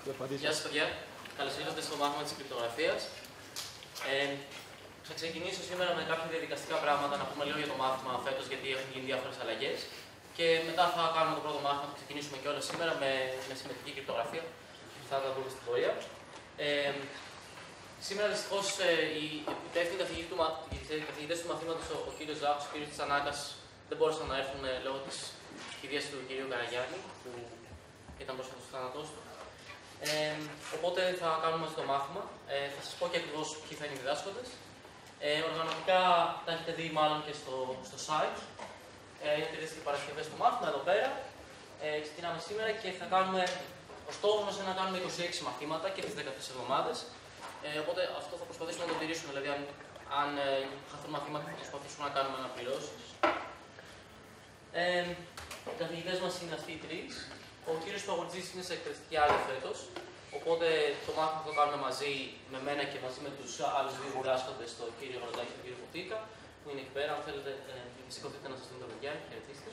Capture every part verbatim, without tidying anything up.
Γεια σας, παιδιά. Καλώς ήρθατε στο μάθημα της κρυπτογραφίας. Ε, θα ξεκινήσω σήμερα με κάποια διαδικαστικά πράγματα, να πούμε λίγο για το μάθημα φέτος, γιατί έχουν γίνει διάφορες αλλαγές. Και μετά θα κάνουμε το πρώτο μάθημα, θα ξεκινήσουμε κιόλας σήμερα με, με συμμετρική κρυπτογραφία. Θα τα δούμε στην πορεία. Ε, σήμερα δυστυχώς ε, οι υπεύθυνοι καθηγητές του μαθήματος, ο, ο κύριος Ζάχος, ο κύριος Τσανάκας, δεν μπόρεσαν να έρθουν ε, λόγω της κηδείας του κυρίου Καραγιάννη, που ήταν πρόσφατος ο θάνατός του. Ε, οπότε θα κάνουμε αυτό το μάθημα. Ε, θα σας πω και ακριβώς ποιοι θα είναι οι διδάσκοντες. Ε, οργανωτικά τα έχετε δει μάλλον και στο, στο site. Ε, έχετε δει στις Παρασκευές το μάθημα εδώ πέρα. Ε, ξεκινάμε σήμερα και θα κάνουμε. Ο στόχος μας είναι να κάνουμε είκοσι έξι μαθήματα και τις δεκατρείς εβδομάδες. Ε, οπότε αυτό θα προσπαθήσουμε να το τηρήσουμε. Δηλαδή, αν, αν ε, χαθούν μαθήματα, θα προσπαθήσουμε να κάνουμε αναπληρώσεις. Ε, οι καθηγητές μας είναι αυτοί οι τρεις. Ο κύριος Παγωτζής είναι σε εκπαιδευτική άδεια φέτος. Οπότε το μάθημα θα το κάνουμε μαζί με μένα και μαζί με τους άλλους δύο διδάσκοντες, τον κύριο Βροντάκη και τον κύριο Φωτίκα, που είναι εκεί πέρα. Αν θέλετε, ε, σηκωθείτε να σας δίνω τα παιδιά, χαιρετίστε.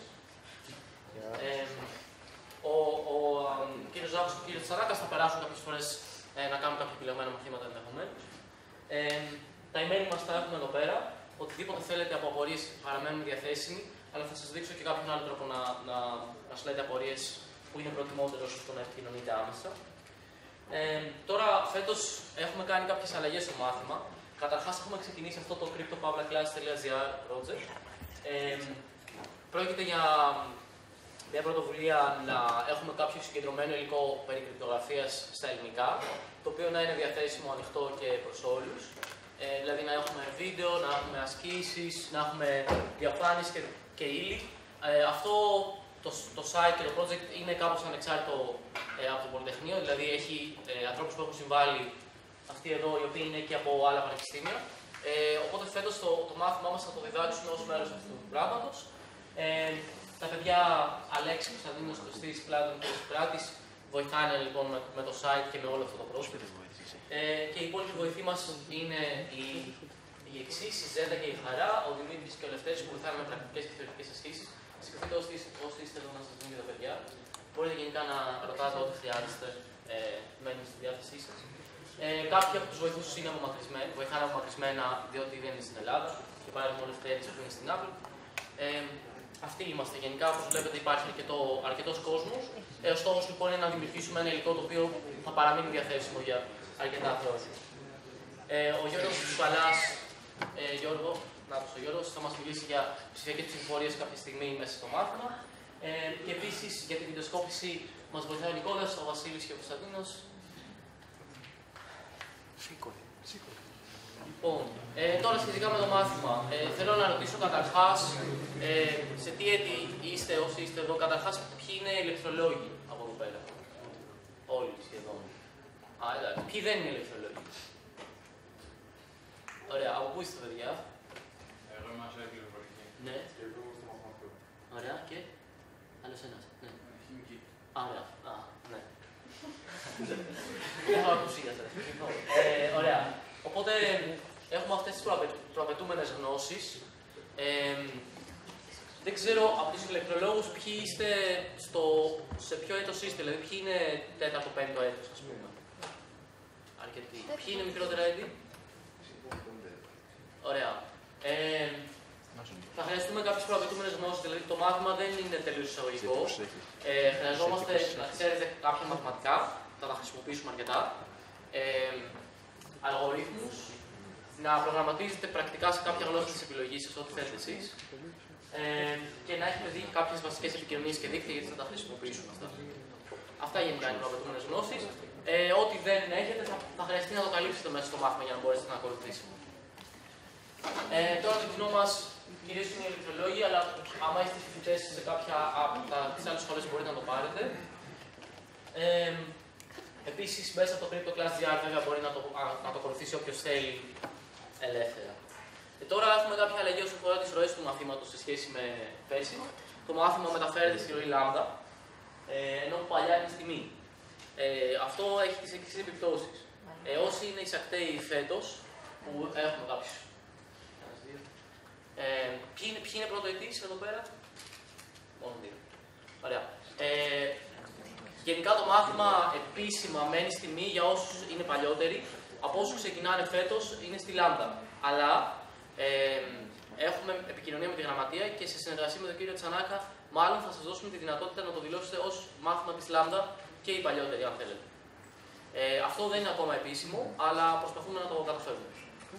Ε, ο ο, ο κύριος Ζάχος και ο κύριος Τσαράκας θα περάσουν κάποιες φορές ε, να κάνουν κάποια επιλεγμένα μαθήματα ενδεχομένως. Ε, τα email μας τα έχουμε εδώ πέρα. Οτιδήποτε θέλετε από απορίες παραμένουν διαθέσιμοι, αλλά θα σας δείξω και κάποιον άλλο τρόπο να, να, να σου λέτε απορίες που είναι προτιμότερο στο να επικοινωνείτε άμεσα. Ε, τώρα, φέτος έχουμε κάνει κάποιες αλλαγές στο μάθημα. Καταρχάς, έχουμε ξεκινήσει αυτό το cryptopavlaclass.gr project. Ε, πρόκειται για μια πρωτοβουλία να έχουμε κάποιο συγκεντρωμένο υλικό περί κρυπτογραφίας στα ελληνικά, το οποίο να είναι διαθέσιμο ανοιχτό και προς όλους. Ε, δηλαδή, να έχουμε βίντεο, να έχουμε ασκήσεις, να έχουμε διαφάνειες και, και ύλη. Ε, αυτό Το, το site και το project είναι κάπως ανεξάρτητο ε, από το Πολυτεχνείο, δηλαδή έχει ε, ανθρώπους που έχουν συμβάλει αυτοί εδώ, οι οποίοι είναι και από άλλα πανεπιστήμια. Ε, οπότε φέτος το, το μάθημά μας θα το διδάξουμε ως μέρος αυτού του πράγματος. Ε, τα παιδιά Αλέξη, Κωνσταντίνος, Κωστής, Πλάτων και Σοκράτης βοηθάνε λοιπόν με, με το site και με όλο αυτό το project. Ε, και οι υπόλοιποι βοηθοί μας είναι οι, οι εξής, η Ζέντα και η Χαρά, ο Δημήτρης και ο Λευτέρης που βοηθάνε με πρακτικές και θεωρητικές ασκήσεις. Σηκωθείτε όσοι είστε εδώ να σας δίνουν και τα παιδιά. Μπορείτε γενικά να ρωτάτε ό,τι χρειάζεστε, ε, μένουν στη διάθεσή σας. Ε, κάποιοι από τους βοηθούς είναι απομακρυσμένοι, βοηθάνε απομακρυσμένα διότι δεν είναι στην Ελλάδα και παράδειγμα ο Λευτέρης που είναι στην Apple. Ε, αυτοί είμαστε γενικά, όπως βλέπετε υπάρχει αρκετό, αρκετός κόσμος. Ε, ο στόχος λοιπόν είναι να δημιουργήσουμε ένα υλικό το οποίο θα παραμείνει διαθέσιμο για αρκετά χρόνια. Ε, ο Γιώργος Τσουκαλάς, ε, Γιώργο, να ο Γιώργος θα μας μιλήσει για ψηφιακές ψηφοφορίες κάποια στιγμή μέσα στο μάθημα. Ε, και επίσης για τη βιντεοσκόπηση μας βοηθάει ο Νικόλας, ο Βασίλης και ο Κωνσταντίνος. Σήκωνε, σήκωνε. Λοιπόν, ε, τώρα σχετικά με το μάθημα, ε, θέλω να ρωτήσω καταρχάς ε, σε τι έτη είστε όσοι είστε εδώ, καταρχάς ποιοι είναι οι ηλεκτρολόγοι από εδώ πέρα. Όλοι σχεδόν. Α, εντάξει. Ποιοι δεν είναι ηλεκτρολόγοι. Ωραία, από πού είστε παιδιά. Εγώ είμαι σε πληροφορική. Ναι. Και εγώ στο μαθηματικό. Ωραία, και άλλος ένας. Ναι. Χημική. Α, ωραία. Α, ναι. Δεν έχω ακούσει για σας. Ε, ωραία. Οπότε έχουμε αυτές τις προαπαιτούμενες γνώσεις. Ε, δεν ξέρω από τους ηλεκτρολόγους ποιοι είστε στο, σε ποιο έτος είστε, δηλαδή ποιοι είναι τέταρτο, πέμπτο έτος, ας πούμε. Αρκετοί. Ποιοι είναι μικρότερα έτη. Ωραία. Ε, θα χρειαστούμε κάποιες προαπαιτούμενες γνώσεις, δηλαδή το μάθημα δεν είναι τελείως εισαγωγικό. Ε, χρειαζόμαστε να ξέρετε κάποια μαθηματικά, θα τα χρησιμοποιήσουμε αρκετά. Ε, αλγορίθμους, να προγραμματίζετε πρακτικά σε κάποια γλώσσα της επιλογής σας, ό,τι θέλετε εσείς. Ε, και να έχετε δει κάποιες βασικές επικοινωνίες και δίκτυα γιατί θα τα χρησιμοποιήσουμε αυτά. Αυτά γενικά είναι οι προαπαιτούμενες γνώσεις. Ε, ό,τι δεν έχετε θα, θα χρειαστεί να το καλύψετε μέσα στο μάθημα για να μπορέσετε να ακολουθήσετε. Ε, τώρα το κοινό μας κυρίως είναι οι ηλεκτρολόγοι, αλλά άμα είστε φοιτητές σε κάποια από τις άλλες σχολές μπορείτε να το πάρετε. Ε, επίσης, μέσα από το cryptoclass.gr βέβαια μπορεί να το, α, να το ακολουθήσει όποιος θέλει ελεύθερα. Και τώρα έχουμε κάποια αλλαγή όσον αφορά τις ροές του μαθήματος σε σχέση με πέρσι. Το μάθημα μεταφέρεται στη ροή λάμδα, ε, ενώ παλιά είναι στη μη. Ε, αυτό έχει τις εξής επιπτώσεις. Ε, όσοι είναι εισακταίοι φέτος, που έχουμε κάποιους. Ε, ποιοι, είναι, ποιοι είναι πρωτοετής εδώ πέρα. Μόνο δύο. Ωραία. Ε, Γενικά το μάθημα επίσημα μένει στη μη για όσους είναι παλιότεροι. Από όσους ξεκινάνε φέτος είναι στη Λάμδα. Αλλά ε, έχουμε επικοινωνία με τη γραμματεία και σε συνεργασία με τον κύριο Τσανάκα, μάλλον θα σας δώσουμε τη δυνατότητα να το δηλώσετε ως μάθημα της Λάμδα και οι παλιότεροι, αν θέλετε. Ε, αυτό δεν είναι ακόμα επίσημο, αλλά προσπαθούμε να το καταφέρουμε.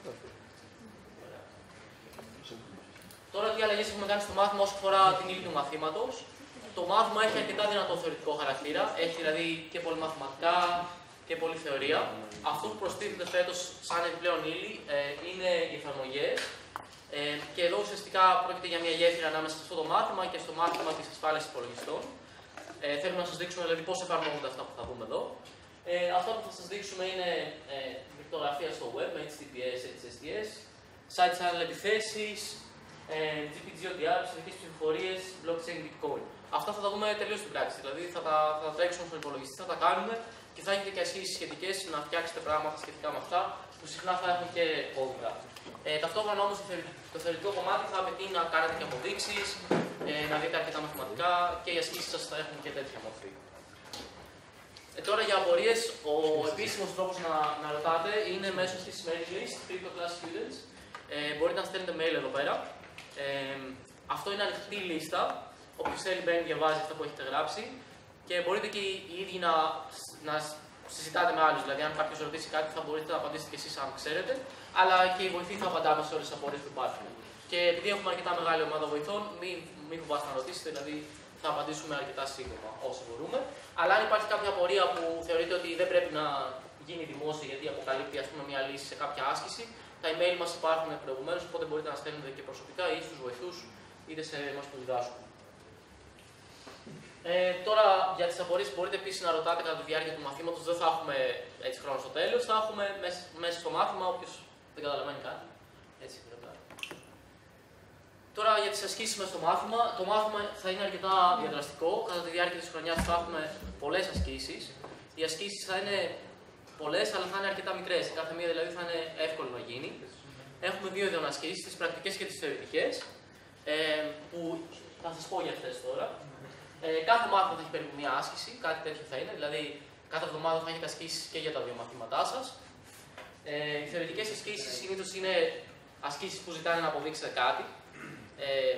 Τώρα, τι αλλαγές έχουμε κάνει στο μάθημα όσο αφορά την ύλη του μαθήματος. Το μάθημα έχει αρκετά δυνατό θεωρητικό χαρακτήρα, έχει δηλαδή και πολύ μαθηματικά και πολύ θεωρία. Αυτό που προστίθεται φέτος σαν επιπλέον ύλη ε, είναι οι εφαρμογές. Ε, και εδώ ουσιαστικά πρόκειται για μια γέφυρα ανάμεσα σε αυτό το μάθημα και στο μάθημα της ασφάλειας υπολογιστών. Ε, θέλουμε να σας δείξουμε δηλαδή πώς εφαρμόζονται αυτά που θα δούμε εδώ. Ε, αυτά που θα σας δείξουμε είναι ε, κρυπτογραφία στο web με έιτς τι τι ες, έιτς ες τι ες, side channel επιθέσεις, ε, τζι πι τζι ο ντι αρ, ψηφιακές ψηφοφορίες, blockchain, bitcoin. Αυτά θα τα δούμε τελείως στην πράξη. Δηλαδή θα τα, θα τα τρέξουμε στον υπολογιστή, θα τα κάνουμε και θα έχετε και ασκήσεις σχετικές να φτιάξετε πράγματα σχετικά με αυτά που συχνά θα έχουν και κώδικα. Ε, ταυτόχρονα όμως το θεωρητικό κομμάτι θα απαιτεί να κάνετε και αποδείξεις, ε, να δείτε αρκετά μαθηματικά και οι ασκήσεις σας θα έχουν και τέτοια μορφή. Ε, τώρα για απορίες, ο επίσημος τρόπος να, να ρωτάτε είναι μέσω της mailing list, Crypto Class Students. Ε, μπορείτε να στέλνετε mail εδώ πέρα. Ε, αυτό είναι ανοιχτή λίστα. Όποιος θέλει μπαίνει, διαβάζει αυτά που έχετε γράψει και μπορείτε και οι ίδιοι να, να συζητάτε με άλλους. Δηλαδή, αν κάποιος ρωτήσει κάτι, θα μπορείτε να απαντήσετε και εσείς αν ξέρετε, αλλά και οι βοηθοί θα απαντάμε σε όλες τις απορίες που υπάρχουν. Και επειδή έχουμε αρκετά μεγάλη ομάδα βοηθών, μην, μην φοβάστε να ρωτήσετε, δηλαδή θα απαντήσουμε αρκετά σύντομα όσο μπορούμε. Αλλά αν υπάρχει κάποια απορία που θεωρείτε ότι δεν πρέπει να γίνει δημόσια γιατί αποκαλύπτει ας πούμε, μια λύση σε κάποια άσκηση, τα email μας υπάρχουν προηγουμένως, οπότε μπορείτε να στέλνετε και προσωπικά ή στους βοηθούς, είτε σε εμάς που διδάσκουμε. Ε, τώρα για τις απορίες μπορείτε επίσης να ρωτάτε κατά τη διάρκεια του μαθήματος, δεν θα έχουμε έτσι χρόνο στο τέλος, θα έχουμε μέσα, μέσα στο μάθημα, όποιος δεν καταλαβαίνει κάτι. Έτσι, τώρα για τις ασκήσεις μέσα στο μάθημα, το μάθημα θα είναι αρκετά διαδραστικό, κατά τη διάρκεια της χρονιάς θα έχουμε πολλές ασκήσεις. Οι ασκήσεις θα είναι πολλές, αλλά θα είναι αρκετά μικρές, κάθε μία δηλαδή θα είναι εύκολο να γίνει. Έχουμε δύο ειδών ασκήσεις, τις πρακτικές και τις θεωρητικές, ε, που θα σας πω για αυτές τώρα. Ε, κάθε μάθημα θα έχει περίπου μία άσκηση, κάτι τέτοιο θα είναι, δηλαδή κάθε εβδομάδα θα έχετε ασκήσεις και για τα δύο μαθήματά σας. Ε, οι θεωρητικές ασκήσεις συνήθως είναι ασκήσεις που ζητάνε να αποδείξετε κάτι. Ε,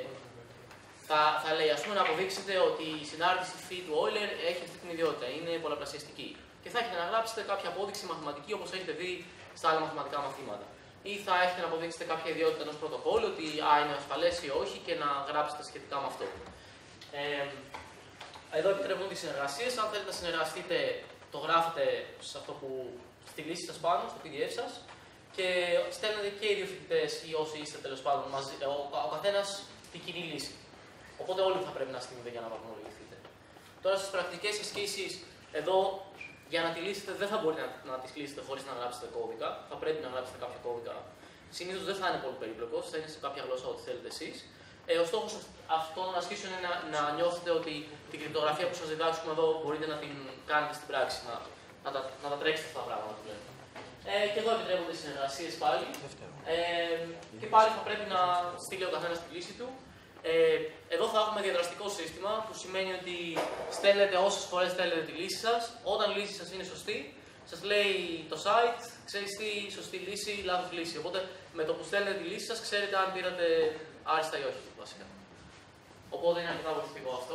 θα, θα λέει, ας πούμε, να αποδείξετε ότι η συνάρτηση φ του Euler έχει αυτή την ιδιότητα, είναι πολλαπλασιαστική. Και θα έχετε να γράψετε κάποια απόδειξη μαθηματική όπως έχετε δει στα άλλα μαθηματικά μαθήματα. Ή θα έχετε να αποδείξετε κάποια ιδιότητα ενός πρωτοκόλλου, ότι α, είναι ασφαλές ή όχι, και να γράψετε σχετικά με αυτό. Ε, Εδώ επιτρέπουν τις συνεργασίες. Αν θέλετε να συνεργαστείτε, το γράφετε σε αυτό που, στη λύση σας πάνω, στο πι ντι εφ σας και στέλνετε και οι δύο φοιτητές ή όσοι είστε τέλος πάντων μαζί, ο, ο καθένας την κοινή λύση. Οπότε όλοι θα πρέπει να στείλετε για να βαθμολογηθείτε. Τώρα στις πρακτικές ασκήσεις, εδώ για να τη λύσετε δεν θα μπορείτε να, να τις κλείσετε χωρίς να γράψετε κώδικα. Θα πρέπει να γράψετε κάποιο κώδικα. Συνήθως δεν θα είναι πολύ περίπλοκος, θα είναι σε κάποια γλώσσα ό,τι θέλετε εσείς. Ε, ο στόχος αυτών των ασκήσεων είναι να, να νιώθετε ότι την κρυπτογραφία που σας διδάξουμε εδώ μπορείτε να την κάνετε στην πράξη, να, να, τα, να τα τρέξετε αυτά τα πράγματα που λέμε. Ε, και εδώ επιτρέπονται οι συνεργασίες πάλι. Ε, και πάλι θα πρέπει να στείλει ο καθένας τη λύση του. Ε, εδώ θα έχουμε διαδραστικό σύστημα που σημαίνει ότι στέλνετε όσες φορές θέλετε τη λύση σας. Όταν η λύση σας είναι σωστή, σας λέει το site, ξέρεις τι, σωστή λύση, λάθος λύση. Οπότε με το που στέλνετε τη λύση σας, ξέρετε αν πήρατε άριστα ή όχι, βασικά. Οπότε είναι αρκετά βοηθητικό αυτό.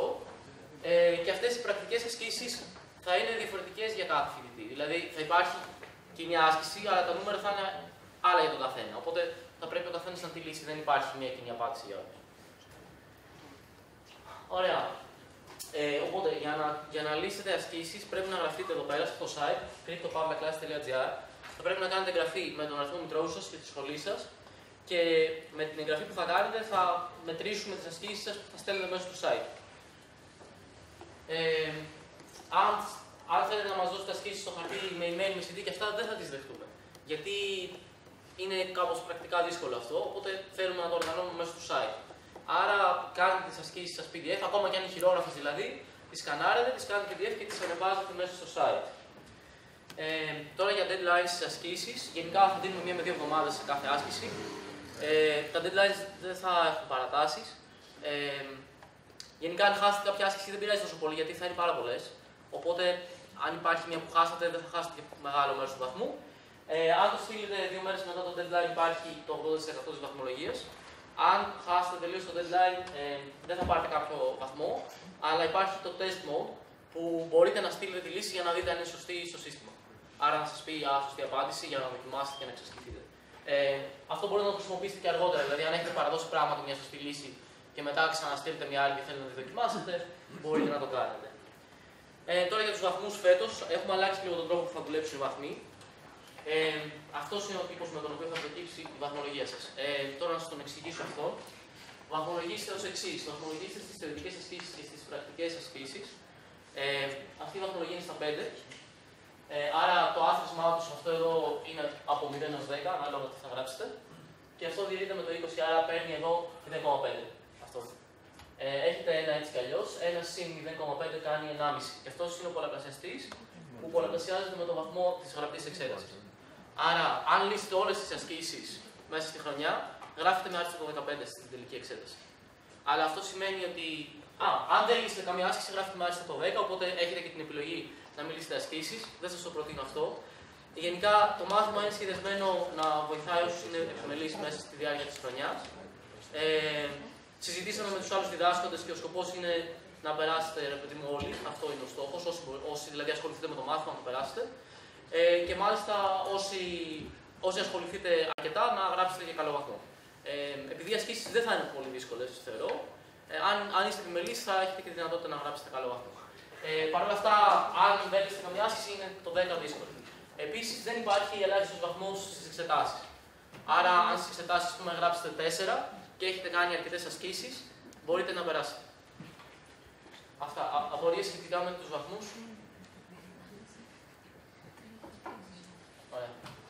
Ε, και αυτές οι πρακτικές ασκήσεις θα είναι διαφορετικές για κάθε φοιτητή. Δηλαδή θα υπάρχει κοινή άσκηση, αλλά τα νούμερα θα είναι άλλα για τον καθένα. Οπότε θα πρέπει ο καθένας να τη λύσει, δεν υπάρχει μια κοινή απάντηση για όλους. Ωραία. Ε, οπότε για να, για να λύσετε ασκήσεις πρέπει να γραφτείτε εδώ πέρα στο site cryptopubmeclass τελεία gr. Θα πρέπει να κάνετε εγγραφή με τον αριθμό μητρώου σας και τη σχολή σας. Και με την εγγραφή που θα κάνετε θα μετρήσουμε τις ασκήσεις σας που θα στέλνετε μέσω του site. Ε, αν, αν θέλετε να μας δώσετε ασκήσεις στο χαρτί με email, με σι ντι και αυτά, δεν θα τις δεχτούμε. Γιατί είναι κάπως πρακτικά δύσκολο αυτό, οπότε θέλουμε να το οργανώνουμε μέσω του site. Άρα κάνετε τις ασκήσεις σας πι ντι εφ, ακόμα και αν είναι χειρόγραφες δηλαδή, τις σκανάρετε, τις κάνετε πι ντι εφ και τις ανεβάζετε μέσα στο site. Ε, τώρα για deadlines στις ασκήσεις, γενικά θα δίνουμε μία με δύο εβδομάδες σε κάθε άσκηση. Ε, τα deadlines δεν θα έχουν παρατάσεις. Ε, γενικά, αν χάσετε κάποια άσκηση δεν πειράζει τόσο πολύ γιατί θα είναι πάρα πολλές. Οπότε, αν υπάρχει μία που χάσατε, δεν θα χάσετε μεγάλο μέρος του βαθμού. Ε, αν το στείλετε δύο μέρες μετά το deadline, υπάρχει το ογδόντα τοις εκατό της βαθμολογίας. Αν χάσετε τελείως το deadline, ε, δεν θα πάρετε κάποιο βαθμό, αλλά υπάρχει το test mode που μπορείτε να στείλετε τη λύση για να δείτε αν είναι σωστή στο σύστημα. Άρα να σας πει α, σωστή απάντηση για να δοκιμάσετε και να εξασκηθείτε. Ε, αυτό μπορείτε να το χρησιμοποιήσετε και αργότερα. Δηλαδή, αν έχετε παραδώσει πράγματι μια σωστή λύση και μετά ξαναστείλετε μια άλλη και θέλετε να τη δοκιμάσετε, μπορείτε να το κάνετε. Ε, τώρα για τους βαθμούς φέτος, έχουμε αλλάξει λίγο τον τρόπο που θα δουλέψουν οι βαθμοί. Ε, αυτός είναι ο τύπος με τον οποίο θα προκύψει η βαθμολογία σας. Ε, τώρα να σας τον εξηγήσω αυτόν. Βαθμολογήστε ως εξής. Βαθμολογήστε στις θεωρητικές ασκήσεις και στις πρακτικές ασκήσεις. Ε, αυτή η βαθμολογία είναι στα πέντε. Ε, άρα το άθροισμά τους αυτό εδώ είναι από μηδέν έως δέκα, ανάλογα τι θα γράψετε. Και αυτό διαιρείται με το είκοσι, άρα παίρνει εδώ μηδέν κόμμα πέντε. Αυτό. Ε, έχετε ένα έτσι κι αλλιώς, ένα συν μηδέν κόμμα πέντε κάνει ενάμιση. Και αυτός είναι ο πολλαπλασιαστής που πολλαπλασιάζεται με τον βαθμό της γραπτής εξέτασης. Άρα, αν λύσετε όλες τις ασκήσεις μέσα στη χρονιά, γράφετε με άριστο το δεκαπέντε στην τελική εξέταση. Αλλά αυτό σημαίνει ότι, α, αν δεν λύσετε καμία άσκηση, γράφετε με άριστο το δέκα, οπότε έχετε και την επιλογή να μην λύσετε ασκήσεις. Δεν σας το προτείνω αυτό. Γενικά, το μάθημα είναι σχεδιασμένο να βοηθάει όσους είναι επιμελείς μέσα στη διάρκεια της χρονιάς. Ε, συζητήσαμε με τους άλλους διδάσκοντες και ο σκοπός είναι να περάσετε, ρε παιδί μου, όλοι. Αυτό είναι ο στόχος. Όσοι, όσοι δηλαδή ασχοληθείτε με το μάθημα, να το περάσετε. Ε, και μάλιστα όσοι, όσοι ασχοληθείτε αρκετά, να γράψετε και καλό βαθμό. Ε, επειδή οι ασκήσεις δεν θα είναι πολύ δύσκολες, θεωρώ, ε, αν, αν είστε επιμελείς, θα έχετε και τη δυνατότητα να γράψετε καλό βαθμό. Ε, Παρ' όλα αυτά, αν δεν έχετε καμία άσκηση, είναι το δέκα δύσκολο. Επίσης, δεν υπάρχει ελάχιστος βαθμός στις εξετάσεις. Άρα, αν στις εξετάσεις πούμε, γράψετε τέσσερα και έχετε κάνει αρκετές ασκήσεις, μπορείτε να περάσετε. Αυτά. Απορίες σχετικά με τους βαθμούς. Ωραία.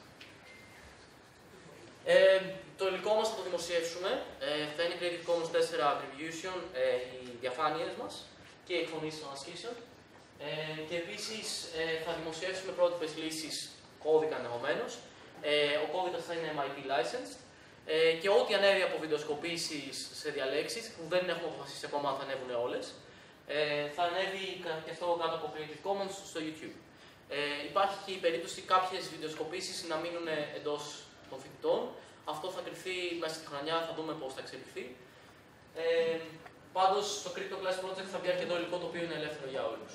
Ε, το υλικό μας θα το δημοσιεύσουμε. Ε, θα είναι Creative Commons τέσσερα Attribution, ε, οι διαφάνειες μας και οι εκφωνήσεις των ασκήσεων. Ε, και επίσης ε, θα δημοσιεύσουμε πρότυπες λύσεις κώδικα ενδεχομένως. Ε, ο κώδικας θα είναι εμ άι τι licensed. Ε, και ό,τι ανέβει από βιντεοσκοπήσεις σε διαλέξεις, που δεν έχουμε αποφασίσει ακόμα αν θα ανέβουν όλες, ε, θα ανέβει και αυτό κάτω από Creative Commons στο YouTube. Ε, υπάρχει και η περίπτωση κάποιες βιντεοσκοπήσεις να μείνουν εντός των φοιτητών. Αυτό θα κρυφθεί μέσα στη χρονιά, θα δούμε πώς θα εξελιχθεί. Ε, πάντως, στο Crypto Class Project θα βγει αρκετό υλικό το οποίο είναι ελεύθερο για όλους.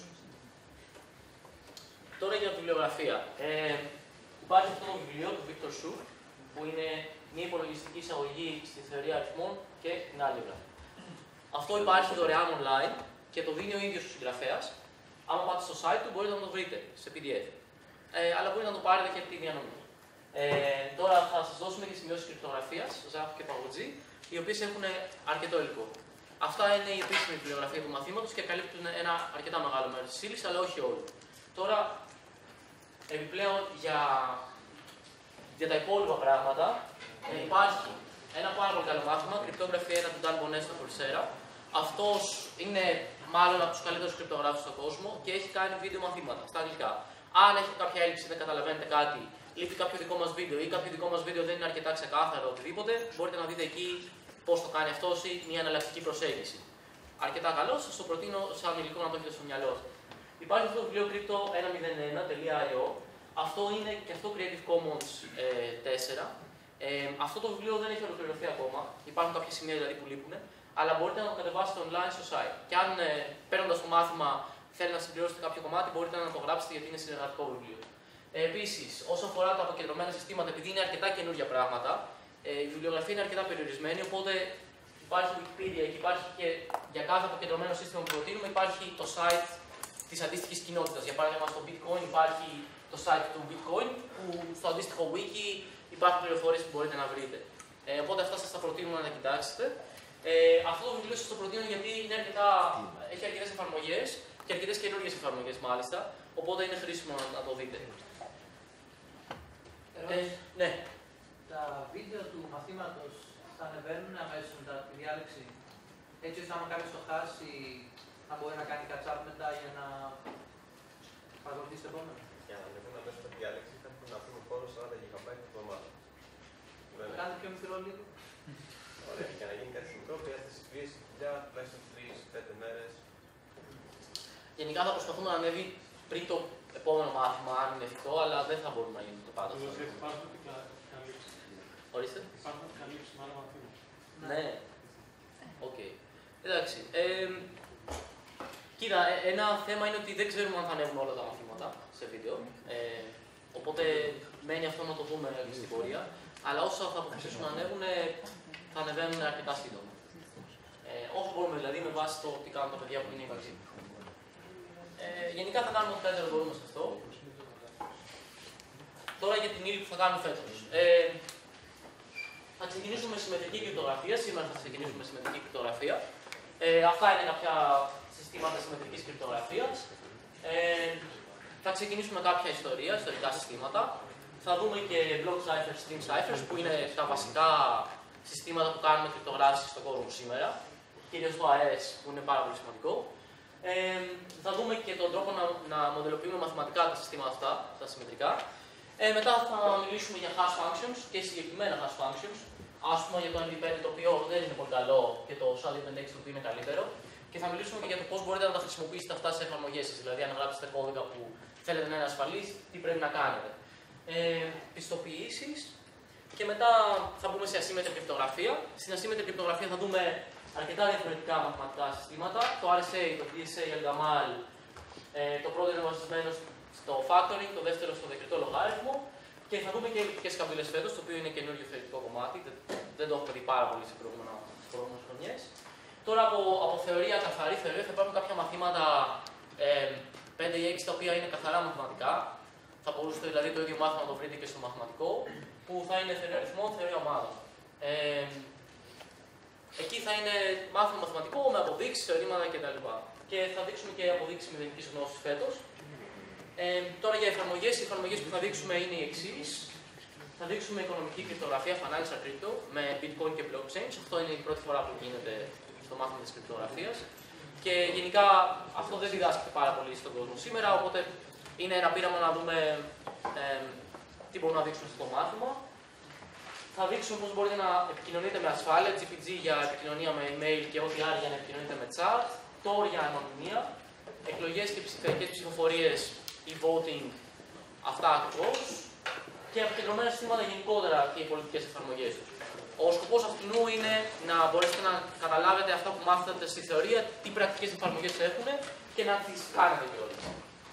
Τώρα για βιβλιογραφία. Ε, υπάρχει αυτό το βιβλίο του Victor Shur, που είναι μια υπολογιστική εισαγωγή στη θεωρία αριθμών και την άλγευρα. Αυτό υπάρχει δωρεάν online και το δίνει ο ίδιος ο συγγραφέας. Άμα πάτε στο site του, μπορείτε να το βρείτε σε πι ντι εφ. Ε, αλλά μπορείτε να το πάρετε και από τη διανομή. Ε, τώρα θα σας δώσουμε και σημειώσεις κρυπτογραφίας, Ζάχο και Παγωτζή, οι οποίες έχουν αρκετό υλικό. Αυτά είναι η επίσημη βιβλιογραφία του μαθήματος και καλύπτουν ένα αρκετά μεγάλο μέρος της ύλης, αλλά όχι όλο. Τώρα, επιπλέον για, για τα υπόλοιπα πράγματα, ε, υπάρχει ένα πάρα πολύ καλό μάθημα, Cryptography ένα του Dan Bonnet στο Coursera. Αυτός είναι μάλλον από τους καλύτερους κρυπτογράφους στον κόσμο και έχει κάνει βίντεο μαθήματα στα αγγλικά. Αν έχετε κάποια έλλειψη, δεν καταλαβαίνετε κάτι, λείπει κάποιο δικό μας βίντεο ή κάποιο δικό μας βίντεο δεν είναι αρκετά ξεκάθαρο, οτιδήποτε, μπορείτε να δείτε εκεί πώς το κάνει αυτός ή μια εναλλακτική προσέγγιση. Αρκετά καλό, σας το προτείνω σαν υλικό να το έχετε στο μυαλό σας. Υπάρχει αυτό το βιβλίο Crypto εκατόν ένα τελεία άι ο. Αυτό είναι και αυτό Creative Commons ε, τέσσερα. Ε, αυτό το βιβλίο δεν έχει ολοκληρωθεί ακόμα. Υπάρχουν κάποια σημεία δηλαδή που λείπουν, αλλά μπορείτε να το κατεβάσετε online στο site. Και αν ε, παίρνοντας το μάθημα θέλετε να συμπληρώσετε κάποιο κομμάτι, μπορείτε να το γράψετε γιατί είναι συνεργατικό βιβλίο. Ε, Επίσης, όσο αφορά τα αποκεντρωμένα συστήματα, επειδή είναι αρκετά καινούργια πράγματα, ε, η βιβλιογραφία είναι αρκετά περιορισμένη, οπότε υπάρχει Wikipedia και υπάρχει και για κάθε αποκεντρωμένο σύστημα που προτείνουμε υπάρχει το site της αντίστοιχης κοινότητας. Για παράδειγμα, στο Bitcoin υπάρχει το site του Bitcoin, που στο αντίστοιχο wiki υπάρχουν πληροφορίες που μπορείτε να βρείτε. Ε, οπότε αυτά σας τα προτείνουμε να τα κοιτάξετε. Ε, αυτό το βιβλίο σας το προτείνω γιατί είναι αρκετά, έχει αρκετές εφαρμογές και αρκετές καινούργιες εφαρμογές μάλιστα, οπότε είναι χρήσιμο να, να το δείτε. Ε, ναι. Τα βίντεο του μαθήματος θα ανεβαίνουν αμέσως μετά τη διάλεξη, έτσι ώστε άμα κάποιος το χάσει να μπορεί να κάνει catch-up μετά για να παρακολουθήσει το επόμενο. Για να ανεβούν αμέσως τη διάλεξη θα πρέπει να βρούμε χώρο σαράντα γιγαμπάιτ την εβδομάδα. Θα κάνετε πιο μικρό λίγο. Ωραία, για να γίνει κάτι μικρό χρειάζεται συγκρίση δουλειά τουλάχιστον τρεις με πέντε μέρες. γενικά θα προσπαθούμε να ανέβει πριν το επόμενο μάθημα, αν είναι εφικτό, αλλά δεν θα μπορούμε να γίνει το πάντα. Δηλαδή υπάρχουν καλύψεις. Ορίστε. Υπάρχουν καλύψεις με άλλα μαθήματα. Ναι. Οκ. Okay. Εντάξει. Ε, κοίτα, ένα θέμα είναι ότι δεν ξέρουμε αν θα ανέβουν όλα τα μαθήματα σε βίντεο. Ε, οπότε μένει αυτό να το δούμε στην πορεία. Αλλά όσα θα αποφασίσουν να ανέβουν, θα ανεβαίνουν αρκετά σύντομα. Ε, όσο μπορούμε δηλαδή, με βάση το τι κάνουν τα παιδιά που είναι μαζί. Ε, γενικά θα κάνουμε ό,τι καλύτερο μπορούμε σε αυτό. Τώρα για την ύλη που θα κάνουμε φέτος. Ε, θα ξεκινήσουμε με συμμετρική κρυπτογραφία. Σήμερα θα ξεκινήσουμε με συμμετρική κρυπτογραφία. Ε, αυτά είναι κάποια συστήματα συμμετρικής κρυπτογραφίας. Ε, θα ξεκινήσουμε με κάποια ιστορία, ιστορικά συστήματα. Θα δούμε και block ciphers, stream ciphers, που είναι τα βασικά συστήματα που κάνουμε κρυπτογράφηση στον κόσμο σήμερα. Κυρίως το έι ες, που είναι πάρα πολύ σημαντικό. Ε, θα δούμε και τον τρόπο να, να μοντελοποιούμε μαθηματικά τα συστήματα αυτά, τα συμμετρικά. Ε, μετά θα μιλήσουμε για hash functions και συγκεκριμένα hash functions. Ας πούμε για το εμ βι πέντε, το οποίο δεν είναι πολύ καλό, και το σάλιβ εξ, το οποίο είναι καλύτερο. Και θα μιλήσουμε και για το πώς μπορείτε να τα χρησιμοποιήσετε αυτά σε εφαρμογές σας. Δηλαδή, αν γράψετε κώδικα που θέλετε να είναι ασφαλής, τι πρέπει να κάνετε. Ε, πιστοποιήσεις. Και μετά θα μπούμε σε ασύμμετρη κρυπτογραφία. Στην ασύμμετρη κρυπτογραφία θα δούμε αρκετά διαφορετικά μαθηματικά συστήματα. Το αρ ες έι, το ντι ες έι, Elgamal. Ε, το πρώτο είναι βασισμένο στο factoring, το δεύτερο στο δεκριτό λογάριθμο. Και θα δούμε και elliptiques καμπύλες φέτος, το οποίο είναι καινούριο θεωρητικό κομμάτι. Δεν, δεν το έχουμε δει πάρα πολύ σε προηγούμενες χρονιές. Τώρα από, από θεωρία, καθαρή θεωρία, θα υπάρχουν κάποια μαθήματα ε, πέντε ή έξι τα οποία είναι καθαρά μαθηματικά. Θα μπορούσατε δηλαδή το ίδιο μάθημα να το βρείτε και στο μαθηματικό, που θα είναι θεωρία αριθμών, θεωρία ομάδων. Ε, εκεί θα είναι μάθημα μαθηματικό με αποδείξεις, θεωρήματα κτλ. Και θα δείξουμε και αποδείξεις μηδενικής γνώσης φέτος. Ε, τώρα για εφαρμογές, οι εφαρμογές που θα δείξουμε είναι οι εξής. Θα δείξουμε οικονομική κρυπτογραφία, financial crypto, με bitcoin και blockchains. Αυτό είναι η πρώτη φορά που γίνεται στο μάθημα της κρυπτογραφίας. Και γενικά αυτό δεν διδάσκεται πάρα πολύ στον κόσμο σήμερα, οπότε είναι ένα πείραμα να δούμε ε, τι μπορούμε να δείξουμε στο μάθημα. Θα δείξουμε πώς μπορείτε να επικοινωνείτε με ασφάλεια, τζι πι τζι για επικοινωνία με email και ό,τι άλλο για να επικοινωνείτε με chat, Tor για ανωνυμία, εκλογές και ψηφιακές ψηφοφορίες ή voting, αυτά ακριβώς, και αποκεντρωμένα συστήματα γενικότερα και οι πολιτικές εφαρμογές τους. Ο σκοπός αυτού είναι να μπορέσετε να καταλάβετε αυτά που μάθατε στη θεωρία, τι πρακτικές εφαρμογές έχουν και να τις κάνετε κιόλας.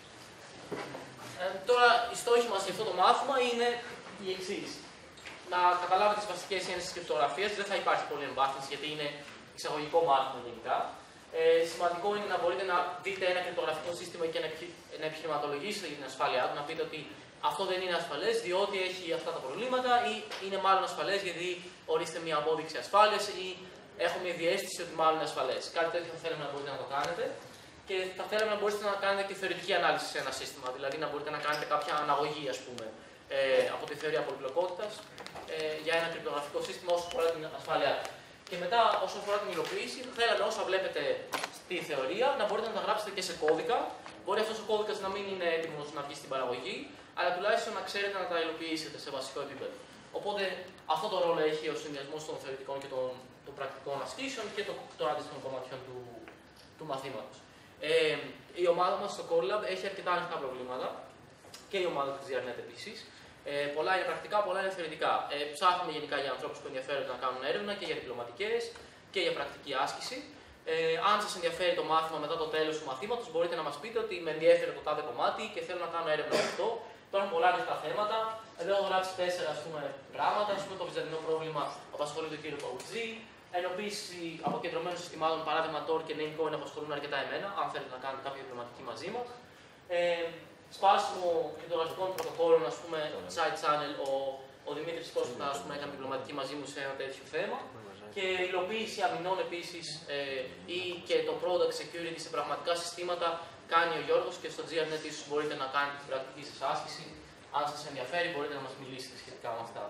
Ε, τώρα, οι στόχοι μας για αυτό το μάθημα είναι οι εξής. Να καταλάβετε τις βασικές έννοιες της κρυπτογραφίας, δεν θα υπάρχει πολλή εμβάθυνση γιατί είναι εξαγωγικό μάθημα γενικά. Ε, σημαντικό είναι να μπορείτε να δείτε ένα κρυπτογραφικό σύστημα και να, να επιχειρηματολογήσετε για την ασφάλειά του, να πείτε ότι αυτό δεν είναι ασφαλές διότι έχει αυτά τα προβλήματα, ή είναι μάλλον ασφαλές γιατί ορίστε μια απόδειξη ασφάλειας, ή έχω μια διαίσθηση ότι μάλλον είναι ασφαλές. Κάτι τέτοιο θα θέλαμε να μπορείτε να το κάνετε. Και θα θέλαμε να μπορείτε να κάνετε και θεωρητική ανάλυση σε ένα σύστημα, δηλαδή να μπορείτε να κάνετε κάποια αναγωγή, ας πούμε, ε, από τη θεωρία πολυπλοκότητας ε, για ένα κρυπτογραφικό σύστημα όσο αφορά την ασφάλειά του. Και μετά, όσο αφορά την υλοποίηση, θα θέλαμε όσα βλέπετε στη θεωρία να μπορείτε να τα γράψετε και σε κώδικα. Μπορεί αυτός ο κώδικας να μην είναι έτοιμος να βγει στην παραγωγή, αλλά τουλάχιστον να ξέρετε να τα υλοποιήσετε σε βασικό επίπεδο. Οπότε, αυτό το ρόλο έχει ο συνδυασμός των θεωρητικών και των, των πρακτικών ασκήσεων και των, των αντίστοιχων κομματιών του, του μαθήματος. Ε, η ομάδα μας στο CoreLab έχει αρκετά ανοιχτά προβλήματα και η ομάδα της Diarnet επίσης. Ε, πολλά είναι πρακτικά, πολλά είναι θεωρητικά. Ε, ψάχνουμε γενικά για ανθρώπους που ενδιαφέρονται να κάνουν έρευνα και για διπλωματικές και για πρακτική άσκηση. Ε, αν σας ενδιαφέρει το μάθημα μετά το τέλος του μαθήματος, μπορείτε να μας πείτε ότι με ενδιαφέρει το τάδε κομμάτι και θέλω να κάνω έρευνα σε αυτό. Υπάρχουν πολλά ανοιχτά θέματα. Εδώ έχω γράψει τέσσερα ας πούμε, πράγματα. Ας πούμε, το βυζαντινό πρόβλημα απασχολεί τον κύριο Παουτζή. Ενοποίηση αποκεντρωμένων συστημάτων, παράδειγμα Tor και Namecoin, απασχολούν αρκετά εμένα, αν θέλετε να κάνετε κάποια διπλωματική μαζί μας. Ε, σπάσιμο κρυπτογραφικών πρωτοκόλλων, ας πούμε, side channel, ο, ο Δημήτρης Κώστα, ας πούμε, έκανε διπλωματική μαζί μου σε ένα τέτοιο θέμα. Και υλοποίηση αμυνών επίσης ε, ή και το product security σε πραγματικά συστήματα κάνει ο Γιώργος, και στο Diarnet ίσως μπορείτε να κάνετε την πρακτική σας άσκηση. Αν σας ενδιαφέρει, μπορείτε να μας μιλήσετε σχετικά με αυτά.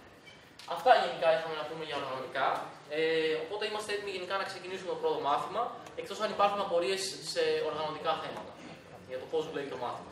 Αυτά γενικά είχαμε να πούμε για οργανωτικά. Ε, οπότε είμαστε έτοιμοι γενικά να ξεκινήσουμε το πρώτο μάθημα, εκτός αν υπάρχουν απορίες σε οργανωτικά θέματα για το πώς δουλεύει το μάθημα.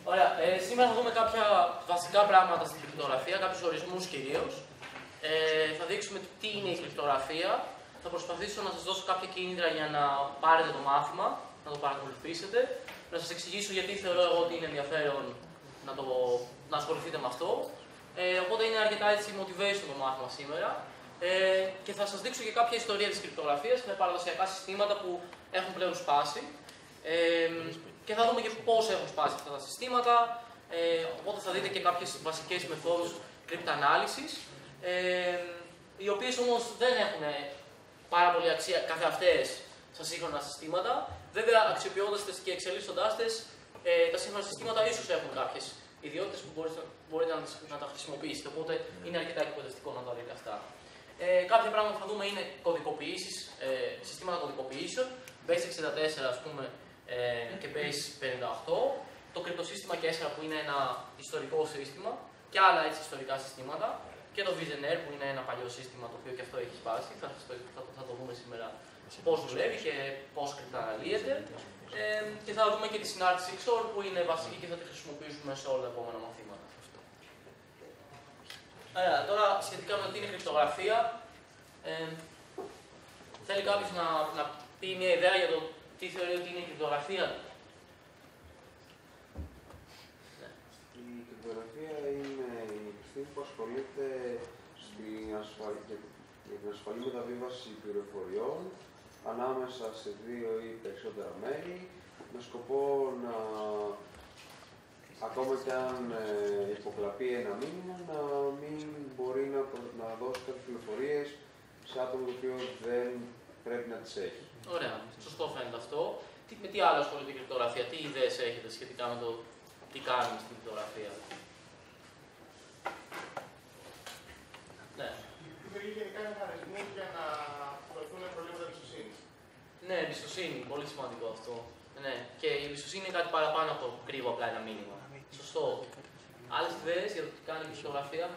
Ωραία. Ε, σήμερα θα δούμε κάποια βασικά πράγματα στην κρυπτογραφία, κάποιους ορισμούς κυρίως. Ε, θα δείξουμε τι είναι η κρυπτογραφία. Θα προσπαθήσω να σας δώσω κάποια κίνητρα για να πάρετε το μάθημα, να το παρακολουθήσετε. Να σας εξηγήσω γιατί θεωρώ εγώ ότι είναι ενδιαφέρον να, το, να ασχοληθείτε με αυτό. Ε, οπότε είναι αρκετά έτσι motivation το μάθημα σήμερα. Ε, και θα σας δείξω και κάποια ιστορία της κρυπτογραφίας με παραδοσιακά συστήματα που έχουν πλέον σπάσει. Ε, και θα δούμε και πώς έχουν σπάσει αυτά τα συστήματα. Ε, οπότε θα δείτε και κάποιες βασικές μεθόδους κρυπτανάλυσης, ε, οι οποίες όμως δεν έχουν πάρα πολύ αξία καθ' αυτές στα σύγχρονα συστήματα. Βέβαια, αξιοποιώντας τες και εξελίσσοντάς τες, ε, τα σύγχρονα συστήματα ίσως έχουν κάποιες ιδιότητες που μπορείτε, μπορείτε να, να τα χρησιμοποιήσετε. Οπότε είναι αρκετά εκπαιδευτικό να τα δείτε αυτά. Ε, κάποια πράγματα που θα δούμε είναι κωδικοποιήσεις, ε, συστήματα κωδικοποιήσεων, Base εξήντα τέσσερα ας πούμε, ε, και Base πενήντα οκτώ, το κρυπτοσύστημα Κέσσερα που είναι ένα ιστορικό σύστημα και άλλα έτσι ιστορικά συστήματα, και το Visionaire που είναι ένα παλιό σύστημα το οποίο και αυτό έχει σπάσει. Θα, θα, θα, θα το δούμε σήμερα πώς δουλεύει και πώς κρυπταναλύεται. Ε, και θα δούμε και τη συνάρτηση εξ ορ που είναι βασική και θα τη χρησιμοποιήσουμε σε όλα τα επόμενα μαθήματα. Άρα, τώρα σχετικά με το τι είναι κρυπτογραφία, ε, θέλει κάποιος να, να πει μια ιδέα για το τι θεωρεί ότι είναι η κρυπτογραφία. Η κρυπτογραφία είναι η επιστήμη που ασχολείται στην ασφαλή, για την ασφαλή μεταβίβαση πληροφοριών ανάμεσα σε δύο ή περισσότερα μέρη, με σκοπό να, ακόμα και αν ε, υποκλαπεί ένα μήνυμα, να μην μπορεί να, να δώσει κάποιες πληροφορίες σε άτομο το οποίο δεν πρέπει να τις έχει. Ωραία, σωστό φαίνεται αυτό. Τι, με τι άλλο ασχολείται η κρυπτογραφία, τι ιδέες έχετε σχετικά με το τι κάνουμε στην κρυπτογραφία. Ναι. Δημιουργεί γενικά μηχανισμούς για να βοηθούν προβλήματα εμπιστοσύνη. Ναι, εμπιστοσύνη, πολύ σημαντικό αυτό. Ναι. Και η εμπιστοσύνη είναι κάτι παραπάνω από το κρύβω απλά ένα μήνυμα. Σωστό. Άλλες ιδέες για το τι κάνει η κρυπτογραφία.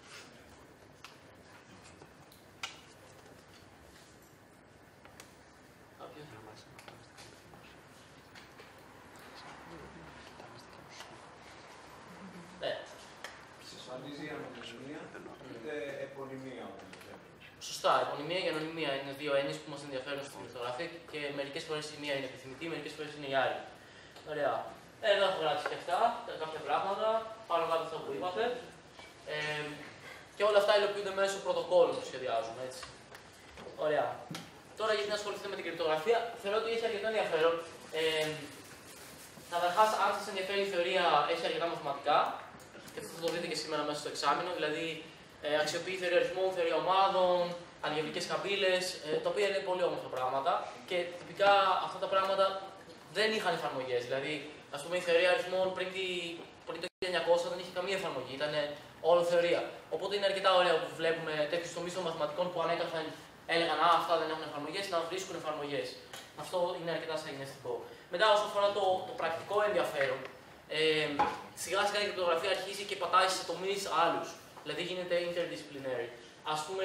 Εξασφαλίζει η ανωνυμία και επωνυμία. Σωστά, επωνυμία και ανωνυμία είναι δύο έννοιες που μας ενδιαφέρουν στην κρυπτογραφία και μερικές φορές η μία είναι επιθυμητή, μερικές φορές είναι η άλλη. Ωραία. Εδώ έχω γράψει και αυτά, κάποια πράγματα, πάνω κάτω αυτά που είπατε. Ε, και όλα αυτά υλοποιούνται μέσω πρωτοκόλλων που σχεδιάζουμε, έτσι. Ωραία. Τώρα γιατί να ασχοληθείτε με την κρυπτογραφία, θεωρώ ότι έχει αρκετό ενδιαφέρον. Ε, Καταρχάς, αν σας ενδιαφέρει η θεωρία, έχει αρκετά μαθηματικά και αυτό θα το δείτε και σήμερα μέσα στο εξάμηνο. Δηλαδή, ε, αξιοποιεί θεωρία αριθμών, θεωρία ομάδων, αλγεβρικές καμπύλες, ε, τα οποία είναι πολύ όμορφα πράγματα και τυπικά αυτά τα πράγματα δεν είχαν εφαρμογές. Δηλαδή, ας πούμε, η θεωρία αριθμών πριν, τη, πριν το χίλια εννιακόσια δεν είχε καμία εφαρμογή, ήταν όλο θεωρία. Οπότε είναι αρκετά ωραίο που βλέπουμε τέτοιους τομείς των μαθηματικών που ανέκαθεν έλεγαν Α, αυτά δεν έχουν εφαρμογές, να βρίσκουν εφαρμογές. Αυτό είναι αρκετά σαγηνιστικό. Μετά, όσο αφορά το, το πρακτικό ενδιαφέρον, ε, σιγά σιγά η κρυπτογραφία αρχίζει και πατάει σε τομείς άλλους. Δηλαδή γίνεται interdisciplinary. Ας πούμε,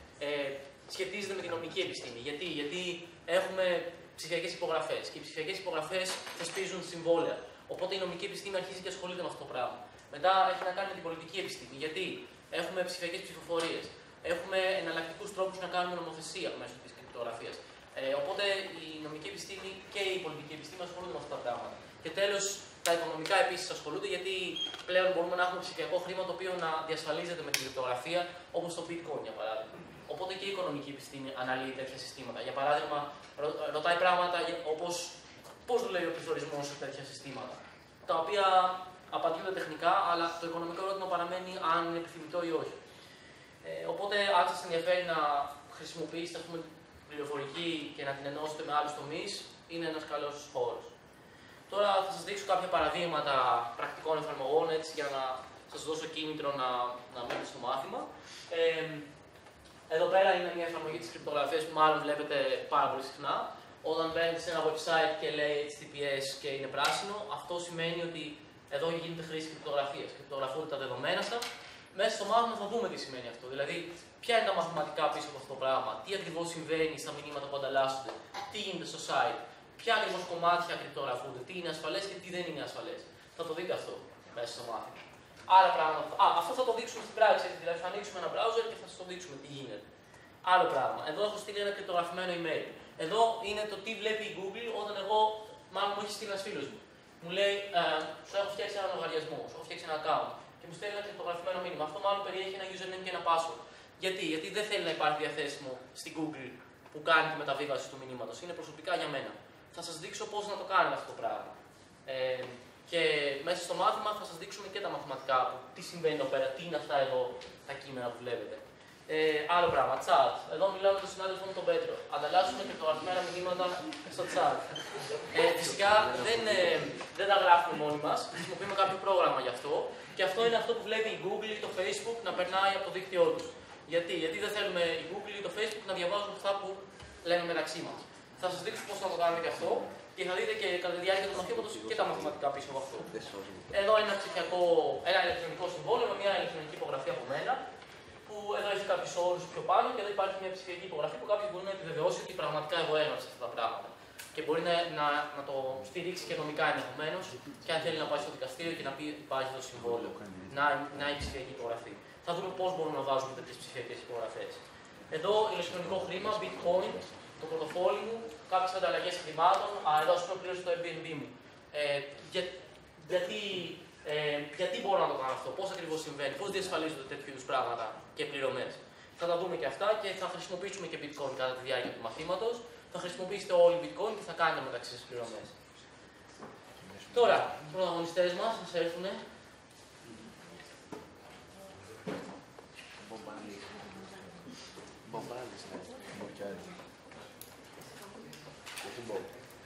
ε, σχετίζεται με την νομική επιστήμη. Γιατί, Γιατί έχουμε ψηφιακές υπογραφές και οι ψηφιακές υπογραφές θεσπίζουν συμβόλαια. Οπότε η νομική επιστήμη αρχίζει και ασχολείται με αυτό το πράγμα. Μετά έχει να κάνει με την πολιτική επιστήμη. Γιατί έχουμε ψηφιακές ψηφοφορίες. Έχουμε εναλλακτικούς τρόπους να κάνουμε νομοθεσία μέσω της κρυπτογραφίας. Ε, οπότε η νομική επιστήμη και η πολιτική επιστήμη ασχολούνται με αυτά τα πράγματα. Και τέλος, τα οικονομικά επίσης ασχολούνται, γιατί πλέον μπορούμε να έχουμε ψηφιακό χρήμα το οποίο να διασφαλίζεται με την κρυπτογραφία, όπως το Bitcoin για παράδειγμα. Οπότε και η οικονομική επιστήμη αναλύει τέτοια συστήματα. Για παράδειγμα, ρω, ρωτάει πράγματα όπως πώς δουλεύει ο πληθωρισμός σε τέτοια συστήματα. Τα οποία απαντιούνται τεχνικά, αλλά το οικονομικό ερώτημα παραμένει αν είναι επιθυμητό ή όχι. Ε, οπότε, αν σας ενδιαφέρει να χρησιμοποιήσετε ας πούμε, πληροφορική και να την ενώσετε με άλλους τομείς, είναι ένας καλός χώρος. Τώρα θα σας δείξω κάποια παραδείγματα πρακτικών εφαρμογών, έτσι, για να σας δώσω κίνητρο να, να μείνετε στο μάθημα. Ε, εδώ πέρα είναι μια εφαρμογή της κρυπτογραφίας που μάλλον βλέπετε πάρα πολύ συχνά. Όταν μπαίνετε σε ένα website και λέει έιτς τι πι ες και είναι πράσινο, αυτό σημαίνει ότι εδώ γίνεται χρήση κρυπτογραφίας. Κρυπτογραφούνται τα δεδομένα σας. Μέσα στο μάθημα θα δούμε τι σημαίνει αυτό. Δηλαδή, ποια είναι τα μαθηματικά πίσω από αυτό το πράγμα, τι ακριβώς συμβαίνει στα μηνύματα που ανταλλάσσονται, τι γίνεται στο site, ποια ακριβώς κομμάτια κρυπτογραφούνται, τι είναι ασφαλές και τι δεν είναι ασφαλές. Θα το δείτε αυτό μέσα στο μάθημα. Άλλα πράγματα. Α, αυτό θα το δείξουμε στην πράξη. Δηλαδή θα ανοίξουμε ένα browser και θα σας το δείξουμε τι γίνεται. Άλλο πράγμα. Εδώ έχω στείλει ένα κρυπτογραφημένο email. Εδώ είναι το τι βλέπει η Google όταν εγώ, μάλλον μου έχει στείλει ένα φίλο μου. Μου λέει, ε, σου έχω φτιάξει ένα λογαριασμό, σου έχω φτιάξει ένα account και μου στέλνει ένα κρυπτογραφημένο μήνυμα. Αυτό μάλλον περιέχει ένα username και ένα password. Γιατί, Γιατί δεν θέλει να υπάρχει διαθέσιμο στην Google που κάνει τη μεταβίβαση του μηνύματος. Είναι προσωπικά για μένα. Θα σας δείξω πώς να το κάνετε αυτό το πράγμα. Ε, και μέσα στο μάθημα θα σας δείξουμε και τα μαθηματικά που τι συμβαίνει εδώ πέρα, τι είναι αυτά εδώ τα κείμενα που βλέπετε. Ε, άλλο πράγμα, chat. Εδώ μιλάω με τον συνάδελφο μου τον Πέτρο. Ανταλλάσσουμε κρυπτογραφημένα μηνύματα στο chat. Ε, φυσικά δεν, ε, δεν τα γράφουμε μόνοι μας, χρησιμοποιούμε κάποιο πρόγραμμα γι' αυτό. Και αυτό είναι αυτό που βλέπει η Google ή το Facebook να περνάει από το δίκτυό τους. Γιατί, Γιατί δεν θέλουμε η Google ή το Facebook να διαβάζουν αυτά που λέμε μεταξύ μας. Θα σας δείξω πώς να το κάνουμε και αυτό και θα δείτε και κατά τη διάρκεια του μαθήματος και τα μαθηματικά πίσω από αυτό. Εδώ είναι ένα ψηφιακό, ένα ηλεκτρονικό συμβόλαιο με μια ηλεκτρονική υπογραφή από μένα. Που εδώ έχει κάποιους όρους πιο πάνω και εδώ υπάρχει μια ψηφιακή υπογραφή που κάποιος μπορεί να επιβεβαιώσει ότι πραγματικά εγώ έγραψα αυτά τα πράγματα. Και μπορεί να, να, να το στηρίξει και νομικά ενδεχομένως και αν θέλει να πάει στο δικαστήριο και να πει ότι υπάρχει το συμβόλαιο. Να, να έχει ψηφιακή υπογραφή. Θα δούμε πώς μπορούμε να βάζουμε τέτοιες ψηφιακές υπογραφές. Εδώ ηλεκτρονικό χρήμα, bitcoin, το πορτοφόλι μου, κάποιες ανταλλαγές χρημάτων. Α, εδώ ας πούμε πλήρωσε το Airbnb μου. Ε, για, γιατί, ε, γιατί μπορώ να το κάνω αυτό, πώς ακριβώς συμβαίνει, πώς διασφαλίζονται τέτοιου είδους πράγματα και πληρωμές. Θα τα δούμε και αυτά και θα χρησιμοποιήσουμε και bitcoin κατά τη διάρκεια του μαθήματος. Θα χρησιμοποιήσετε όλοι bitcoin και θα κάνετε μεταξύ σας πληρωμές. Τώρα, οι πρωταγωνιστές μας θα έρθουν. Μπομπάλης, ναι. Μποκιάρι. Όχι μπο.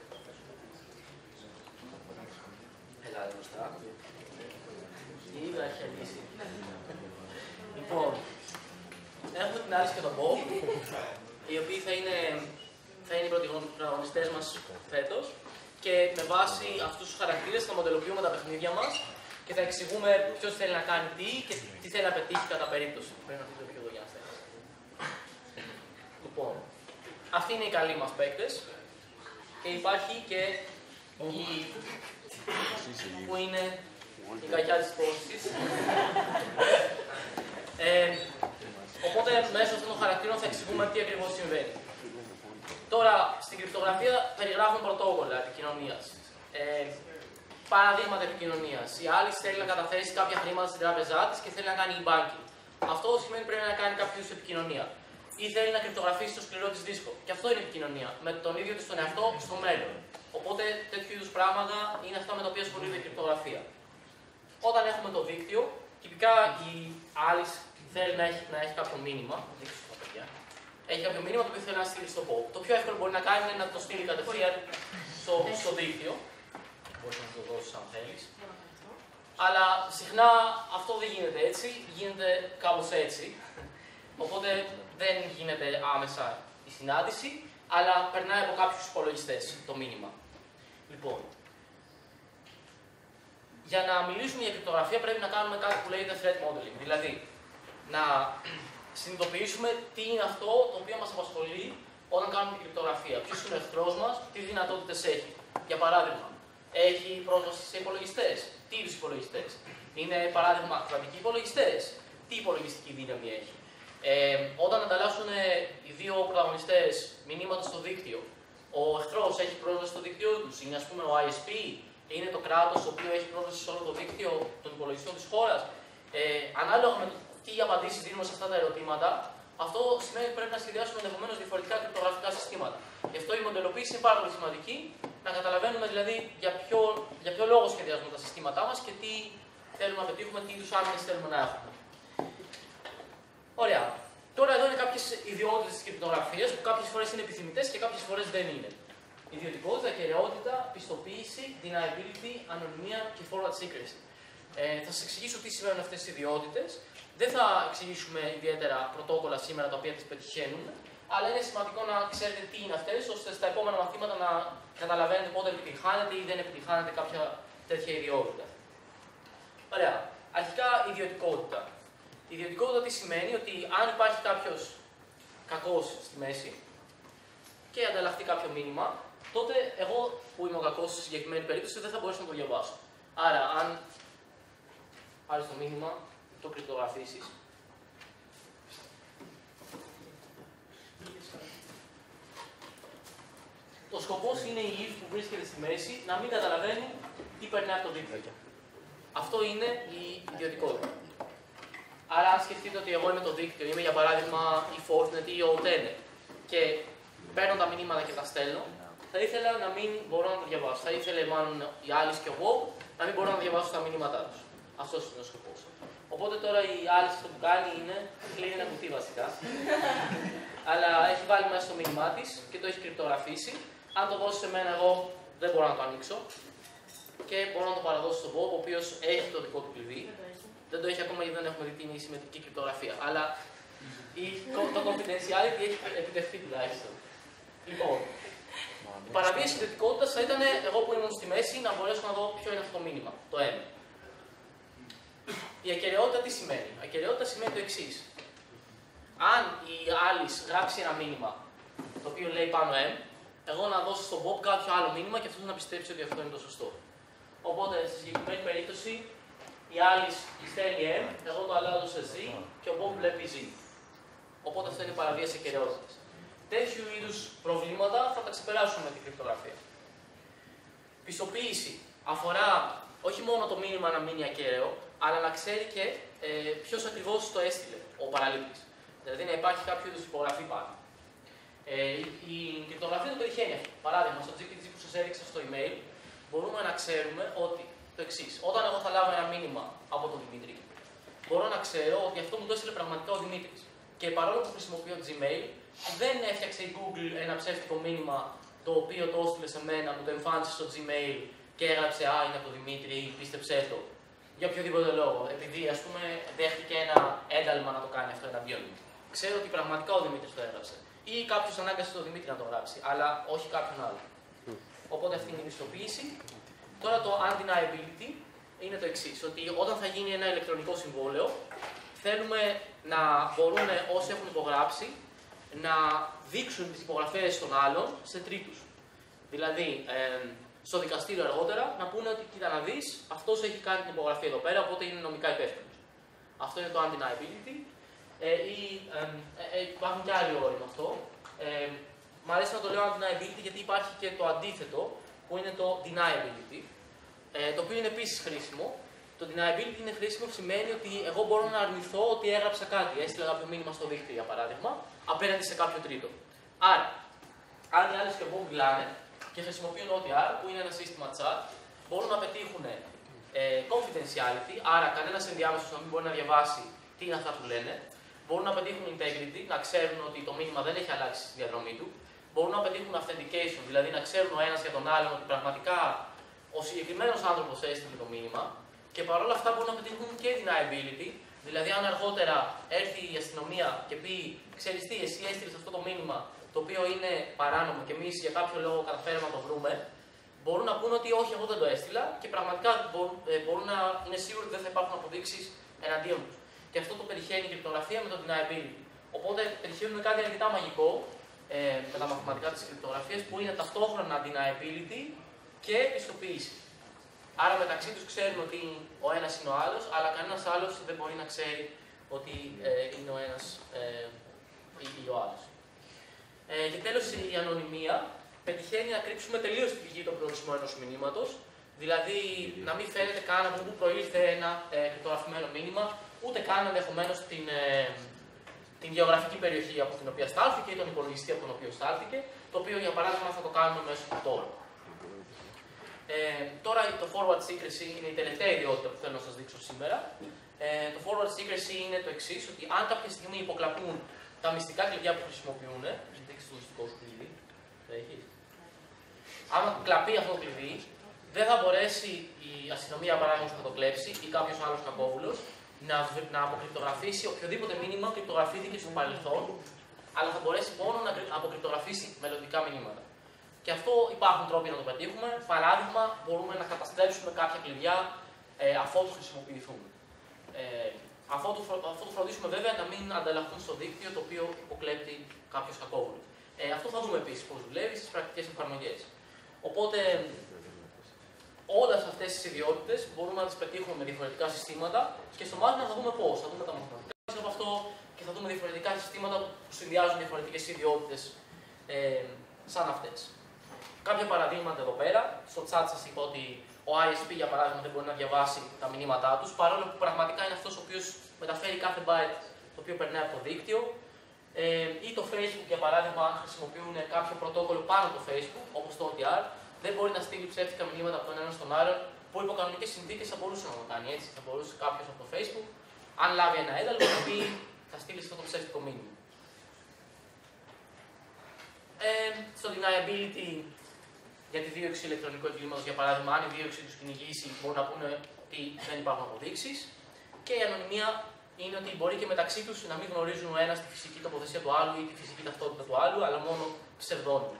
Ελάτε μπροστά. Είδα, έχει αργήσει. Λοιπόν, έχουμε την Άλης και τον Bob, οι οποίοι θα είναι, θα είναι οι πρωταγωνιστές μας φέτος και με βάση αυτούς τους χαρακτήρες θα μοντελοποιούμε τα παιχνίδια μας και θα εξηγούμε ποιος θέλει να κάνει τι και τι θέλει να πετύχει κατά περίπτωση. Πρέπει να δείτε πιο εδώ για να στέλνει. Λοιπόν, αυτοί είναι οι καλοί μας παίκτες και υπάρχει και η... που είναι η κακιά της υπόθεσης. ε, οπότε μέσω αυτών των χαρακτήρων θα εξηγούμε τι ακριβώς συμβαίνει. Τώρα, στην κρυπτογραφία περιγράφουμε πρωτόκολλα επικοινωνίας. Ε, παραδείγματα επικοινωνίας. Η άλλη θέλει να καταθέσει κάποια χρήματα στην τράπεζά της και θέλει να κάνει e-banking. Αυτό σημαίνει πρέπει να κάνει κάποιο επικοινωνία. Ή θέλει να κρυπτογραφήσει το σκληρό της δίσκο. Και αυτό είναι επικοινωνία. Με τον ίδιο της τον εαυτό στο μέλλον. Οπότε τέτοιου είδους πράγματα είναι αυτά με τα οποία ασχολείται η κρυπτογραφία. Όταν έχουμε το δίκτυο, τυπικά η άλλη θέλει να έχει, να έχει κάποιο μήνυμα. Δείξω τα παιδιά. Έχει κάποιο μήνυμα το οποίο θέλει να στείλει στο Bob. Το πιο εύκολο μπορεί να κάνει είναι να το στείλει κατευθείαν στο, στο δίκτυο. Μπορεί να το δώσει αν θέλει. Αλλά συχνά αυτό δεν γίνεται έτσι, γίνεται κάπως έτσι. Οπότε δεν γίνεται άμεσα η συνάντηση, αλλά περνάει από κάποιους υπολογιστές το μήνυμα. Λοιπόν, για να μιλήσουμε για κρυπτογραφία πρέπει να κάνουμε κάτι που λέγεται threat modeling. Δηλαδή, να συνειδητοποιήσουμε τι είναι αυτό το οποίο μας απασχολεί όταν κάνουμε κρυπτογραφία. Ποιος είναι ο εχθρός μας, τι δυνατότητες έχει. Για παράδειγμα, έχει πρόσβαση σε υπολογιστές. Τι είδους υπολογιστές. Είναι παράδειγμα κρατικοί υπολογιστές. Τι υπολογιστική δύναμη έχει. Ε, όταν ανταλλάσσουν οι δύο πρωταγωνιστές μηνύματα στο δίκτυο, ο εχθρός έχει πρόσβαση στο δίκτυο τους, είναι ας πούμε ο άι ες πι, είναι το κράτος το οποίο έχει πρόσβαση σε όλο το δίκτυο των υπολογιστών της χώρας. Ε, ανάλογα με το τι απαντήσεις δίνουμε σε αυτά τα ερωτήματα, αυτό σημαίνει ότι πρέπει να σχεδιάσουμε ενδεχομένως διαφορετικά κρυπτογραφικά συστήματα. Γι' αυτό η μοντελοποίηση είναι πάρα πολύ σημαντική, να καταλαβαίνουμε δηλαδή για ποιο, για ποιο λόγο σχεδιάζουμε τα συστήματά μας και τι θέλουμε να πετύχουμε, τι είδους άμυνες θέλουμε να έχουμε. Ωραία. Τώρα εδώ είναι κάποιες ιδιότητες της κρυπτογραφίας που κάποιες φορές είναι επιθυμητές και κάποιες φορές δεν είναι. Ιδιωτικότητα, ακεραιότητα, πιστοποίηση, deniability, ανωνυμία και forward secrecy. Ε, θα σας εξηγήσω τι σημαίνουν αυτές τις ιδιότητες. Δεν θα εξηγήσουμε ιδιαίτερα πρωτόκολλα σήμερα τα οποία τις πετυχαίνουν, αλλά είναι σημαντικό να ξέρετε τι είναι αυτές, ώστε στα επόμενα μαθήματα να καταλαβαίνετε πότε επιτυγχάνετε ή δεν επιτυγχάνετε κάποια τέτοια ιδιότητα. Ωραία. Αρχικά, ιδιωτικότητα. Η ιδιωτικότητα τι σημαίνει, ότι αν υπάρχει κάποιος κακός στη μέση και ανταλλαχθεί κάποιο μήνυμα, τότε εγώ που είμαι ο κακός στη συγκεκριμένη περίπτωση δεν θα μπορέσω να το διαβάσω. Άρα, αν πάρεις το μήνυμα, το κρυπτογραφήσεις, ο σκοπός είναι η if που βρίσκεται στη μέση να μην καταλαβαίνει τι περνάει από το δίκτυο. Αυτό είναι η ιδιωτικότητα. Άρα, αν σκεφτείτε ότι εγώ είμαι το δίκτυο, είμαι για παράδειγμα η Fortinet ή ο Tenet και παίρνω τα μηνύματα και τα στέλνω, θα ήθελα να μην μπορώ να τα διαβάσω. Θα ήθελε μάλλον οι Alice και εγώ να μην μπορώ να διαβάσω τα μηνύματά του. Αυτό είναι ο σκοπός. Οπότε τώρα η Alice αυτό που κάνει είναι κλείνει ένα κουτί βασικά. Αλλά έχει βάλει μέσα στο μήνυμά τη και το έχει κρυπτογραφήσει. Αν το δώσει σε μένα, εγώ δεν μπορώ να το ανοίξω. Και μπορώ να το παραδώσω στον Bob, ο οποίο έχει το δικό του κλειδί. Δεν το έχει ακόμα γιατί δεν έχουμε δει την συμμετρική κρυπτογραφία. Αλλά η, το confidentiality έχει επιτευχθεί τουλάχιστον. Λοιπόν, η παραβίαση ιδιωτικότητα θα ήταν εγώ που ήμουν στη μέση να μπορέσω να δω ποιο είναι αυτό το μήνυμα. Το M. Η ακεραιότητα τι σημαίνει? Η ακεραιότητα σημαίνει το εξής. Αν η Alice γράψει ένα μήνυμα το οποίο λέει πάνω M, εγώ να δώσω στον Bob κάποιο άλλο μήνυμα και αυτό να πιστέψει ότι αυτό είναι το σωστό. Οπότε στη συγκεκριμένη περίπτωση η Alice στέλνει M, εγώ το αλλάζω σε Z και ο Bob βλέπει Z. Οπότε αυτό είναι η παραβίαση ακεραιότητας. Τέτοιου είδους προβλήματα θα τα ξεπεράσουμε με την κρυπτογραφία. Πιστοποίηση αφορά όχι μόνο το μήνυμα να μείνει ακέραιο, αλλά να ξέρει και ε, ποιος ακριβώς το έστειλε, ο παραλήπτης. Δηλαδή να υπάρχει κάποιο είδους υπογραφή πάνω. Ε, η κρυπτογραφία το πετυχαίνει αυτό. Παράδειγμα, στο τζι πι τζι που σας έδειξα στο email, μπορούμε να ξέρουμε ότι το εξής. Όταν εγώ θα λάβω ένα μήνυμα από τον Δημήτρη, μπορώ να ξέρω ότι αυτό μου το έστειλε πραγματικά ο Δημήτρης. Και παρόλο που χρησιμοποιώ Gmail, δεν έφτιαξε η Google ένα ψεύτικο μήνυμα το οποίο το έστειλε σε μένα, μου το εμφάνισε στο Gmail και έγραψε «Α, είναι από τον Δημήτρη, πίστεψέ το». Για οποιοδήποτε λόγο. Επειδή, ας πούμε, δέχτηκε ένα ένταλμα να το κάνει αυτό εναντίον μου. Ξέρω ότι πραγματικά ο Δημήτρης το έγραψε. Ή κάποιος ανάγκασε τον Δημήτρη να το γράψει, αλλά όχι κάποιον άλλο. Οπότε αυτή είναι η πιστοποίηση. Τώρα το undeniability είναι το εξής, ότι όταν θα γίνει ένα ηλεκτρονικό συμβόλαιο, θέλουμε να μπορούν όσοι έχουν υπογράψει να δείξουν τις υπογραφές των άλλων σε τρίτους. Δηλαδή, ε, στο δικαστήριο αργότερα να πούνε ότι κοίτα να δεις, αυτός έχει κάνει την υπογραφή εδώ πέρα, οπότε είναι νομικά υπεύθυνος. Αυτό είναι το undeniability. Ε, ή, ε, ε, υπάρχουν και άλλοι όροι με αυτό. Ε, μ' αρέσει να το λέω undeniability γιατί υπάρχει και το αντίθετο που είναι το deniability, ε, το οποίο είναι επίσης χρήσιμο. Το deniability είναι χρήσιμο που σημαίνει ότι εγώ μπορώ να αρνηθώ ότι έγραψα κάτι. Έστειλα κάποιο μήνυμα στο δίκτυο, για παράδειγμα, απέναντι σε κάποιο τρίτο. Άρα, αν οι άλλοι και εγώ μιλάνε και χρησιμοποιούν ό,τι άρα, που είναι ένα σύστημα chat, μπορούν να πετύχουν ε, confidentiality, άρα κανένα ενδιάμεσος να μην μπορεί να διαβάσει τι είναι αυτά που λένε. Μπορούν να πετύχουν integrity, να ξέρουν ότι το μήνυμα δεν έχει αλλάξει στη διαδρομή του. Μπορούν να πετύχουν authentication, δηλαδή να ξέρουν ο ένας για τον άλλον ότι πραγματικά ο συγκεκριμένος άνθρωπος έστειλε το μήνυμα. Και παρόλα αυτά μπορούν να πετύχουν και deniability, δηλαδή αν αργότερα έρθει η αστυνομία και πει: Ξέρεις τι, εσύ έστειλες αυτό το μήνυμα το οποίο είναι παράνομο και εμείς για κάποιο λόγο καταφέραμε να το βρούμε, μπορούν να πούνε ότι όχι, εγώ δεν το έστειλα και πραγματικά μπορούν, ε, μπορούν να είναι σίγουροι ότι δεν θα υπάρχουν αποδείξεις εναντίον τους. Και αυτό το πετυχαίνει η κρυπτογραφία με το deniability. Οπότε πετυχαίνουμε κάτι αρκετά μαγικό ε, με τα μαθηματικά της κρυπτογραφίας που είναι ταυτόχρονα deniability και πιστοποίηση. Άρα μεταξύ τους ξέρουν ότι ο ένας είναι ο άλλος, αλλά κανένας άλλος δεν μπορεί να ξέρει ότι ε, είναι ο ένας ε, ή, ή ο άλλος. Ε, και τέλος η ανωνυμία πετυχαίνει να κρύψουμε τελείως την πηγή των προορισμού ενός μηνύματος, δηλαδή να μην φαίνεται καν από πού προήλθε ένα ε, κρυπτογραφημένο μήνυμα, ούτε καν ενδεχομένως την, ε, την γεωγραφική περιοχή από την οποία στάλθηκε ή τον υπολογιστή από τον οποίο στάλθηκε, το οποίο για παράδειγμα θα το κάνουμε μέσω του τόρου. Ε, τώρα το forward secrecy είναι η τελευταία ιδιότητα που θέλω να σας δείξω σήμερα. Ε, το forward secrecy είναι το εξής, ότι αν κάποια στιγμή υποκλαπούν τα μυστικά κλειδιά που χρησιμοποιούν, δείξτε το μυστικό σου κλειδί, το έχεις. Αν κλαπεί αυτό το κλειδί, δεν θα μπορέσει η αστυνομία παράδειγμα που θα το κλέψει ή κάποιος άλλος κακόβουλος να, να αποκρυπτογραφήσει οποιοδήποτε μήνυμα κρυπτογραφήθηκε στο παρελθόν, αλλά θα μπορέσει μόνο να αποκρυπτογραφήσει μελλοντικά μηνύματα. Και αυτό υπάρχουν τρόποι να το πετύχουμε. Παράδειγμα, μπορούμε να καταστρέψουμε κάποια κλειδιά ε, αφότου χρησιμοποιηθούν. Ε, αφότου, αφότου φροντίσουμε βέβαια να μην ανταλλαχθούν στο δίκτυο το οποίο υποκλέπτει κάποιος κακόβουλος. Ε, αυτό θα δούμε επίσης πώς δουλεύει στις πρακτικές εφαρμογές. Οπότε, όλες αυτές τις ιδιότητες μπορούμε να τις πετύχουμε με διαφορετικά συστήματα και στο μάθημα θα δούμε πώς. Θα δούμε τα μαθηματικά από αυτό και θα δούμε διαφορετικά συστήματα που συνδυάζουν διαφορετικές ιδιότητες ε, σαν αυτές. Κάποια παραδείγματα εδώ πέρα. Στο chat σας είπα ότι ο άι ες πι για παράδειγμα δεν μπορεί να διαβάσει τα μηνύματά τους, παρόλο που πραγματικά είναι αυτός ο οποίος μεταφέρει κάθε byte το οποίο περνάει από το δίκτυο. Ε, ή το Facebook για παράδειγμα, αν χρησιμοποιούν κάποιο πρωτόκολλο πάνω από το Facebook, όπως το ο τι αρ, δεν μπορεί να στείλει ψεύτικα μηνύματα από τον ένα στον άλλον, που υπό κανονικές συνθήκες θα μπορούσε να το κάνει έτσι. Θα μπορούσε κάποιος από το Facebook, αν λάβει ένα ένταλμα, να πει θα στείλει αυτό το ψεύτικο μήνυμα. Ε, στο deniability για τη δίωξη ηλεκτρονικού εγκλήματος, για παράδειγμα, αν η δίωξη τους κυνηγήσει, μπορούν να πούνε ότι δεν υπάρχουν αποδείξεις. Και η ανωνυμία είναι ότι μπορεί και μεταξύ τους να μην γνωρίζουν ο ένας τη φυσική τοποθεσία του άλλου ή τη φυσική ταυτότητα του άλλου, αλλά μόνο ψευδόνυμο.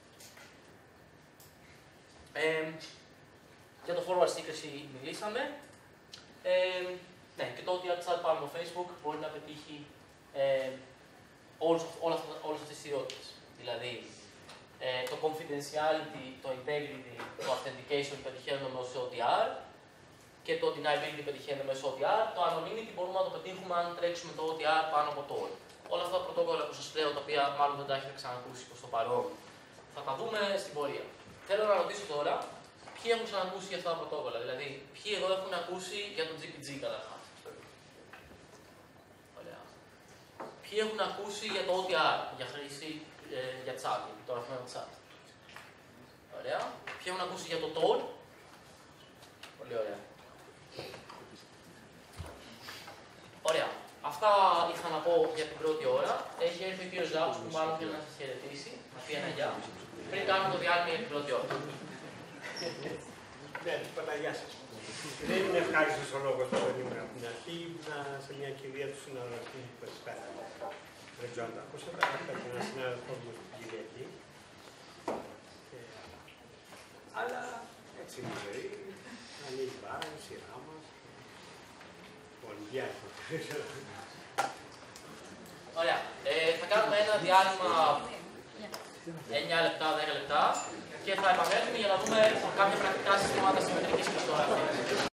Ε, για το forward secrecy μιλήσαμε. Ε, ναι, και το ότι chat πάνω από το Facebook μπορεί να πετύχει ε, όλες, όλες, όλες αυτές τις ιδιότητες. Δηλαδή, ε, το confidentiality, το integrity, το authentication πετυχαίνουμε μέσω ο τι αρ και το deniability πετυχαίνουμε μέσω ο τι αρ. Το anonymity μπορούμε να το πετύχουμε αν τρέξουμε το ο τι αρ πάνω από το όλο. Όλα αυτά τα πρωτόκολλα που σας λέω, τα οποία μάλλον δεν τα έχετε ξανακούσει προς το παρόν, θα τα δούμε στην πορεία. Θέλω να ρωτήσω τώρα, ποιοι έχουν ξανακούσει για αυτά τα πρωτόκολλα, δηλαδή ποιοι εδώ έχουν ακούσει για το τζι πι τζι καταρχάς. Ωραία. Ποιοι έχουν ακούσει για το ο τι αρ, για χρήση ε, για chat, το γραφμένο chat. Ωραία. Ποιοι έχουν ακούσει για το τολ. Πολύ ωραία. Ωραία. Αυτά είχα να πω για την πρώτη ώρα. Έχει έρθει ο κύριος Ζάπους που μάλλον θέλει να σας χαιρετήσει, να πει ένα γεια, πριν κάνουμε το διάλειμμα για την πρώτη ώρα. Ναι, Παναγιά σας. Δεν είναι ευχάριστος ο λόγος που δεν ήμουν από την αρχή, ήμουν σε μια κηδεία του συναδελφού που πέθανε. Δεν ξέρω αν τα ακούσατε, είχα ένα συνάδελφό μου στην Κυριακή. Αλλά έτσι είναι η ζωή, ανοίγει μπάρα, η σειρά μας. Ολυμπιάκο. Ωραία. Ε, θα κάνουμε ένα διάλειμμα εννιά λεπτά, δέκα λεπτά και θα επανέλθουμε για να δούμε κάποια πρακτικά συστήματα συμμετρικής κρυπτογραφίας.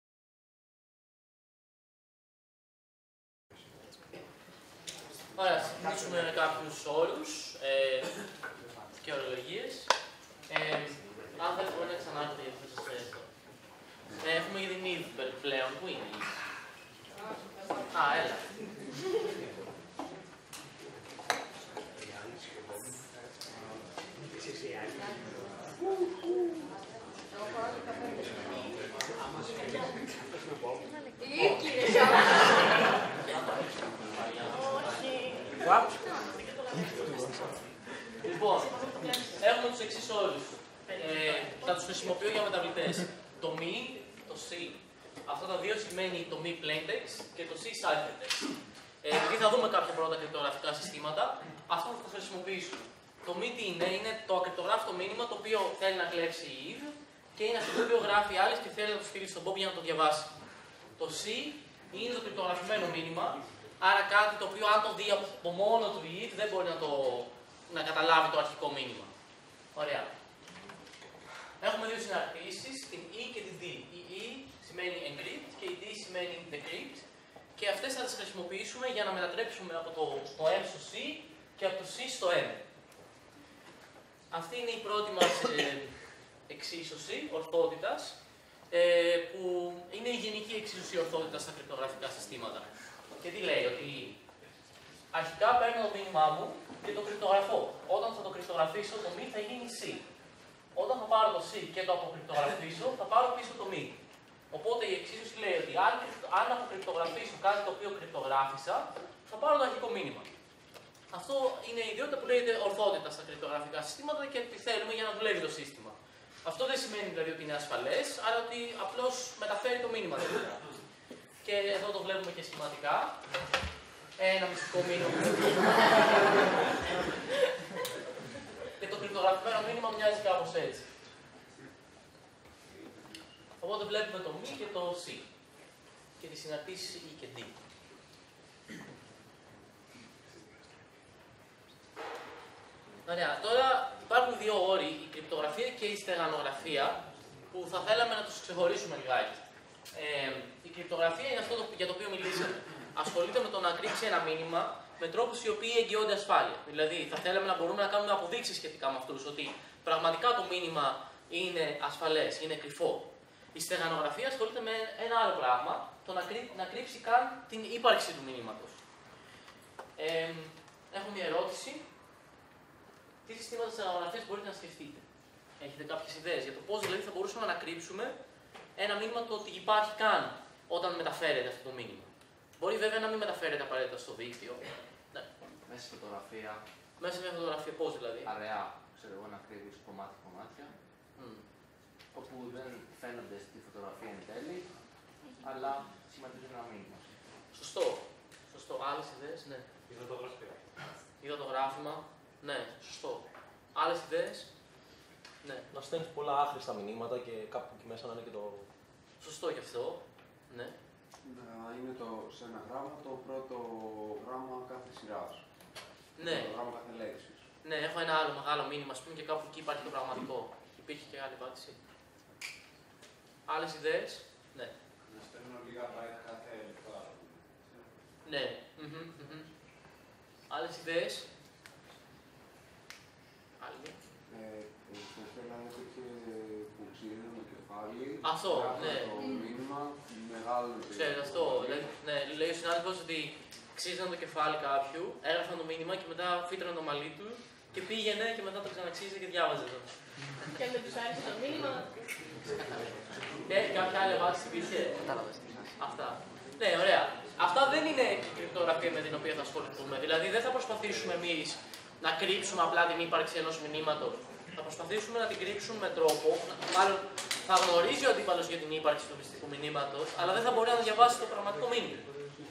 Ωραία, θα συζητήσουμε με κάποιους όρους ε, και ορολογίες. Ε, αν θέλετε μπορεί να ξανάρθετε γιατί θα σας φέρω. Ε, έχουμε ήδη Νίβ πλέον. Πού είναι η Α, έλα. Λοιπόν, έχουμε τους εξής όρους. Ε, θα τους χρησιμοποιώ για μεταβλητές. Το μη, το σι. Αυτά τα δύο σημαίνει το μη plaintext και το σι ciphertext. Ε, επειδή θα δούμε κάποια πρώτα κρυπτογραφικά συστήματα, αυτό θα το χρησιμοποιήσουμε. Το μη τι είναι, είναι το ακρυπτογράφητο μήνυμα το οποίο θέλει να κλέψει η Eve και είναι αυτό το οποίο γράφει άλλη και θέλει να το στείλει στον Bob για να το διαβάσει. Το C είναι το κρυπτογραφημένο μήνυμα, άρα κάτι το οποίο αν το δει από μόνο του η Eve δεν μπορεί να, το, να καταλάβει το αρχικό μήνυμα. Ωραία. Έχουμε δύο συναρτήσεις, την E και την D. Η E σημαίνει encrypt και η D σημαίνει decrypt και αυτές θα τις χρησιμοποιήσουμε για να μετατρέψουμε από το, το M στο C και από το C στο M. Αυτή είναι η πρώτη μας ε, εξίσωση ορθότητας, ε, που είναι η γενική εξίσωση ορθότητας στα κρυπτογραφικά συστήματα. Και τι λέει, ότι αρχικά παίρνω το μήνυμά μου και το κρυπτογραφώ. Όταν θα το κρυπτογραφήσω, το μη θα γίνει C. Όταν θα πάρω το C και το αποκρυπτογραφήσω, θα πάρω πίσω το μη. Οπότε η εξίσωση λέει ότι αν, αν αποκρυπτογραφήσω κάτι το οποίο κρυπτογράφησα, θα πάρω το αρχικό μήνυμα. Αυτό είναι η ιδιότητα που λέγεται ορθότητα στα κρυπτογραφικά συστήματα και τι θέλουμε για να δουλεύει το σύστημα. Αυτό δεν σημαίνει δηλαδή ότι είναι ασφαλές, αλλά ότι απλώς μεταφέρει το μήνυμα. Και εδώ το βλέπουμε και σχηματικά. Ένα μυστικό μήνυμα. Και το κρυπτογραφημένο μήνυμα μοιάζει κάπως έτσι. Οπότε βλέπουμε το μη και το C. Και τις συναρτήσεις E και D. Ωραία. Τώρα υπάρχουν δύο όροι, η κρυπτογραφία και η στεγανογραφία, που που θα θέλαμε να τους ξεχωρίσουμε λιγάκι. Ε, η κρυπτογραφία είναι αυτό το, για το οποίο μιλήσαμε. Ασχολείται με το να κρύψει ένα μήνυμα με τρόπους οι οποίοι εγγυώνται ασφάλεια. Δηλαδή, θα θέλαμε να μπορούμε να κάνουμε αποδείξεις σχετικά με αυτούς ότι πραγματικά το μήνυμα είναι ασφαλές, είναι κρυφό. Η στεγανογραφία ασχολείται με ένα άλλο πράγμα, το να, κρύ, να κρύψει καν την ύπαρξη του μηνύματος. Ε, έχω μια ερώτηση. Τι συστήματα στεγανογραφίας μπορείτε να σκεφτείτε? Έχετε κάποιες ιδέες για το πώς δηλαδή θα μπορούσαμε να κρύψουμε ένα μήνυμα το ότι υπάρχει καν όταν μεταφέρεται αυτό το μήνυμα? Μπορεί βέβαια να μην μεταφέρεται απαραίτητα στο δίκτυο. Ναι. Μέσα στη φωτογραφία. Μέσα σε μια φωτογραφία, πώς δηλαδή? Αραιά, ξέρω εγώ, να κρύβεις κομμάτια-κομμάτια. Mm. Όπου δεν φαίνονται στη φωτογραφία εν τέλει, αλλά σχηματίζουν ένα μήνυμα. Σωστό. Σωστό. Άλλες ιδέες, ναι. Υδατογραφία. Υδατογράφημα, ναι. Σωστό. Άλλες ιδέες, ναι. Να στέλνεις πολλά άχρηστα μηνύματα και κάπου εκεί μέσα να είναι και το. Σωστό και αυτό, ναι. Να είναι το, σε ένα γράμμα το πρώτο γράμμα κάθε σειράς. Ναι. Το γράμμα κάθε λέξης. Ναι, έχω ένα άλλο μεγάλο μήνυμα, ας πούμε, και κάπου εκεί υπάρχει το πραγματικό. Υπήρχε και άλλη πάτηση. Άλλες ιδέες, ναι. Να στέλνω λίγα byte κάθε λεπτό. Ναι. Mm-hmm, mm-hmm. Άλλες ιδέες. Άλλη. Ε, θα ήθελα να τέτοιο που ξύνει το κεφάλι. Αυτό, ναι. Το μήνυμα μεγάλο. Ξέρετε αυτό, λέει, ναι, λέει ο συνάδελφος ότι ξύζανε το κεφάλι κάποιου, έγραφαν το μήνυμα και μετά φύτρωνε το μαλλί του και πήγαινε και μετά το ξαναξύζε και διάβαζε το. Και αν δεν τους άρεσε το μήνυμα. Και κάποια άλλη απάντηση υπήρχε. Αυτά. Ναι, ωραία. Αυτά δεν είναι η κρυπτογραφία με την οποία θα ασχοληθούμε. Δηλαδή δεν θα προσπαθήσουμε εμείς να κρύψουμε απλά την ύπαρξη ενός μηνύματος. Θα προσπαθήσουμε να την κρύψουμε με τρόπο, μάλλον θα γνωρίζει ο αντίπαλος για την ύπαρξη του μυστικού μηνύματος, αλλά δεν θα μπορεί να διαβάσει το πραγματικό μήνυμα.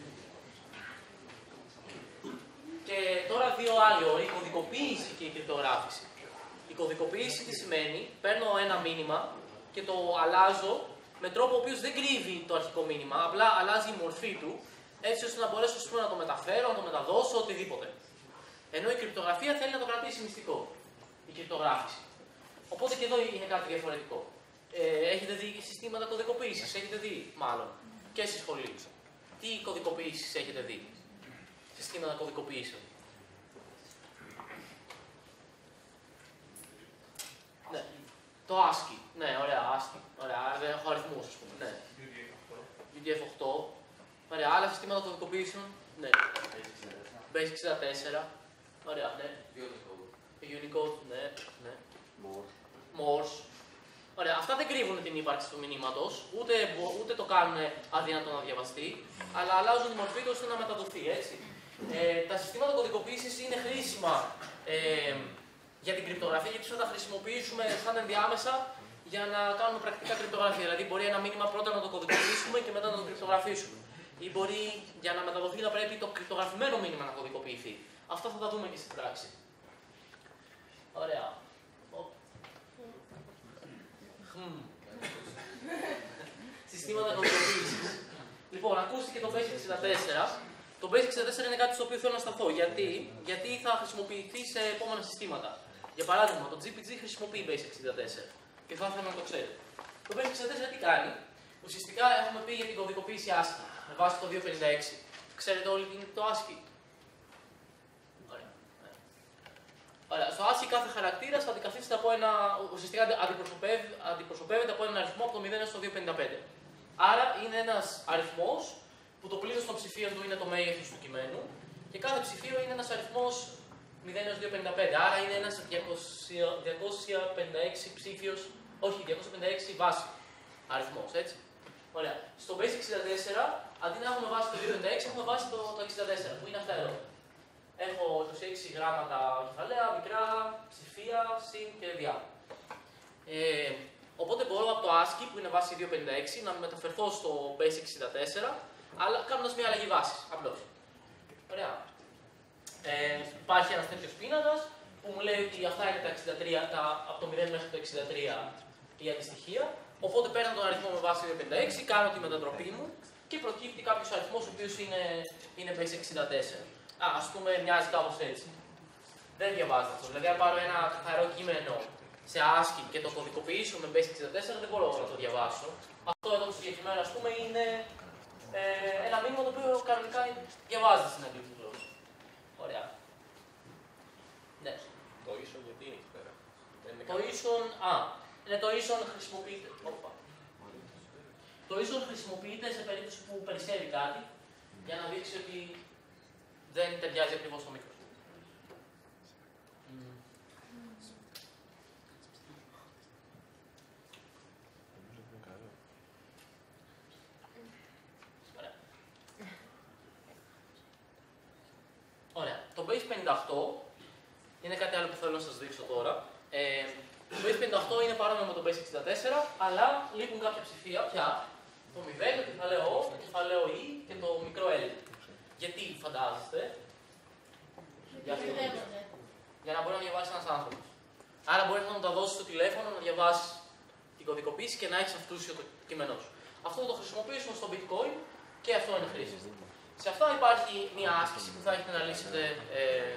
Και τώρα δύο άλλοι όροι, η κωδικοποίηση και η κρυπτογράφηση. Η κωδικοποίηση τι σημαίνει? Παίρνω ένα μήνυμα και το αλλάζω με τρόπο ο οποίος δεν κρύβει το αρχικό μήνυμα, απλά αλλάζει η μορφή του, έτσι ώστε να μπορέσω πούμε, να το μεταφέρω, να το μεταδώσω, οτιδήποτε. Ενώ η κρυπτογραφία θέλει να το κρατήσει μυστικό. Η κρυπτογράφηση. Οπότε και εδώ είναι κάτι διαφορετικό. Ε, έχετε δει συστήματα κωδικοποίησης, έχετε δει μάλλον και στη σχολή. Τι κωδικοποίησης έχετε δει? Συστήματα κωδικοποίησεων. Ναι. Το άσκι. Ναι, ωραία, άσκι. Ωραία, δεν έχω αριθμούς, ας πούμε. Ναι. γιου ντι εφ οκτώ. Ωραία, άλλα συστήματα κωδικοποίησεων. Ναι. Basic εξήντα τέσσερα. Ωραία, ναι. Unicode, ναι, ναι. Morse. Morse. Ωραία, αυτά δεν κρύβουν την ύπαρξη του μηνύματος, ούτε, ούτε το κάνουν αδύνατο να διαβαστεί, αλλά αλλάζουν τη μορφή του ώστε να μεταδοθεί, έτσι. Ε, τα συστήματα κωδικοποίησης είναι χρήσιμα ε, για την κρυπτογραφία, γιατί θα τα χρησιμοποιήσουμε σαν ενδιάμεσα για να κάνουμε πρακτικά κρυπτογραφία. Δηλαδή, μπορεί ένα μήνυμα πρώτα να το κωδικοποιήσουμε και μετά να το κρυπτογραφήσουμε. Ή μπορεί για να μεταδοθεί να πρέπει το κρυπτογραφημένο μήνυμα να κωδικοποιηθεί. Αυτά θα τα δούμε και στην πράξη. Ωραία. Συστήματα κωδικοποίησης. Λοιπόν, ακούστηκε το Basic εξήντα τέσσερα. Το Basic εξήντα τέσσερα είναι κάτι στο οποίο θέλω να σταθώ. Γιατί, Γιατί θα χρησιμοποιηθεί σε επόμενα συστήματα. Για παράδειγμα, το τζι πι τζι χρησιμοποιεί Basic εξήντα τέσσερα. Και θα ήθελα να το ξέρετε. Το Basic εξήντα τέσσερα τι κάνει? Ουσιαστικά έχουμε πει για την κωδικοποίηση άσκη με βάση το διακόσια πενήντα έξι. Ξέρετε όλοι τι είναι το άσκη? Ωραία. Ωραία. Στο άσκη κάθε χαρακτήρας αντικαθίσταται από ένα. Ουσιαστικά αντιπροσωπεύεται από έναν αριθμό από το μηδέν έως το διακόσια πενήντα πέντε. Άρα είναι ένας αριθμός που το πλήθος των ψηφίων του είναι το μέγεθος του κειμένου και κάθε ψηφίο είναι ένας αριθμός μηδέν έως διακόσια πενήντα πέντε. Άρα είναι ένας διακόσια πενήντα έξι ψήφιος, όχι διακόσια πενήντα έξι βάση αριθμός, έτσι. Ωραία. Στο Basic εξήντα τέσσερα, αντί να έχουμε βάση το διακόσια πενήντα έξι, έχουμε βάση το, το εξήντα τέσσερα, που είναι αυτά εδώ. Έχω είκοσι έξι γράμματα κεφαλαία, μικρά, ψηφία, συν και διά. Ε, οπότε μπορώ από το άσκι, που είναι βάση διακόσια πενήντα έξι, να μεταφερθώ στο Basic εξήντα τέσσερα, αλλά κάνοντας μια αλλαγή βάσης, απλώς. Ωραία. Ε, υπάρχει ένας τέτοιος πίνακας που μου λέει ότι αυτά είναι τα εξήντα τρία, τα, από το μηδέν μέχρι το εξήντα τρία η αντιστοιχεία. Οπότε παίρνω τον αριθμό με βάση διακόσια πενήντα έξι, κάνω τη μετατροπή μου και προκύπτει κάποιος αριθμός ο οποίος είναι, είναι Basic εξήντα τέσσερα. Α, ας πούμε, μοιάζει κάπως έτσι. Δεν διαβάζω αυτό. Δηλαδή, αν πάρω ένα καθαρό κείμενο σε άσκη και το κωδικοποιήσω με Basic εξήντα τέσσερα, δεν μπορώ να το διαβάσω. Αυτό εδώ συγκεκριμένα, ας πούμε, είναι ε, ένα μήνυμα το οποίο κανονικά διαβάζεται στην αγγλική γλώσσα. Ωραία. Ναι. Το ίσον γιατί είναι εκεί πέρα. Το ίσον, α, ναι, το ίσον χρησιμοποιείται. Οπα. Το ίσον χρησιμοποιείται σε περίπτωση που περισσεύει κάτι για να δείξει ότι δεν ταιριάζει ακριβώς το μικρό. Ωραία. Το Base πενήντα οκτώ είναι κάτι άλλο που θέλω να σας δείξω τώρα. Ε, το Base πενήντα οκτώ είναι παρόμοιο με το Base εξήντα τέσσερα, αλλά λείπουν κάποια ψηφία πια. Το μηδέν, το κεφαλαίο O, το κεφαλαίο E και το μικρό L. Γιατί φαντάζεστε? Για, για να μπορεί να διαβάσει ένας άνθρωπος. Άρα μπορεί να τα δώσει στο τηλέφωνο, να διαβάσει την κωδικοποίηση και να έχει αυτούσιο το κείμενό σου. Αυτό θα το χρησιμοποιήσουμε στο Bitcoin και αυτό είναι χρήσιμο. Σε αυτά υπάρχει μια άσκηση που θα έχετε να λύσετε ε,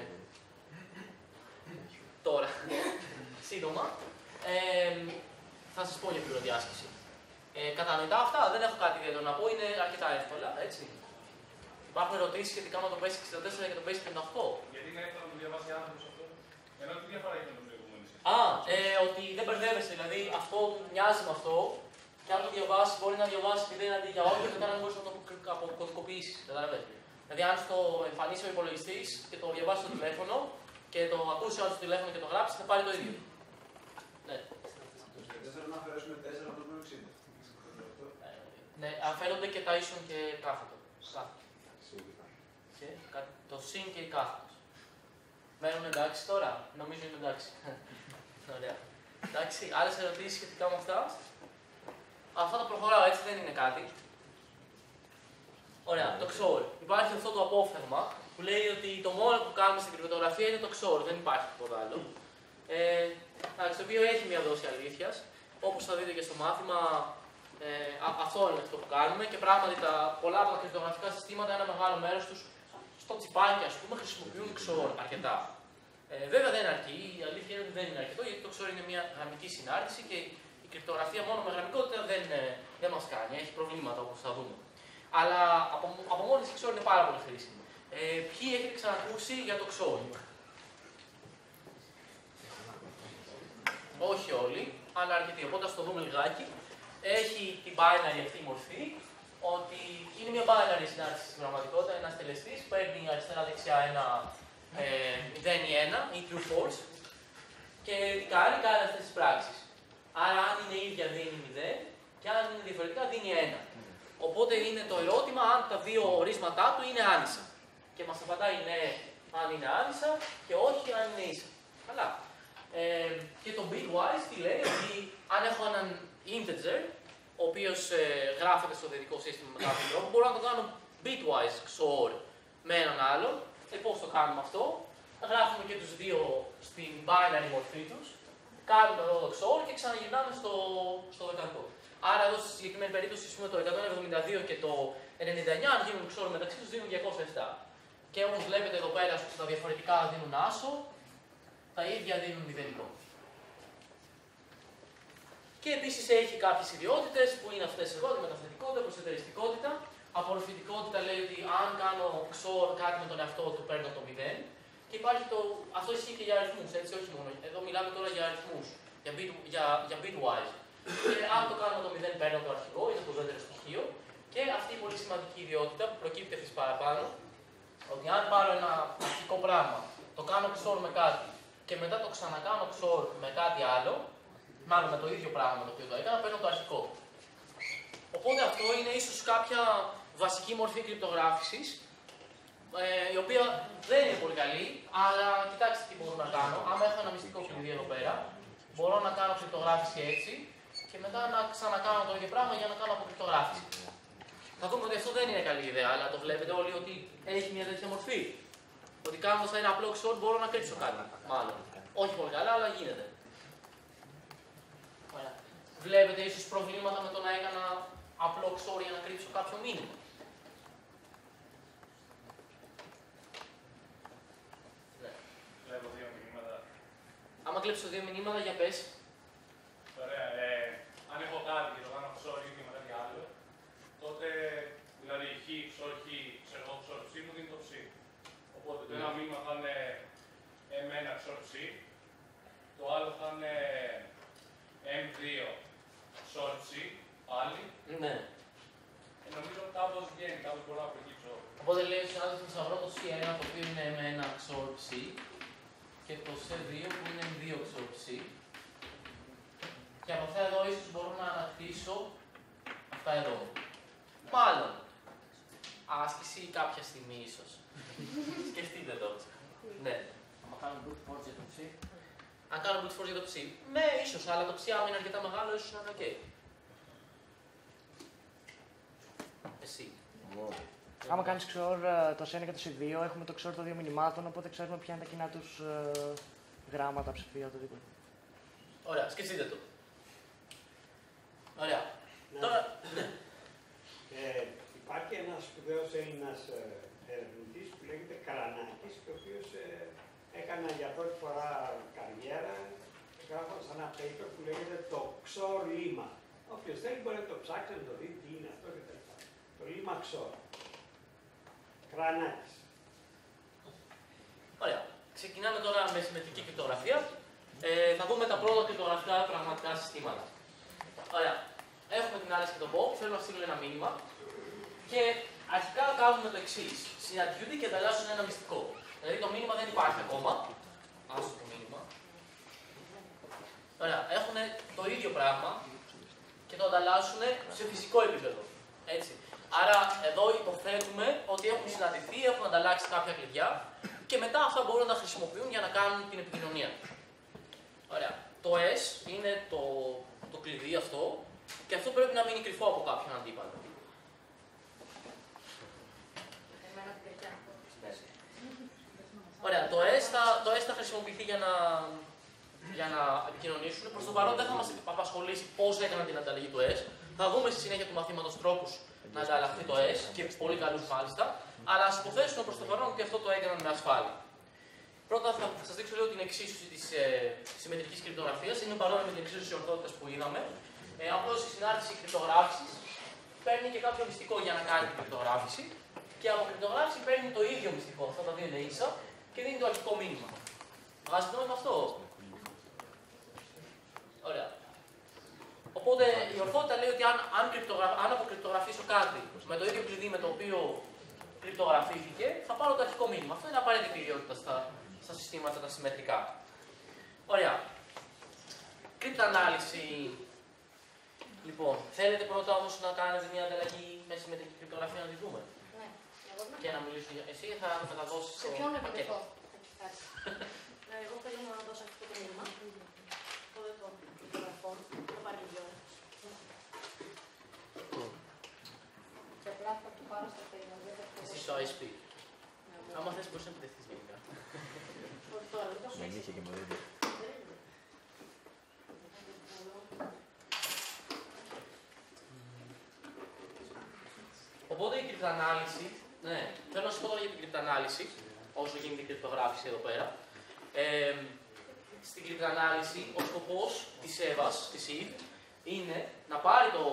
τώρα, σύντομα. Ε, θα σας πω για την πρώτη άσκηση. Ε, κατανοητά αυτά, δεν έχω κάτι ιδιαίτερο να πω, είναι αρκετά εύκολα, έτσι. Υπάρχουν ερωτήσεις σχετικά με το Basic εξήντα τέσσερα και το Basic πενήντα οκτώ. Γιατί είναι εύκολο να το διαβάσει άνθρωπος αυτό, ενώ τι διαφορά έχει με το προηγούμενο? Α, ε, ότι δεν μπερδεύεσαι, δηλαδή αυτό μοιάζει με αυτό και αν το διαβάσει μπορεί να διαβάσει μηδέν αντί για όλο και μετά να μπορείς να το αποκωδικοποιήσεις. Καταλαβαίνετε. Δηλαδή, αν στο εμφανίσει ο υπολογιστής και το διαβάσει στο τηλέφωνο και το ακούσει άλλο στο τηλέφωνο και το γράψει, θα πάρει το ίδιο. Ναι. Δεν θέλω να αφαιρέσουμε τέσσερα από το εξήντα. Ναι, αφαίρονται και τα ίσον και κάθετο. Και το συν και η κάθετος. Μένουν εντάξει τώρα, νομίζω είναι εντάξει. Ωραία. Εντάξει, άλλες ερωτήσεις σχετικά με αυτά? Αυτό το προχωράω, έτσι δεν είναι κάτι. Ωραία, το ξόρ. Υπάρχει αυτό το απόφθεγμα που λέει ότι το μόνο που κάνουμε στην κρυπτογραφία είναι το ξόρ, δεν υπάρχει τίποτα άλλο. Ε, το οποίο έχει μια δόση αλήθειας. Όπως θα δείτε και στο μάθημα, ε, αυτό είναι αυτό που κάνουμε και πράγματι τα, πολλά από τα κρυπτογραφικά συστήματα, ένα μεγάλο μέρος τους, στο τσιπάκι ας πούμε, χρησιμοποιούν ξόρ αρκετά. Ε, βέβαια δεν αρκεί, η αλήθεια είναι ότι δεν είναι αρκετό, γιατί το ξόρ είναι μια γραμμική συνάρτηση και η κρυπτογραφία μόνο με γραμμικότητα δεν, δεν μας κάνει, έχει προβλήματα όπως θα δούμε. Αλλά από, από μόνη της ξόρ είναι πάρα πολύ χρήσιμο. Ε, ποιοι έχετε ξανακούσει για το ξόρ? Όχι όλοι, αλλά αρκετοί. Οπότε ας το δούμε λιγάκι. Έχει την binary αυτή η μορφή, ότι είναι μια binary συνάρτηση στην πραγματικότητα, ένας τελεστής που παίρνει αριστερά-δεξιά ένα ε, μηδέν ή ένα ή true false και κάνει κάνει αυτές τις πράξεις. Άρα αν είναι ίδια δίνει μηδέν και αν είναι διαφορετικά δίνει ένα. Οπότε είναι το ερώτημα αν τα δύο ορίσματά του είναι άνισα. Και μας απαντάει ναι αν είναι άνισα και όχι αν είναι ίσα. Καλά. Ε, και το bitwise τι λέει, ότι αν έχω έναν integer, ο οποίος ε, γράφεται στο δυτικό σύστημα με κάποιο τρόπο, μπορώ να το κάνω bitwise ξόρ με έναν άλλον. Και πώς το κάνουμε αυτό? Γράφουμε και τους δύο στην binary μορφή τους, κάνουμε εδώ το ξόρ και ξαναγυρνάμε στο, στο δεκαδικό. Άρα εδώ στη συγκεκριμένη περίπτωση το εκατόν εβδομήντα δύο και το ενενήντα εννιά, αν γίνουν ξόρ μεταξύ τους, δίνουν διακόσια επτά. Και όπως βλέπετε εδώ πέρα, τα διαφορετικά δίνουν άσο, τα ίδια δίνουν μηδενικό. Και επίσης έχει κάποιες ιδιότητες που είναι αυτές εδώ, τη μεταφετικότητα, προσετεριστικότητα. Απορροφητικότητα λέει ότι αν κάνω ξόρ κάτι με τον εαυτό του, παίρνω το μηδέν. Και υπάρχει το. Αυτό ισχύει και για αριθμούς, έτσι, όχι μόνο. Εδώ μιλάμε τώρα για αριθμούς, για, bit, για, για bitwise. Και αν το κάνω το μηδέn, παίρνω το αρχικό, είναι το δεύτερο στοιχείο. Και αυτή η πολύ σημαντική ιδιότητα που προκύπτει ευθύς παραπάνω, ότι αν πάρω ένα αρχικό πράγμα, το κάνω ξόρ με κάτι και μετά το ξανακάνω ξόρ με κάτι άλλο, μάλλον με το ίδιο πράγμα το οποίο το έκανα, παίρνω το αρχικό. Οπότε αυτό είναι ίσως κάποια βασική μορφή κρυπτογράφησης, ε, η οποία δεν είναι πολύ καλή, αλλά κοιτάξτε τι μπορώ να κάνω. Άμα έχω ένα μυστικό κλειδί εδώ πέρα, μπορώ να κάνω κρυπτογράφηση έτσι και μετά να ξανακάνω το ίδιο πράγμα για να κάνω αποκρυπτογράφηση. Θα δούμε ότι αυτό δεν είναι καλή ιδέα, αλλά το βλέπετε όλοι ότι έχει μια τέτοια μορφή. Ότι κάνοντας ένα απλό ξόρ μπορώ να κρύψω κάτι. Μάλλον. Όχι πολύ καλά, αλλά γίνεται. Ωραία. Βλέπετε ίσως προβλήματα με το να έκανα απλό ξόρ για να κρύψω κάποιο μήνυμα. Βλέπω δύο μηνύματα. Άμα κλέψω δύο μηνύματα, για πες. short C, το άλλο θα είναι εμ δύο short C, πάλι. Ναι. Ε, νομίζω κάπως βγαίνει, κάπως μπορώ να προκύψω. Οπότε λέει ο συνάδελφος θα βρω το σι ένα το οποίο είναι εμ ένα short C και το σι δύο που είναι εμ δύο short C. Και από αυτά εδώ ίσως μπορώ να ανακτήσω αυτά εδώ. Μάλλον. Άσκηση κάποια στιγμή ίσως. Σκεφτείτε το. Ναι. Αν κάνω brute force για το ψ. Αν κάνω brute force για το ψ. Ναι, ίσως, αλλά το ψ άμα είναι αρκετά μεγάλο, ίσως να είναι ok. Εσύ. Άμα κάνεις ξόρ το σι ένα και το σι δύο, έχουμε το ξόρ των δύο μηνυμάτων, οπότε ξέρουμε ποια είναι τα κοινά τους ε, γράμματα, ψηφία, οτιδήποτε. Ωραία, σκεφτείτε το. Ωραία. Ναι. Τώρα, ναι. Ε, υπάρχει ένας σπουδαίος Έλληνας ερευνητής που λέγεται Καρανάκης και ο οποίος ε, έκανε για πρώτη φορά καριέρα γράφοντας ένα paper που λέγεται το ξόρ λίμα. Όποιος θέλει μπορεί να το ψάξει, να το δει τι είναι αυτό και τέτοια. Το λίμα ξόρ. Καρανάκης. Ωραία. Ξεκινάμε τώρα με συμμετρική κρυπτογραφία. Ε, θα δούμε τα πρώτα κρυπτογραφικά πραγματικά συστήματα. Ωραία. Έχουμε την Alice και τον Bob, θέλω να στείλω ένα μήνυμα και αρχικά κάνουμε το εξής. Συναντιούνται και ανταλλάσσουν ένα μυστικό. Δηλαδή το μήνυμα δεν υπάρχει ακόμα. Άσο το μήνυμα. Ωραία. Έχουν το ίδιο πράγμα και το ανταλλάσσουν σε φυσικό επίπεδο. Έτσι. Άρα εδώ υποθέτουμε ότι έχουν συναντηθεί, έχουν ανταλλάξει κάποια κλειδιά και μετά αυτά μπορούν να τα χρησιμοποιούν για να κάνουν την επικοινωνία. Ωραία. Το S είναι το, το κλειδί αυτό και αυτό πρέπει να μείνει κρυφό από κάποιον αντίπαλο. Ωραία. Το S θα, το S θα χρησιμοποιηθεί για να, για να επικοινωνήσουν. Προς το παρόν δεν θα μας απασχολήσει πώς έκαναν την ανταλλαγή του S. Θα δούμε στη συνέχεια του μαθήματος τρόπους να ανταλλαχθεί το S και πολύ καλούς μάλιστα. Αλλά ας υποθέσουμε προς το παρόν ότι αυτό το έκαναν με ασφάλεια. Πρώτα θα, θα σας δείξω λίγο την εξίσωση της ε, συμμετρικής κρυπτογραφίας. Είναι παρόμοια με την εξίσωση ορθότητας που είδαμε. Ε, απλώς η συνάρτηση κρυπτογράφησης παίρνει και κάποιο μυστικό για να κάνει την κρυπτογράφηση. Και από κρυπτογράφηση παίρνει το ίδιο μυστικό. Αυτά τα δύο είναι ίσα και δίνει το αρχικό μήνυμα. Βγάζετε νόημα αυτό. Ωραία. Οπότε η ορθότητα λέει ότι αν, αν, κρυπτογρα... αν αποκρυπτογραφήσω κάτι με το ίδιο κλειδί με το οποίο κρυπτογραφήθηκε, θα πάρω το αρχικό μήνυμα. Αυτό είναι απαραίτητη ιδιότητα στα, στα συστήματα τα συμμετρικά. Ωραία. Κρυπτανάλυση. Λοιπόν, θέλετε πρώτα όμως να κάνετε μια ανταλλαγή με συμμετρική κρυπτογραφία να τη δούμε. Ναι. Εγώ Και να μιλήσω για εσύ θα μεταδώσεις σε ποιον επιτεθώ. Εγώ θέλω να δώσω αυτό το μήνυμα. Το δεν το κρυπτογραφώ. Το πάρει δυο. Και απλά θα το πάρω στο τέλος. Εσύ στο άι ες πι. Άμα θες μπορείς να επιτεθείς γενικά. Με νύχια και με δέντρα. Οπότε η κρυπτανάλυση, ναι, θέλω να σας πω τώρα για την κρυπτανάλυση, όσο γίνεται η κρυπτογράφηση εδώ πέρα. Ε, στην κρυπτανάλυση, ο σκοπός της ΕΒΑΣ, της ι β, είναι να πάρει το,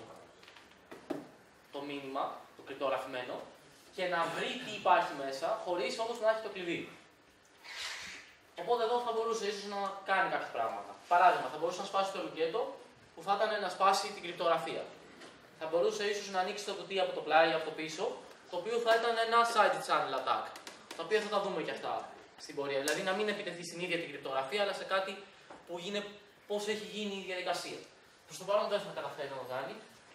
το μήνυμα, το κρυπτογραφημένο, και να βρει τι υπάρχει μέσα, χωρίς όμως να έχει το κλειδί. Οπότε εδώ θα μπορούσε ίσως να κάνει κάποια πράγματα. Παράδειγμα, θα μπορούσε να σπάσει το λουκέτο, που θα ήταν να σπάσει την κρυπτογραφία. Θα μπορούσε ίσως να ανοίξει το κουτί από το πλάι, από το πίσω, το οποίο θα ήταν ένα side channel attack. Τα οποία θα τα δούμε και αυτά στην πορεία. Δηλαδή να μην επιτεθεί στην ίδια την κρυπτογραφία, αλλά σε κάτι που γίνει, πώς έχει γίνει η διαδικασία. Προς το παρόν δεν θα καταφέρει να το κάνει.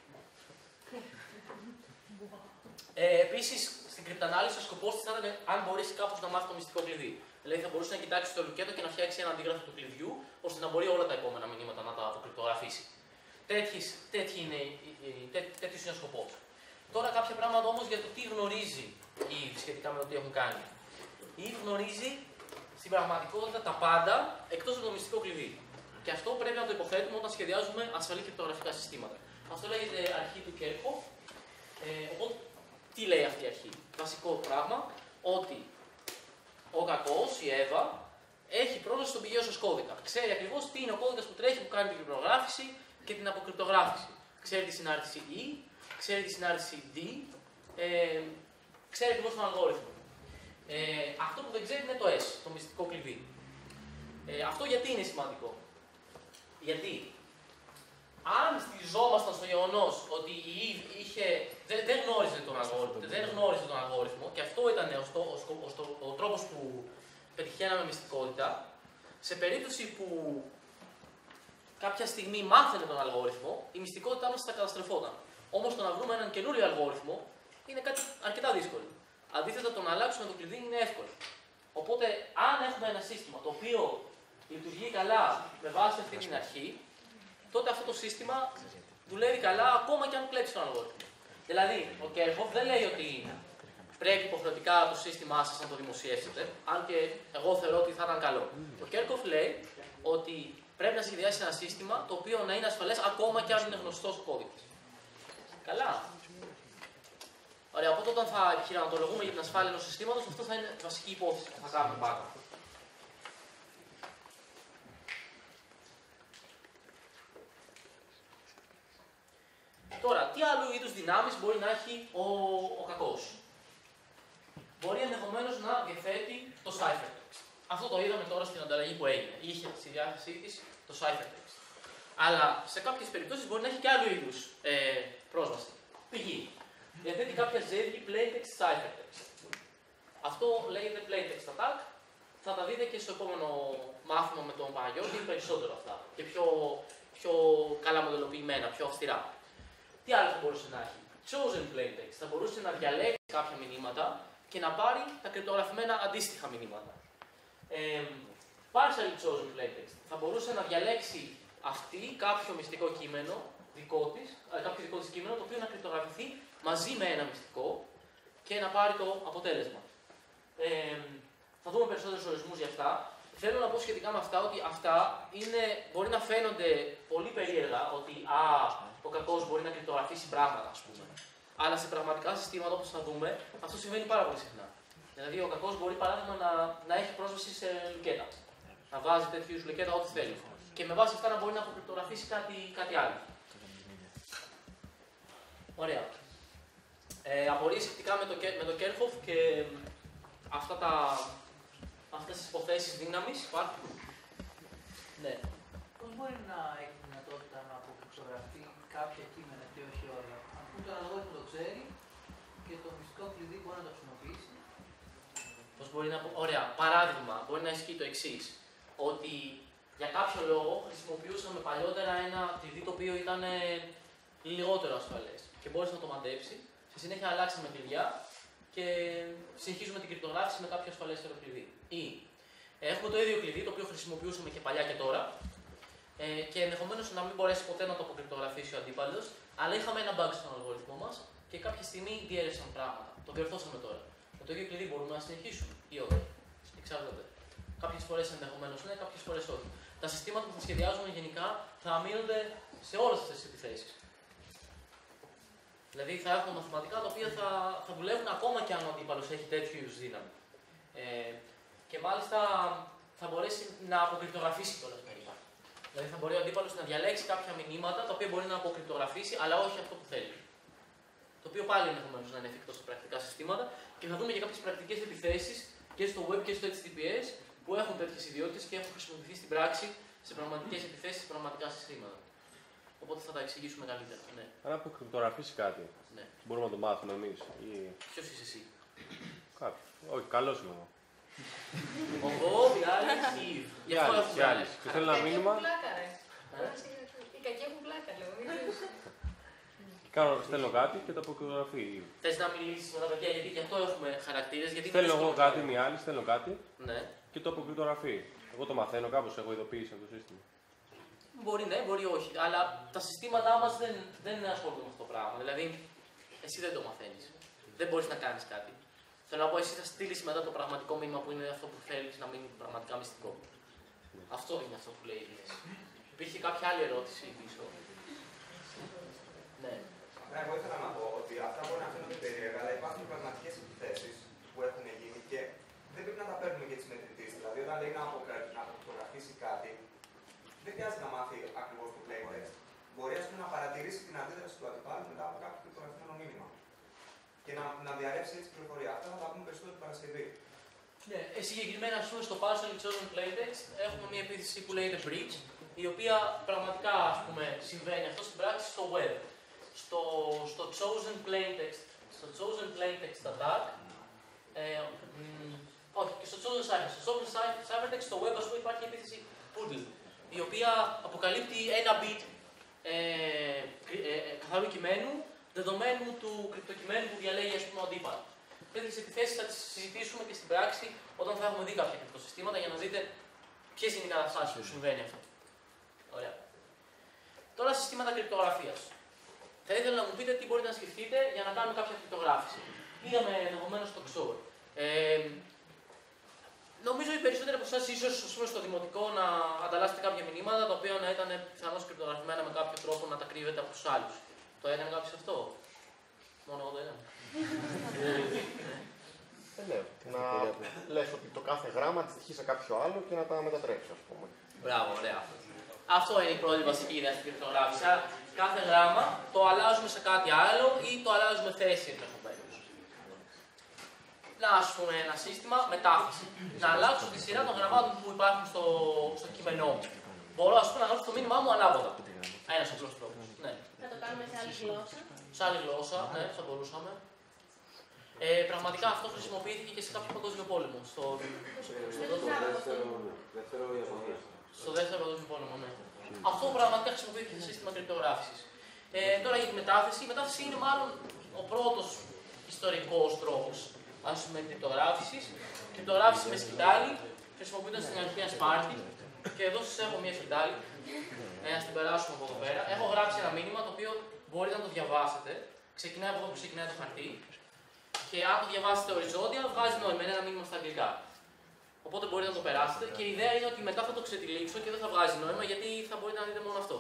Ε, Επίσης, στην κρυπτανάλυση ο σκοπός της θα ήταν αν μπορέσει κάπως να μάθει το μυστικό κλειδί. Δηλαδή θα μπορούσε να κοιτάξει το λουκέτο και να φτιάξει ένα αντίγραφο του κλειδιού, ώστε να μπορεί όλα τα επόμενα μηνύματα να τα αποκρυπτογραφήσει. Τέτοιος είναι, τέ, τέτοιος είναι ο σκοπός. Τώρα κάποια πράγματα όμως για το τι γνωρίζει η ι β σχετικά με το τι έχουν κάνει. Η ι β γνωρίζει στην πραγματικότητα τα πάντα εκτός από το μυστικό κλειδί. Και αυτό πρέπει να το υποθέτουμε όταν σχεδιάζουμε ασφαλή κρυπτογραφικά συστήματα. Αυτό λέγεται αρχή του Kerckhoff. Ε, οπότε, τι λέει αυτή η αρχή? Βασικό πράγμα, ότι ο κακός, η Εύα, έχει πρόσβαση στον πηγαίο σας κώδικα. Ξέρει ακριβώς τι είναι ο κώδικας που τρέχει, που κάνει την κρυπτογράφηση και την αποκρυπτογράφηση. Ξέρει τη συνάρτηση E, ξέρει τη συνάρτηση D, ε, ξέρει ακριβώς τον αλγόριθμο. Ε, αυτό που δεν ξέρει είναι το S, το μυστικό κλειδί. Ε, αυτό γιατί είναι σημαντικό. Γιατί αν στηριζόμασταν στο γεγονός ότι η Eve είχε, δεν, δεν, γνώριζε τον αλγόριθμο, δεν γνώριζε τον αλγόριθμο και αυτό ήταν ο, ο, ο, ο, ο τρόπος που πετυχαίναμε μυστικότητα, σε περίπτωση που κάποια στιγμή μάθαινε τον αλγόριθμο, η μυστικότητά μας θα καταστρεφόταν. Όμως το να βρούμε έναν καινούριο αλγόριθμο είναι κάτι αρκετά δύσκολο. Αντίθετα, το να αλλάξουμε το κλειδί είναι εύκολο. Οπότε, αν έχουμε ένα σύστημα το οποίο λειτουργεί καλά με βάση αυτή την αρχή, τότε αυτό το σύστημα δουλεύει καλά ακόμα και αν κλέψει τον αλγόριθμο. Δηλαδή, ο Kerckhoff δεν λέει ότι πρέπει υποχρεωτικά το σύστημά σας να το δημοσιεύσετε, αν και εγώ θεωρώ ότι θα ήταν καλό. Ο Kerckhoff λέει ότι πρέπει να σχεδιάσει ένα σύστημα το οποίο να είναι ασφαλές ακόμα και αν είναι γνωστός ο κώδικας. Καλά. Ωραία, οπότε όταν θα επιχειρηματολογούμε για την ασφάλεια ενός συστήματος, αυτό θα είναι η βασική υπόθεση που θα κάνουμε πάνω. Τώρα, τι άλλου είδους δυνάμεις μπορεί να έχει ο, ο κακός. Μπορεί ενδεχομένως να διαθέτει το ciphertext. Αυτό το είδαμε τώρα στην ανταλλαγή που έγινε. Είχε στη διάθεσή της το ciphertext. Αλλά σε κάποιες περιπτώσεις μπορεί να έχει και άλλου είδους ε, πρόσβαση. Π.χ. διαθέτει κάποια ζεύγη plaintext ciphertext. Αυτό λέγεται plaintext attack. Θα τα δείτε και στο επόμενο μάθημα με τον Παναγιώτη, περισσότερο αυτά. Και πιο, πιο καλά μοντελοποιημένα, πιο αυστηρά. Τι άλλο θα μπορούσε να έχει. Chosen plaintext. Θα μπορούσε να διαλέξει κάποια μηνύματα και να πάρει τα κρυπτογραφημένα αντίστοιχα μηνύματα. Ε, partially chosen plaintext. Θα μπορούσε να διαλέξει αυτή κάποιο μυστικό κείμενο δικό της, κάποιο δικό της κείμενο, το οποίο να κρυπτογραφηθεί μαζί με ένα μυστικό και να πάρει το αποτέλεσμα. Ε, θα δούμε περισσότερους ορισμούς για αυτά. Θέλω να πω σχετικά με αυτά ότι αυτά είναι, μπορεί να φαίνονται πολύ περίεργα, ότι α, ο κακός μπορεί να κρυπτογραφήσει πράγματα, ας πούμε. Αλλά σε πραγματικά συστήματα, όπως θα δούμε, αυτό συμβαίνει πάρα πολύ συχνά. Δηλαδή, ο κακός μπορεί, παράδειγμα, να, να έχει πρόσβαση σε λουκέτα. Να βάζει τέτοιου είδους λουκέτα ό,τι θέλει. Και με βάση αυτά να μπορεί να αποκρυπτογραφήσει κάτι, κάτι άλλο. Ωραία. Ε, απορίες σχετικά με το, με το Kerckhoff και αυτά τα, αυτές τις υποθέσεις δύναμης υπάρχουν. Ναι. Πώς μπορεί να έχει δυνατότητα να αποκρυπτογραφεί κάποια κείμενα και όχι όλα. Αν πούμε τον αλγόριθμο το ξέρει και το μυστικό κλειδί μπορεί να το χρησιμοποιήσει. Πώς μπορεί να πω. Ωραία. Παράδειγμα, μπορεί να ισχύει το εξής. Ότι για κάποιο λόγο χρησιμοποιούσαμε παλιότερα ένα κλειδί το οποίο ήταν λιγότερο ασφαλές και μπόρεσε να το μαντέψει. Στη συνέχεια αλλάξαμε κλειδιά και συνεχίζουμε την κρυπτογράφηση με κάποιο ασφαλέστερο κλειδί. Ή έχουμε το ίδιο κλειδί το οποίο χρησιμοποιούσαμε και παλιά και τώρα ε, και ενδεχομένως να μην μπορέσει ποτέ να το αποκρυπτογραφήσει ο αντίπαλος, αλλά είχαμε ένα bug στον αλγόριθμό μας και κάποια στιγμή διέρευσαν πράγματα. Το διορθώσαμε τώρα. Με το ίδιο κλειδί μπορούμε να συνεχίσουμε ή όχι. Εξαρτάται. Κάποιες φορές ενδεχομένως ναι, κάποιες φορές όχι. Τα συστήματα που θα σχεδιάζουμε γενικά θα αμήνονται σε όλες αυτές τις επιθέσεις. Δηλαδή θα έχουμε μαθηματικά τα οποία θα, θα δουλεύουν ακόμα και αν ο αντίπαλος έχει τέτοιου είδους δύναμη. Ε, και μάλιστα θα μπορέσει να αποκρυπτογραφήσει κιόλας μερικά. Δηλαδή θα μπορεί ο αντίπαλος να διαλέξει κάποια μηνύματα τα οποία μπορεί να αποκρυπτογραφήσει, αλλά όχι αυτό που θέλει. Το οποίο πάλι ενδεχομένως να είναι εφικτό σε πρακτικά συστήματα και θα δούμε και κάποιες πρακτικές επιθέσεις και στο web και στο έιτς τι πι ες που έχουν τέτοιες ιδιότητες και έχουν χρησιμοποιηθεί στην πράξη σε πραγματικές επιθέσεις σε πραγματικά συστήματα. Οπότε θα τα εξηγήσουμε καλύτερα. Ναι. Αν αποκρυπτογραφήσει κάτι, ναι. μπορούμε να το μάθουμε εμείς. Ή... Ποιος είσαι εσύ? Κάποιος. Όχι, καλός είμαι εγώ. Ο Bob, οι άλλοι, η Eve. Οι άλλοι, οι άλλοι. Και θέλω ένα μήνυμα. Οι κακοί έχουν πλάκα, λέω. Κάνω, στέλνω κάτι και το αποκρυπτογραφεί. Θες να μιλήσεις με τα παιδιά, γιατί και αυτό έχουμε χαρακτήρες. Στέλνω εγώ κάτι, μία άλλη, στέλνω κάτι ναι. και το αποκρυπτογραφεί. Εγώ το μαθαίνω κάπως, έχω ειδοποίηση από το σύστημα. Μπορεί ναι, μπορεί όχι. Αλλά τα συστήματά μας δεν, δεν ασχολούνται με αυτό το πράγμα. Δηλαδή, εσύ δεν το μαθαίνεις. Δεν μπορείς να κάνεις κάτι. Θέλω να πω, εσύ θα στείλεις μετά το πραγματικό μήνυμα που είναι αυτό που θέλεις να μείνει πραγματικά μυστικό. Mm. Αυτό είναι αυτό που λέει η λύση. Υπήρχε κάποια άλλη ερώτηση πίσω. Ναι. Ναι, εγώ ήθελα να πω ότι αυτά μπορεί να φαίνονται περίεργα, αλλά υπάρχουν πραγματικές επιθέσεις που έχουν γίνει και δεν πρέπει να τα παίρνουμε για τις μετρητήσεις. Δηλαδή, όταν λέει να αποκρυπτογραφήσει κάτι, δεν χρειάζεται να μάθει ακριβώς το plaintext. Μπορεί ας πούμε, να παρατηρήσει την αντίδραση του αντιπάλου μετά από κάποιο κρυπτογραφημένο μήνυμα. Και να, να διαρρεύσει έτσι την πληροφορία. Αυτά θα τα πούμε περισσότερο την Παρασκευή. Ναι, ε, συγκεκριμένα ας πούμε, στο Partially Chosen Plaintext έχουμε μια επίθεση που λέγεται Breach, η οποία πραγματικά ας πούμε, συμβαίνει αυτό στην πράξη στο web. Στο, στο Chosen Plaintext, στο Chosen Plaintext Attack, ε, μ, όχι, και στο Chosen Ciphertext. Στο Chosen Ciphertext στο web ας πούμε, υπάρχει η επίθεση Poodle, η οποία αποκαλύπτει ένα bit ε, ε, ε, καθαρού κειμένου, δεδομένου του κρυπτοκειμένου που διαλέγει ας πούμε, ο αντίπαλος. Τέτοιες επιθέσεις θα τις συζητήσουμε και στην πράξη όταν θα έχουμε δει κάποια κρυπτοσυστήματα για να δείτε ποιες είναι οι καταστάσεις που συμβαίνει αυτό. Ωραία. Τώρα συστήματα κρυπτογραφίας. Θα ήθελα να μου πείτε τι μπορείτε να σκεφτείτε για να κάνουμε κάποια κρυπτογράφηση. Είδαμε ενδεχομένως το Xor. Ε, νομίζω οι περισσότεροι από εσάς ίσως στο δημοτικό να ανταλλάσσετε κάποια μηνύματα τα οποία να ήταν πιθανώς κρυπτογραφημένα με κάποιο τρόπο να τα κρύβετε από τους άλλους. Το έκανε κάποιος αυτό? Μόνο εγώ το έκανα. Δεν λέω. Να λες ότι το κάθε γράμμα αντιστοιχεί σε κάποιο άλλο και να τα μετατρέψεις, ας πούμε. Μπράβο, ωραία. Αυτό είναι η πρώτη βασική ιδέα στην κρυπτογράφηση. Κάθε γράμμα το αλλάζουμε σε κάτι άλλο ή το αλλάζουμε θέση ενδεχομένως. Να ας πούμε ένα σύστημα μετάφραση. Να αλλάξω τη σειρά των γραμμάτων που υπάρχουν στο, στο κείμενό μου. Μπορώ ας πούμε, να αλλάξω το μήνυμά μου ανάποδα. Ένας απλός τρόπος. Ναι. Να το κάνουμε σε άλλη γλώσσα. Σε άλλη γλώσσα, ναι, θα μπορούσαμε. Ε, πραγματικά αυτό χρησιμοποιήθηκε και σε κάποιο παγκόσμιο πόλεμο. Στο, στο, στο, στο δεύτερο Ιαπωνία. Στο δεύτερο παγκόσμιο πόλεμο, ναι. Αυτό πραγματικά χρησιμοποιήθηκε σε σύστημα κρυπτογράφησης. Ε, τώρα για τη μετάθεση. Η μετάθεση είναι μάλλον ο πρώτος ιστορικός τρόπος ας πούμε κρυπτογράφησης. Κρυπτογράφηση με σκητάλη, χρησιμοποιώντας την αρχαία Σπάρτη. Και εδώ σας έχω μια σκητάλη. Ε, ας την περάσουμε από εδώ πέρα. Έχω γράψει ένα μήνυμα το οποίο μπορείτε να το διαβάσετε. Ξεκινάει από εδώ που ξεκινάει το χαρτί. Και αν το διαβάσετε οριζόντια, βγάζει νόημα. Είναι ένα μήνυμα στα αγγλικά. Οπότε μπορείτε να το περάσετε. Και η ιδέα είναι ότι μετά θα το ξετυλίξω και δεν θα βγάζει νόημα γιατί θα μπορείτε να δείτε μόνο αυτό.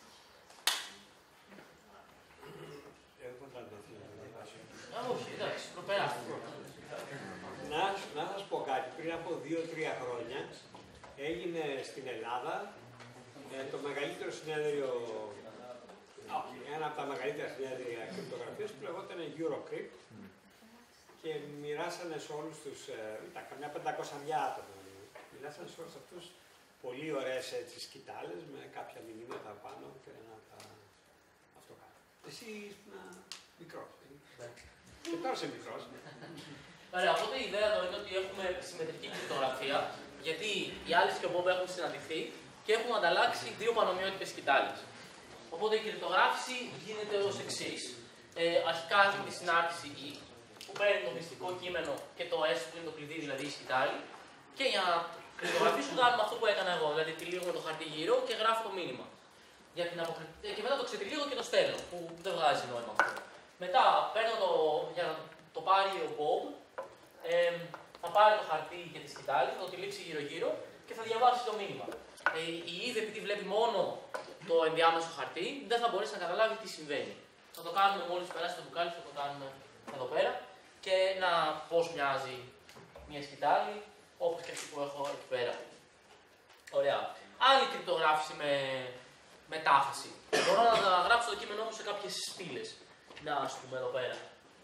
Α, όχι, εντάξει, προπεράστε. Να, να σας πω κάτι. Πριν από δύο τρία χρόνια έγινε στην Ελλάδα ε, το μεγαλύτερο συνέδριο, ένα από τα μεγαλύτερα συνέδρια κρυπτογραφίας που λεγόταν Eurocrypt και μοιράσανε σε όλους τους, ε, καμιά πεντακόσια άτομα, μοιράσανε σε όλους αυτούς πολύ ωραίες έτσι, σκητάλες με κάποια μηνύματα πάνω και να τα αυτό κάνω. Εσύ ήσουν μικρός. Και τώρα είσαι μικρός. Ωραία, οπότε η ιδέα εδώ είναι ότι έχουμε συμμετρική κρυπτογραφία, γιατί οι Άλης και ο Μπομπ έχουν συναντηθεί και έχουμε ανταλλάξει δύο πανομοιότυπες σκητάλες. Οπότε η κρυπτογράφηση γίνεται ως εξής. Ε, αρχικά έχουμε τη συνάρτηση E, που παίρνει το μυστικό κείμενο και το S που είναι το κλειδί, δηλαδή η σκητάλη. Και για να κρυπτογραφήσω κάνουμε αυτό που έκανα εγώ, δηλαδή τυλίγουμε το χαρτί γύρω και γράφω το μήνυμα. Για την αποκρι... Και μετά το ξετυλίγω και το στέλνω, που δεν βγάζει νόημα αυτό. Μετά παίρνω το, για να το πάρει ο Bob, ε, θα πάρει το χαρτί και τη σκητάλη, θα το τυλίξει γύρω-γύρω και θα διαβάσει το μήνυμα. Ε, η είδε, επειδή βλέπει μόνο το ενδιάμεσο χαρτί, δεν θα μπορέσει να καταλάβει τι συμβαίνει. Θα το κάνουμε μόλις περάσει το μπουκάλι, θα το κάνουμε εδώ πέρα και να πώς μοιάζει μια σκητάλη, όπως και αυτή που έχω εκεί πέρα. Ωραία. Άλλη κρυπτογράφηση με μετάφραση. Μπορώ να γράψω το κείμενό μου σε κάποιες στήλες. Να, ας πούμε εδώ πέρα.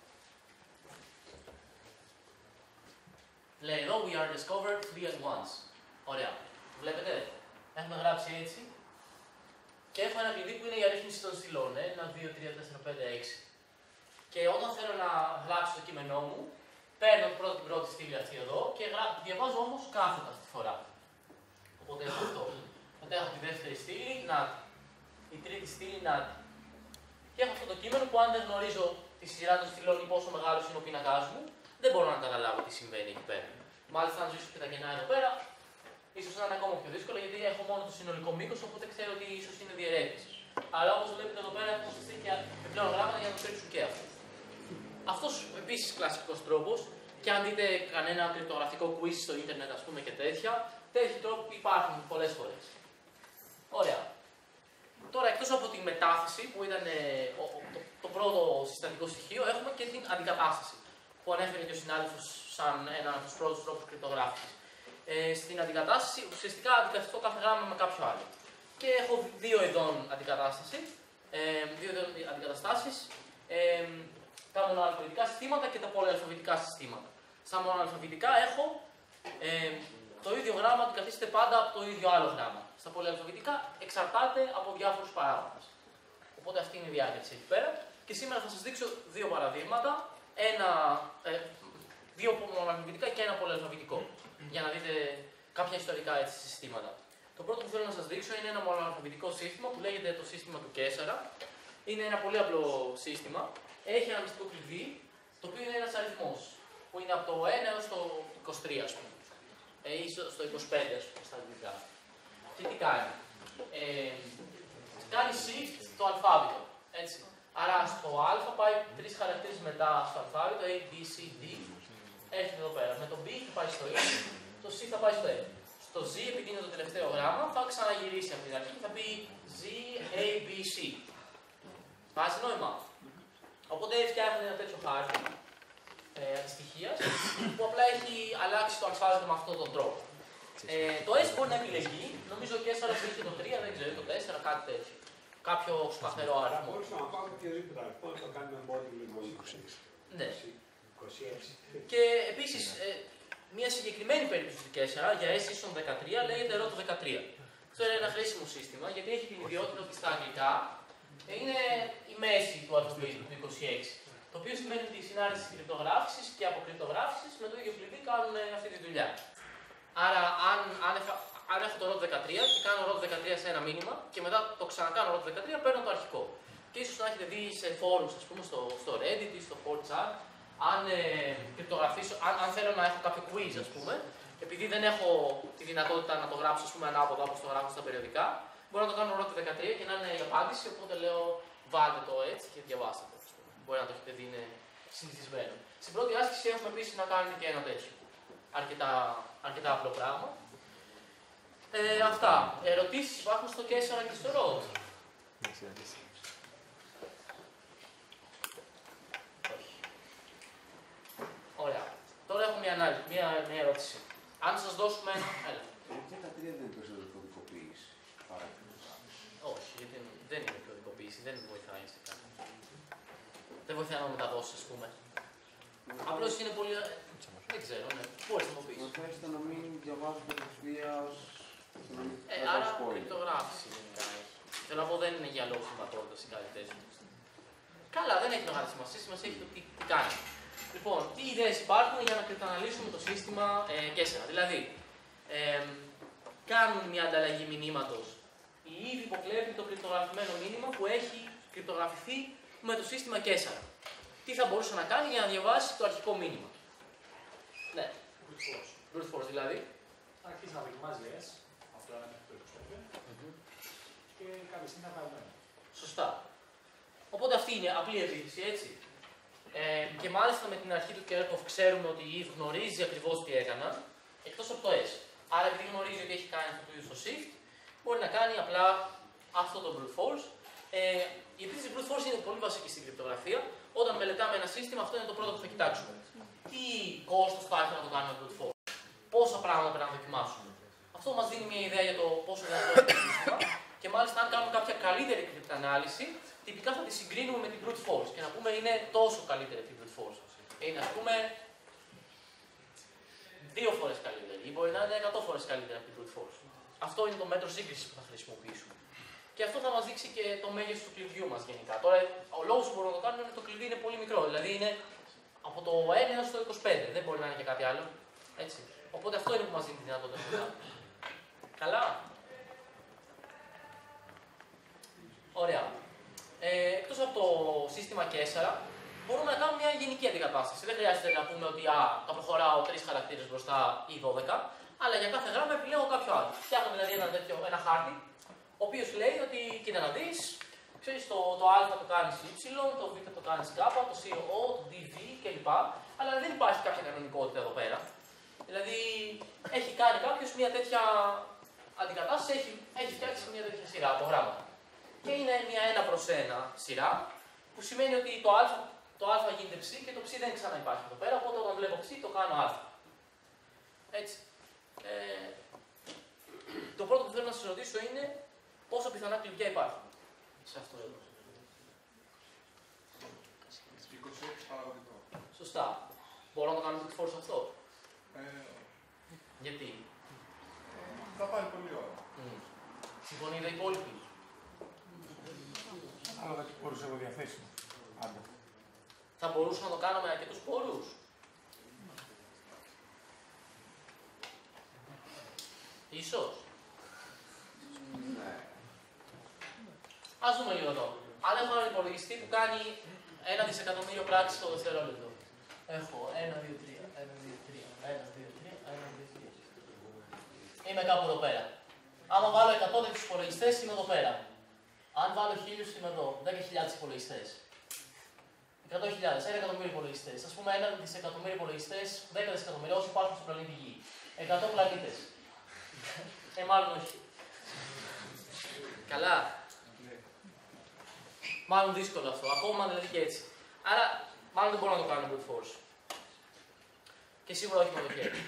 Λέει εδώ, we are discovered three at once. Ωραία. Βλέπετε, έχουμε γράψει έτσι. Και έχω ένα κλειδί που είναι η αρρύθμιση των στυλών. ένα, δύο, τρία, τέσσερα, πέντε, έξι. Και όταν θέλω να γράψω το κείμενό μου, παίρνω πρώτα την πρώτη στήλη αυτή εδώ και διαβάζω όμως κάθετα αυτή τη φορά. Οπότε έχω αυτό. Μετά έχω τη δεύτερη στήλη, να η τρίτη στήλη, να και έχω αυτό το κείμενο που αν δεν γνωρίζω τη σειρά των στυλών ή πόσο μεγάλος είναι ο πίνακάς μου, δεν μπορώ να καταλάβω τι συμβαίνει εκεί πέρα. Μάλιστα, αν ζήσω και τα κενά εδώ πέρα, ίσως να είναι ακόμα πιο δύσκολο γιατί έχω μόνο το συνολικό μήκος, οπότε ξέρω ότι ίσως είναι διαιρέτης. Αλλά όπως βλέπετε εδώ πέρα έχω συστήσει και επιπλέον γράμματα για να το κρύψουν και αυτό. Αυτός επίσης κλασικός τρόπος, και αν δείτε κανένα κρυπτογραφικό quiz στο ίντερνετ, ας πούμε και τέτοια, τέτοιοι τρόποι υπάρχουν πολλές φορές. Ωραία. Τώρα, εκτός από τη μετάθεση, που ήταν ε, ο, το, το πρώτο συστατικό στοιχείο, έχουμε και την αντικατάσταση, που ανέφερε και ο συνάδελφος σαν έναν από τους πρώτους τρόπους κρυπτογράφησης. Ε, στην αντικατάσταση, ουσιαστικά αντικαθιστώ κάθε γράμμα με κάποιο άλλο. Και έχω δύο ειδών αντικατάσταση, ε, δύο ειδών αντικαταστάσεις, ε, τα μονοαλφαβητικά συστήματα και τα πολυαλφαβητικά συστήματα. Στα μονοαλφαβητικά έχω Ε, το ίδιο γράμμα αντικαθίσταται πάντα από το ίδιο άλλο γράμμα. Στα πολυαλφαβητικά εξαρτάται από διάφορους παράγοντες. Οπότε αυτή είναι η διάκριση εκεί πέρα. Και σήμερα θα σας δείξω δύο παραδείγματα. Ένα, ε, δύο μονοαλφαβητικά και ένα πολυαλφαβητικό. Για να δείτε κάποια ιστορικά έτσι, συστήματα. Το πρώτο που θέλω να σας δείξω είναι ένα μονοαλφαβητικό σύστημα που λέγεται το σύστημα του Κέσσαρα. Είναι ένα πολύ απλό σύστημα. Έχει ένα μυστικό κλειδί, το οποίο είναι ένας αριθμός. Που είναι από το ένα έως το είκοσι τρία, ας πούμε. Ε, ή στο είκοσι πέντε, ας πούμε, στα αγγλικά. Και τι κάνει. Ε, κάνει shift το αλφάβητο. Έτσι. Άρα στο α πάει τρεις χαρακτήρες μετά στο αλφάβητο, A, B, C, D. Έρχεται εδώ πέρα. Με το B θα πάει στο E, το C θα πάει στο E. Στο Z, επειδή είναι το τελευταίο γράμμα, θα ξαναγυρίσει από την αρχή και θα πει Z, A, B, C. Βάζει νόημα. Οπότε φτιάχνει ένα τέτοιο χάρτη ε, αντιστοιχείας που απλά έχει αλλάξει το αλφάβητο με αυτόν τον τρόπο. Ε, το S μπορεί να επιλεγεί, νομίζω και S είχε το τρία, δεν ξέρω, το τέσσερα, κάτι τέτοιο. Κάποιο σταθερό αριθμό. Θα μπορούσαμε να πάμε οποιοδήποτε αριθμό, να το κάνουμε μόντιλο είκοσι. Ναι. είκοσι έξι. Και επίσης, ε, μια συγκεκριμένη περίπτωση του τέσσερα για S ίσον δεκατρία λέγεται ερώτο δεκατρία. Αυτό είναι ένα χρήσιμο σύστημα γιατί έχει την ιδιότητα ότι στα αγγλικά είναι η μέση του αλφαβήτου του είκοσι έξι. Το οποίο σημαίνει ότι η συνάρτηση κρυπτογράφησης και αποκρυπτογράφησης με το ίδιο κλειδί κάνουν αυτή τη δουλειά. Άρα, αν, αν, εφα... αν έχω το ερώτο δεκατρία και κάνω ερώτο δεκατρία σε ένα μήνυμα και μετά το ξανακάνω ερώτο δεκατρία, παίρνω το αρχικό. Και ίσως να έχετε δει σε φόρους, ας πούμε, στο, στο Reddit ή στο four chan, αν ε, κρυπτογραφήσω, αν, αν θέλω να έχω κάποιο quiz, ας πούμε, επειδή δεν έχω τη δυνατότητα να το γράψω, ας πούμε, ανάποδα όπως το γράφω στα περιοδικά, μπορώ να το κάνω ερώτο δεκατρία και να είναι η απάντηση, οπότε λέω βάλτε το έτσι και διαβάστε το. Μπορεί να το έχετε δει, είναι συνηθισμένο. Στην πρώτη άσκηση έχουμε επίσης να κάνουμε και ένα τέτοιο. Αρκετά, αρκετά απλό πράγμα. Ε, αυτά. Ερωτήσεις υπάρχουν στο Κέσσαρα και στο Ρότ. Ωραία. Τώρα έχω μια, ανάλυση, μια, μια ερώτηση. Αν σας δώσουμε... Έλα. Το δεκατρία δεν είναι περισσότερο κωδικοποίηση. Όχι, γιατί δεν είναι κωδικοποίηση, δεν βοηθάει σε κάτι. Δεν βοηθάει να μεταδώσει, ας πούμε. Απλώς είναι πολύ. Δεν ξέρω, ναι. Μπορείς να μου πεις. Βοηθάει να μην διαβάζω κατευθείαν. Ε, άρα κρυπτογράφηση γενικά έχει. Θέλω να πω δεν είναι για λόγους συμβατότητας ή κάτι τέτοιο. Καλά, δεν έχει μεγάλη σημασία. Σημασία έχει το τι, τι κάνει. Λοιπόν, τι ιδέες υπάρχουν για να κρυπτοαναλύσουμε το σύστημα ε, Κέσσαρα. Δηλαδή, ε, κάνουν μια ανταλλαγή μηνύματος. Η ήδη υποκλέπει το κρυπτογραφημένο μήνυμα που έχει κρυπτογραφηθεί με το σύστημα Κέσσαρα. Τι θα μπορούσε να κάνει για να διαβάσει το αρχικό μήνυμα. Ναι. Brute force. Brute force δηλαδή. Αρχίζει να δοκιμάζει S, αυτό είναι το είκοσι πέντε, mm-hmm. και κάποια στιγμή θα βγάλει. Σωστά. Οπότε αυτή είναι απλή επίθεση, έτσι. Ε, και μάλιστα με την αρχή του Kerckhoff ξέρουμε ότι η Eve γνωρίζει ακριβώς τι έκανα, εκτός από το S. Άρα επειδή γνωρίζει ότι έχει κάνει αυτό το είδος το shift, μπορεί να κάνει απλά αυτό το brute force. Ε, η επίθεση brute force είναι πολύ βασική στην κρυπτογραφία. Όταν μελετάμε ένα σύστημα, αυτό είναι το πρώτο που θα κοιτάξουμε. Τι κόστος θα έχει να το κάνουμε brute force, πόσα πράγματα πρέπει να δοκιμάσουμε. Αυτό μας δίνει μια ιδέα για το πόσο δυνατό είναι το σύστημα. Και μάλιστα, αν κάνουμε κάποια καλύτερη κρυπτανάλυση, τυπικά θα τη συγκρίνουμε με την brute force και να πούμε είναι τόσο καλύτερη την brute force. Είναι, ας πούμε, δύο φορές καλύτερη ή μπορεί να είναι εκατό φορές καλύτερη από την brute force. Αυτό είναι το μέτρο σύγκρισης που θα χρησιμοποιήσουμε. Και αυτό θα μας δείξει και το μέγεθος του κλειδιού μας γενικά. Τώρα, ο λόγος που μπορούμε να το κάνουμε είναι ότι το κλειδί είναι πολύ μικρό. Δηλαδή είναι από το ένα έως το είκοσι πέντε. Δεν μπορεί να είναι και κάτι άλλο. Έτσι. Οπότε αυτό είναι που μας δίνει τη δυνατότητα να το κάνουμε. Καλά. Ωραία. Ε, εκτός από το σύστημα Κέσσαρα, μπορούμε να κάνουμε μια γενική αντικατάσταση. Δεν χρειάζεται να πούμε ότι α, θα προχωράω τρεις χαρακτήρες μπροστά ή δώδεκα, αλλά για κάθε γράμμα επιλέγω κάποιο άλλο. Φτιάχνω δηλαδή ένα, τέτοιο, ένα χάρτη, ο οποίος λέει ότι κοίτα να δεις, ξέρεις, το, το α το κάνεις y, το β το κάνεις k, το c o, το dv κλπ. Αλλά δεν υπάρχει κάποια κανονικότητα εδώ πέρα. Δηλαδή, έχει κάνει κάποιος μια τέτοια αντικατάσταση, έχει, έχει φτιάξει μια τέτοια σειρά από γράμματα. Και είναι μια ένα προς ένα σειρά, που σημαίνει ότι το α, το α γίνεται ψ και το ψ δεν ξαναυπάρχει εδώ πέρα, οπότε όταν βλέπω ψ το κάνω α. Έτσι. Ε, το πρώτο που θέλω να σας ρωτήσω είναι πόσα πιθανά κλειδιά υπάρχουν σε αυτό εδώ. είκοσι έξι παραγωγικό. Σωστά. Μπορώ να το κάνω brute force αυτό. Ε, Γιατί? Θα πάρει πολύ ώρα. Mm. Συμφωνείτε οι υπόλοιποι? Ανάλογα τι πόρους έχω διαθέσιμο. Άντε. Θα μπορούσαμε να το κάνουμε με αρκετούς πόρους. Ίσως. Ναι. Ας δούμε λίγο εδώ. Αν έχω έναν υπολογιστή που κάνει ένα δισεκατομμύριο πράξεις το δευτερόλεπτο. Έχω ένα, δύο, τρία, ένα, δύο, τρία, ένα, δύο, τρία, ένα, δύο, τρία. Είμαι κάπου εδώ πέρα. Άμα βάλω εκατό τέτοιους υπολογιστές, είμαι εδώ πέρα. Αν βάλω χίλιους, είμαι εδώ. δέκα χιλιάδες υπολογιστές. εκατό χιλιάδες, ένα εκατομμύριο υπολογιστές. Ας πούμε ένα δισεκατομμύριο υπολογιστές, δέκα δισεκατομμύρια όσοι υπάρχουν στον πλανήτη Γη. εκατό πλανήτες. Ε, μάλλον όχι. Καλά. Μάλλον δύσκολο αυτό. Ακόμα δηλαδή και έτσι. Άρα, μάλλον δεν μπορώ να το κάνω brute force. Και σίγουρα όχι με το χέρι.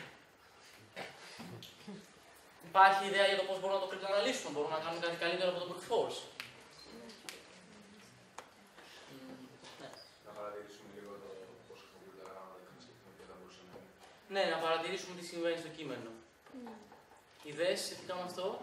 Υπάρχει ιδέα για το πώς μπορούμε να το κρυπτοαναλύσουμε. Μπορούμε να κάνουμε κάτι καλύτερο από το brute force. Να παρατηρήσουμε λίγο το πώς χρησιμοποιούν τα γράμματα και θα μπορούσε να είναι. Ναι, να παρατηρήσουμε τι συμβαίνει στο κείμενο. Ιδέες σχετικά με αυτό?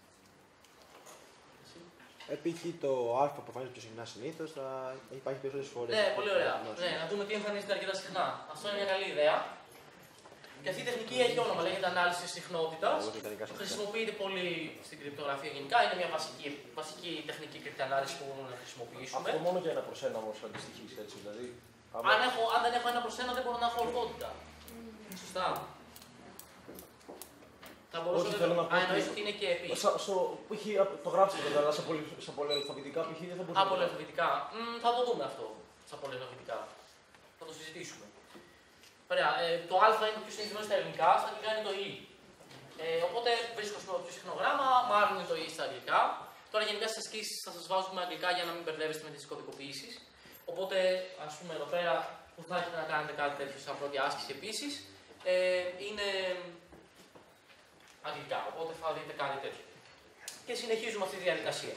Π.χ. το α που εμφανίζεται πιο συχνά συνήθως θα υπάρχει περισσότερες φορές. Ναι, πολύ ωραία. Ναι, να δούμε τι εμφανίζεται αρκετά συχνά. Αυτό είναι μια καλή ιδέα. Και αυτή η τεχνική έχει όνομα, λέγεται ανάλυση συχνότητας. Χρησιμοποιείται πολύ στην κρυπτογραφία γενικά. Είναι μια βασική, βασική τεχνική κρυπτοανάλυση που μπορούμε να χρησιμοποιήσουμε. Αυτό μόνο για ένα προς ένα όμως αντιστοιχείς, έτσι. Δηλαδή, άμα... αν, έχω, αν δεν έχω ένα προς ένα, δεν μπορώ να έχω ορθότητα. Mm. Σωστά. Θα μπορούσα να το πω. Εννοείς ότι είναι και επί. Π.χ. το γράψετε εδώ, αλλά σε πολυαλφαβητικά π.χ. δεν θα μπορούσα. Α, πολυαλφαβητικά. Mm, θα το δούμε αυτό. Στα πολυαλφαβητικά. Θα το συζητήσουμε. Ωραία. Ε, το α είναι το πιο συνηθισμένο στα ελληνικά, στα αγγλικά είναι το ι. Ε, οπότε βρίσκω στο πιο συχνό γράμμα, μάλλον είναι το ι στα αγγλικά. Τώρα γενικά στις ασκήσεις θα σας βάζουμε αγγλικά για να μην μπερδεύεστε με τις κωδικοποιήσεις. Οπότε, ας πούμε εδώ πέρα που θα έχετε να κάνετε κάτι τέτοιο σαν πρώτη άσκηση επίσης, ε, είναι αγγλικά. Οπότε θα δείτε κάτι τέτοιο. Και συνεχίζουμε αυτή τη διαδικασία.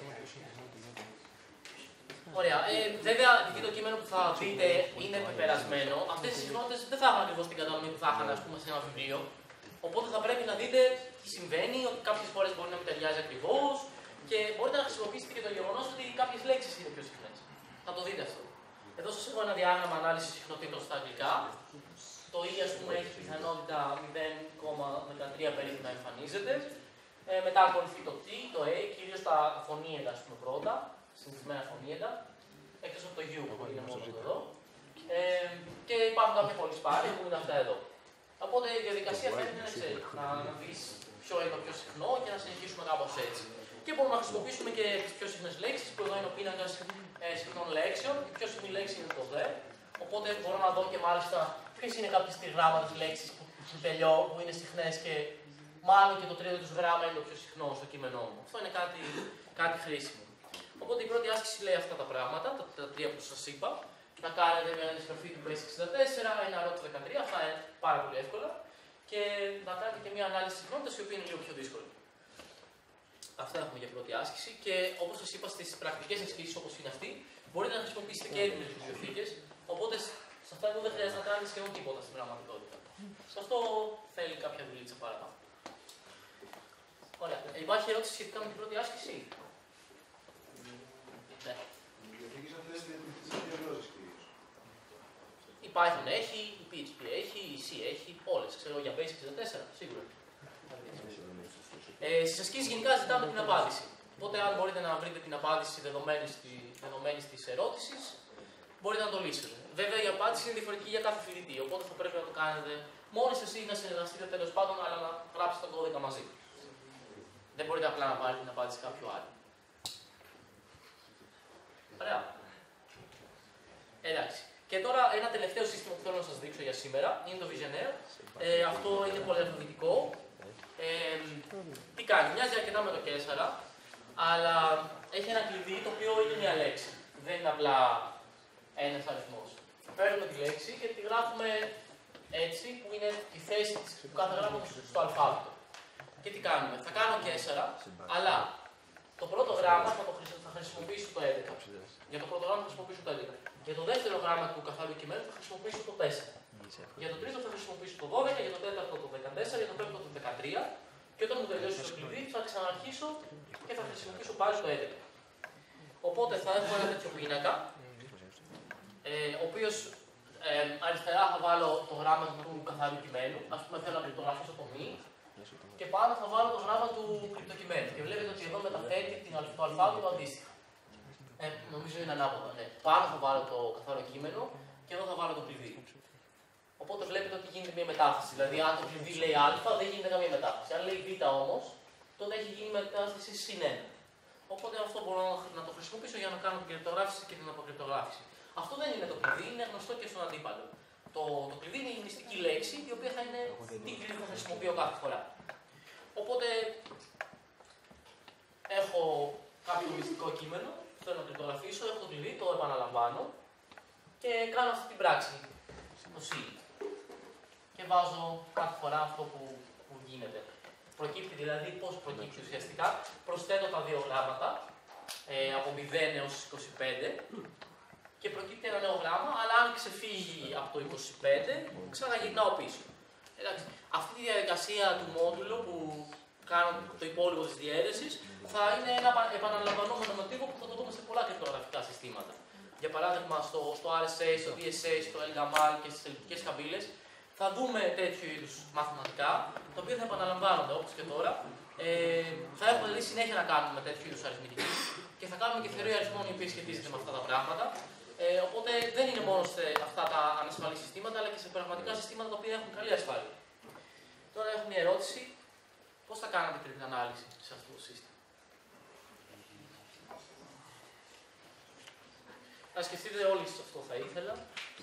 Ωραία. Ε, βέβαια, επειδή το κείμενο που θα δείτε είναι πεπερασμένο, αυτές οι συχνότητες δεν θα έχουν ακριβώς την κατανομή που θα είχαν, ας πούμε, σε ένα βιβλίο. Οπότε θα πρέπει να δείτε τι συμβαίνει, ότι κάποιες φορές μπορεί να μην ταιριάζει ακριβώς και μπορείτε να χρησιμοποιήσετε και το γεγονός ότι κάποιες λέξεις είναι πιο συχνές. Θα το δείτε αυτό. Εδώ σας έχω ένα διάγραμμα ανάλυσης συχνοτήτων στα αγγλικά. Το ι, ας πούμε, έχει πιθανότητα μηδέν κόμμα δεκατρία περίπου να εμφανίζεται. Ε, μετά ακολουθεί το T, το A, κυρίως τα φωνήεντα, ας πούμε, πρώτα. Συνηθισμένα φωνήεντα, εκτός από το U που είναι μόνο το εδώ. Ε, και υπάρχουν κάποια πολυσπάρια που είναι αυτά εδώ. Οπότε η διαδικασία φαίνεται να ξέρει, να, να δεις ποιο είναι το πιο συχνό και να συνεχίσουμε κάπως έτσι. Και μπορούμε να χρησιμοποιήσουμε και τις πιο συχνές λέξεις, που εδώ είναι ο πίνακας ε, συχνών λέξεων. Η πιο συχνή λέξη είναι το δε. Οπότε μπορώ να δω και μάλιστα ποιες είναι κάποιες τριγράμματες λέξεις που, που τελειώ, που είναι συχνές και μάλλον και το τρίτο τους γράμμα είναι το πιο συχνό στο κείμενό μου. Αυτό είναι κάτι, κάτι χρήσιμο. Οπότε η πρώτη άσκηση λέει αυτά τα πράγματα, τα, τα τρία που σας είπα. Να κάνετε μια αντιστροφή του Base εξήντα τέσσερα, ένα ρότ δεκατρία, αυτά είναι πάρα πολύ εύκολα. Και να κάνετε και μια ανάλυση συχνότητας, η οποία είναι λίγο πιο δύσκολη. Αυτά έχουμε για πρώτη άσκηση. Και όπως σας είπα, στις πρακτικές ασκήσεις όπως είναι αυτή, μπορείτε να χρησιμοποιήσετε και έτοιμες βιβλιοθήκες. Οπότε σε αυτά εδώ δεν χρειάζεται να κάνετε σχεδόν τίποτα στην πραγματικότητα. Σε αυτό θέλει κάποια δουλίτσα παραπάνω. Ωραία. Υπάρχει ερώτηση σχετικά με την πρώτη άσκηση? Ναι. Η Python έχει, η πι έιτς πι έχει, η C έχει, όλες. Ξέρω για Base εξήντα τέσσερα, σίγουρα. Ε, στις ασκήσεις γενικά ζητάμε την απάντηση. Οπότε, αν μπορείτε να βρείτε την απάντηση δεδομένη της ερώτησης, μπορείτε να το λύσετε. Βέβαια, η απάντηση είναι διαφορετική για κάθε φοιτητή. Οπότε, θα πρέπει να το κάνετε μόνοι σας ή να συνεργαστείτε τέλος πάντων, αλλά να γράψετε τον κώδικα μαζί. Δεν μπορείτε απλά να πάρετε την απάντηση κάποιου άλλου. Ωραία. Εντάξει. Και τώρα ένα τελευταίο σύστημα που θέλω να σας δείξω για σήμερα είναι το Visionaire. Ε, αυτό είναι πολυαλφαβητικό. Ε, τι κάνει, μοιάζει αρκετά με το τέσσερα, αλλά έχει ένα κλειδί το οποίο είναι μια λέξη. Δεν είναι απλά ένας αριθμός. Παίρνουμε τη λέξη και τη γράφουμε έτσι, που είναι η θέση του κάθε γράμματος στο αλφάβητο. Και τι κάνουμε, θα κάνω τέσσερα, αλλά το πρώτο γράμμα θα, το χρησι... θα χρησιμοποιήσω το έντεκα. Για το πρώτο γράμμα θα χρησιμοποιήσω το έντεκα. Για το δεύτερο γράμμα του καθαρού κειμένου θα χρησιμοποιήσω το τέσσερα. Για το τρίτο θα χρησιμοποιήσω το δώδεκα, για το τέταρτο το δεκατέσσερα, για το πέμπτο το δεκατρία και όταν μου τελειώσει το κλειδί θα ξαναρχίσω και θα χρησιμοποιήσω πάλι το έντεκα. Οπότε θα έχω ένα τέτοιο πίνακα, ε, ο οποίος ε, αριστερά θα βάλω το γράμμα του καθαρού κειμένου, ας πούμε θέλω να κρυπτογραφήσω το μη, και πάνω θα βάλω το γράμμα του κρυπτοκειμένου. Και βλέπετε ότι εδώ μεταθέτει το αλφάβητο αντίστοιχα. Ε, νομίζω είναι ανάποδα. Ναι. Πάνω θα βάλω το καθαρό κείμενο και εδώ θα βάλω το κλειδί. Οπότε βλέπετε ότι γίνεται μια μετάθεση. Δηλαδή, αν το κλειδί λέει Α, δεν γίνεται καμία μετάθεση. Αν λέει Β όμως, τότε έχει γίνει μετάθεση συν ένα. Οπότε αυτό μπορώ να το χρησιμοποιήσω για να κάνω την κρυπτογράφηση και την αποκρυπτογράφηση. Αυτό δεν είναι το κλειδί, είναι γνωστό και στον αντίπαλο. Το, το κλειδί είναι η μυστική λέξη, η οποία θα είναι τι κλειδί θα χρησιμοποιώ κάθε φορά. Οπότε έχω κάποιο μυστικό κείμενο, θέλω να κρυπτογραφήσω, έχω το κλειδί, το επαναλαμβάνω και κάνω αυτή την πράξη. Το C. Και βάζω κάθε φορά αυτό που, που γίνεται. Προκύπτει δηλαδή, πώς προκύπτει ουσιαστικά, προσθέτω τα δύο γράμματα ε, από μηδέν έως είκοσι πέντε και προκύπτει ένα νέο γράμμα, αλλά αν ξεφύγει από το είκοσι πέντε, ξαναγυρνάω πίσω. Εντάξει, αυτή τη διαδικασία του μόντουλου που κάνω το υπόλοιπο της διαίρεσης θα είναι ένα επαναλαμβανόμενο μοτίβο που θα το δούμε σε πολλά κρυπτογραφικά συστήματα. Για παράδειγμα, στο, στο αρ ες έι, στο ντι ες έι, στο ελ γκαμάλ και στις ελληνικές καμπύλες, θα δούμε τέτοιου είδους μαθηματικά, τα οποία θα επαναλαμβάνονται όπως και τώρα. Ε, θα έχουμε δηλαδή συνέχεια να κάνουμε τέτοιου είδους αριθμητική και θα κάνουμε και θεωρία αριθμών η οποία σχετίζεται με αυτά τα πράγματα. Ε, οπότε δεν είναι μόνο σε αυτά τα ανασφαλή συστήματα, αλλά και σε πραγματικά συστήματα τα οποία έχουν καλή ασφάλεια. Τώρα έχω μια ερώτηση. Πώς θα κάνατε την ανάλυση σε αυτό το σύστημα? Να σκεφτείτε όλοι σε αυτό θα ήθελα.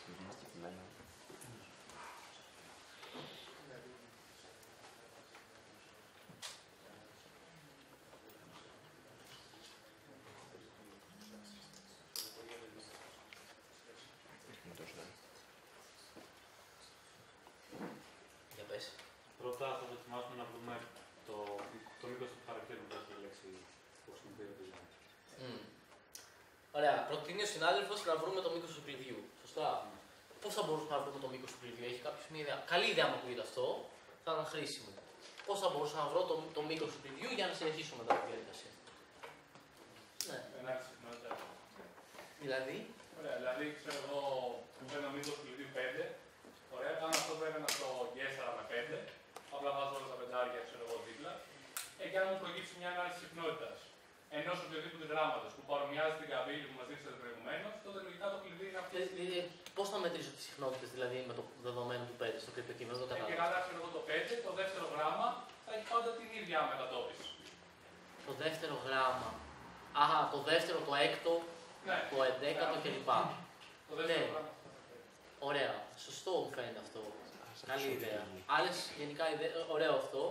Για πες. Πρώτα θα δοκιμάσουμε να βρούμε το, το μήκος του χαρακτήρου που έχει η λέξη που χρησιμοποιείται. Mm. Ωραία. Προτείνει ο συνάδελφος να βρούμε το μήκος του κλειδιού. Σωστά. Mm. Πώς θα μπορούσαμε να βρούμε το μήκος του κλειδιού? Έχει κάποιος μια ιδέα? Καλή ιδέα μου ακούγεται αυτό. Θα ήταν χρήσιμο. Πώς θα μπορούσα να βρω το, το μήκος του κλειδιού για να συνεχίσω μετά τη διαδικασία? Ναι. Εντάξει, συχνότητα. Δηλαδή. Ωραία, δηλαδή ξέρω εγώ που παίρνω μήκος του κλειδιού πέντε. Ωραία, κάνω αυτό που έκανα στο τέσσερα με πέντε. Απλά βάζω όλα τα πεντάρια, ξέρω εγώ, δίπλα. Ε, και αν μου προκύψει μια ανάλυση συχνότητας ενός οποιοδήποτε γράμματος που παρομοιάζει την καμπύλη που μας δείξατε προηγουμένως, τότε λογικά το κλειδί είναι αυτό. Ε, ε, πώς θα μετρήσω τις συχνότητες δηλαδή με το δεδομένο του πέντε στο κρυπτοκείμενο? Ε, και καλά, ξέρω εγώ το πέντε, το δεύτερο γράμμα θα έχει πάντα την ίδια μετατόπιση. Το δεύτερο γράμμα. Αχα, το δεύτερο, το έκτο, ναι. Το εντέκατο ναι. κλπ. Το δεύτερο ναι. γράμμα. Ωραία. Σωστό μου φαίνεται αυτό. Καλή ιδέα. Άλλες γενικά ιδέες. Ωραίο αυτό.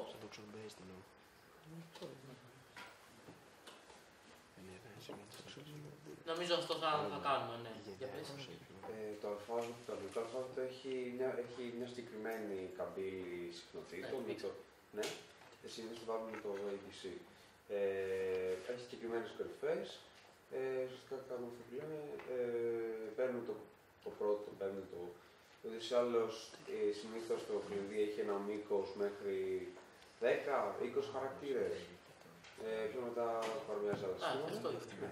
Νομίζω αυτό θα, θα κάνουμε, ναι. Για πες. Ε, το αλφάβητο, το αγγλικό αλφάβητο έχει μια, έχει μια συγκεκριμένη καμπύλη συχνοτήτων. Ναι, το, ναι. Συνήθως το βάλουμε το έι μπι σι. Ε, έχει συγκεκριμένες κορυφές. Ε, ουσιαστικά κάνουμε αυτό που λέμε. Ε, παίρνουμε το, το πρώτο, παίρνουμε το. Δηλαδή, σε άλλος, ε, συνήθως το κλειδί έχει ένα μήκος μέχρι δέκα με είκοσι χαρακτήρες. Ε, πιο μετά παρομοιάζει άλλα συστήματα. Α, αυτό είναι.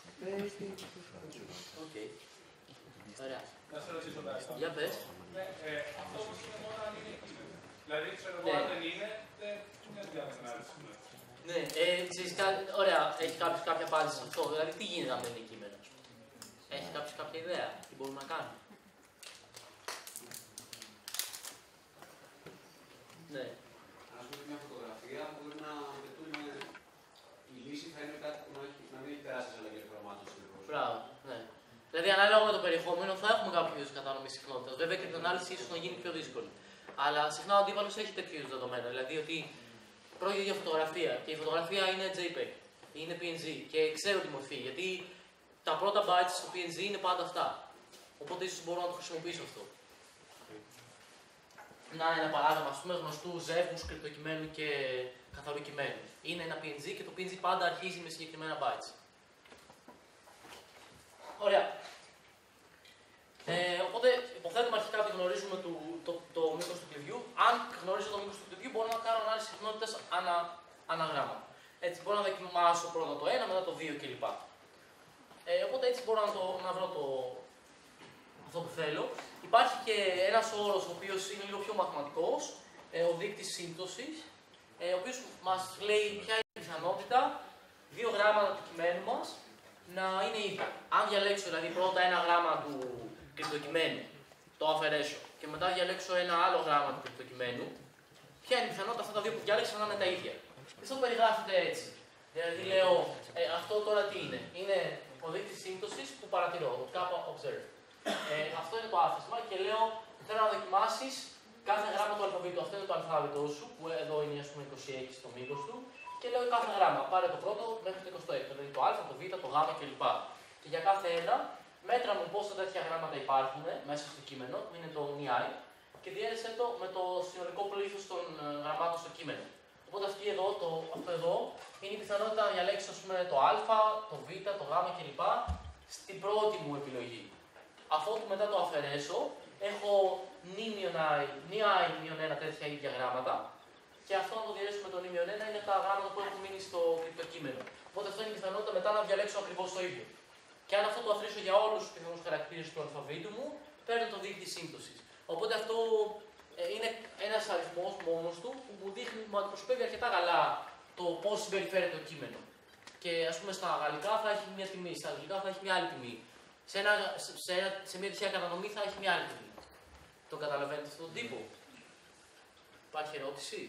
Οκ. Ωραία. Να σε ρωτήσω κάτι. Για πες. Ναι, ε, αυτό όμως είναι μόνο αν είναι κείμενο. Δηλαδή, ξέρω εγώ, αν δεν είναι, δεν είναι διάθεση. Ναι, ε, ξέρεις, ωραία, έχει κάποιος κάποια απάντηση σε αυτό. Δηλαδή, τι γίνεται αν δεν είναι κείμενο? Έχει κάποιος κάποια ιδέα, τι μπορούμε να κάνουμε? Ναι. Αν δούμε μια φωτογραφία, μπορεί να πετούμε η λύση θα είναι κάτι που να, έχει, να μην έχει τεράστιες αλλαγές χρωμάτων. Μπράβο, ναι. Δηλαδή, ανάλογα με το περιεχόμενο, θα έχουμε κάποιο είδους κατανομή συχνότητας. Βέβαια, και την ανάλυση ίσως να γίνει πιο δύσκολη. Αλλά συχνά ο αντίπαλος έχει τέτοιου είδους δεδομένα. Δηλαδή, ότι πρόκειται για φωτογραφία και η φωτογραφία είναι τζέι πι ι τζι, είναι πι εν τζι και ξέρω τη μορφή. Γιατί τα πρώτα bytes στο πι εν τζι είναι πάντα αυτά. Οπότε ίσως μπορώ να το χρησιμοποιήσω αυτό. Να ένα παράδειγμα, ας πούμε, γνωστού ζεύγους κρυπτοκειμένου και καθαρού κειμένου. Είναι ένα πι εν τζι και το πι εν τζι πάντα αρχίζει με συγκεκριμένα bytes. Ωραία. Ε, οπότε υποθέτουμε αρχικά ότι γνωρίζουμε το, το, το μήκος του κλειδιού. Αν γνωρίζω το μήκος του κλειδιού, μπορώ να κάνω ανάλυση συχνότητας ανα, αναγράμμα. Έτσι μπορώ να δοκιμάσω πρώτα το ένα, μετά το δύο κλπ. Ε, οπότε έτσι μπορώ να, το, να βρω το, αυτό που θέλω. Υπάρχει και ένας όρος ο οποίος είναι λίγο πιο μαθηματικός, ε, ο δείκτης σύμπτωσης, ε, ο οποίος μας λέει ποια είναι η πιθανότητα δύο γράμματα του κειμένου μας να είναι ίδια. Αν διαλέξω δηλαδή πρώτα ένα γράμμα του κρυπτοκειμένου, το αφαιρέσω, και μετά διαλέξω ένα άλλο γράμμα του κρυπτοκειμένου, ποια είναι η πιθανότητα αυτά τα δύο που διάλεξα να είναι τα ίδια. Αυτό περιγράφεται έτσι. Δηλαδή λέω, ε, αυτό τώρα τι είναι. Είναι ο δείκτης σύμπτωσης που παρατηρώ, το kappa observe. Ε, αυτό είναι το άθροισμα και λέω, θέλω να δοκιμάσεις κάθε γράμμα του αλφαβήτου. Αυτό είναι το αλφάβητό σου, που εδώ είναι ας πούμε είκοσι έξι στο μήκος του. Και λέω κάθε γράμμα. Πάρε το πρώτο μέχρι το είκοσι έξι. Δηλαδή το α, το β, το γ κλπ. Και για κάθε ένα, μέτρα μου πόσα τέτοια γράμματα υπάρχουν μέσα στο κείμενο, που είναι το νι, και διέρεσέ το με το συνολικό πλήθος των γραμμάτων στο κείμενο. Οπότε αυτή εδώ, το, αυτό εδώ είναι η πιθανότητα να διαλέξω ας πούμε, το α, το β, το γ κλπ. Στην πρώτη μου επιλογή. Αφού μετά το αφαιρέσω, έχω νι μείον ένα τέτοια ίδια γράμματα. Και αυτό να το διαλέξω με το νι μείον ένα είναι τα γράμματα που έχουν μείνει στο κρυπτοκείμενο. Οπότε αυτό είναι η πιθανότητα μετά να διαλέξω ακριβώς το ίδιο. Και αν αυτό το αφήσω για όλους τους πιθανούς χαρακτήρες του αλφαβήτου μου, παίρνω το δείκτη σύμπτωσης. Οπότε αυτό ε, είναι ένας αριθμός μόνος του που μου δείχνει, μου αντιπροσωπεύει αρκετά καλά το πώς συμπεριφέρεται το κείμενο. Και ας πούμε στα γαλλικά θα έχει μια τιμή, στα αγγλικά θα έχει μια άλλη τιμή. Σε, ένα, σε, ένα, σε μια τυχαία κατανομή θα έχει μια άλλη τιμή. Το καταλαβαίνετε αυτόν τον τύπο? Υπάρχει ερώτηση?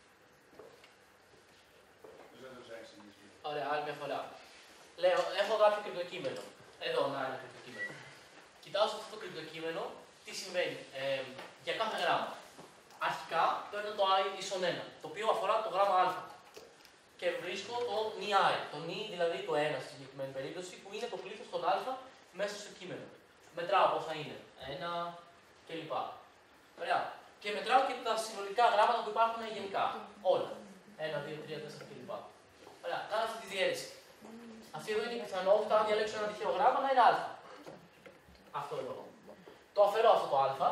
Ωραία, άλλη μια φορά. Λέω, έχω κάποιο κρυπτοκείμενο. Εδώ, να είναι κρυπτοκείμενο. Κοιτάω σε αυτό το κρυπτοκείμενο, τι συμβαίνει. Ε, για κάθε γράμμα. Αρχικά παίρνω το i ίσον ένα, το οποίο αφορά το γράμμα α. Και βρίσκω το νι i, το νι δηλαδή το ένα στη συγκεκριμένη περίπτωση, που είναι το πλήθος των α μέσα στο κείμενο. Μετράω πόσα είναι. Ένα κλπ. Ωραία. Και μετράω και τα συνολικά γράμματα που υπάρχουν γενικά. Όλα. Ένα, δύο, τρία, τέσσερα κλπ. Ωραία. Κάνω αυτή τη διαίρεση. Αυτή εδώ είναι η πιθανότητα, αν διαλέξω ένα τυχαίο γράμμα, να είναι α. Αυτό εδώ. Το αφαιρώ αυτό το α.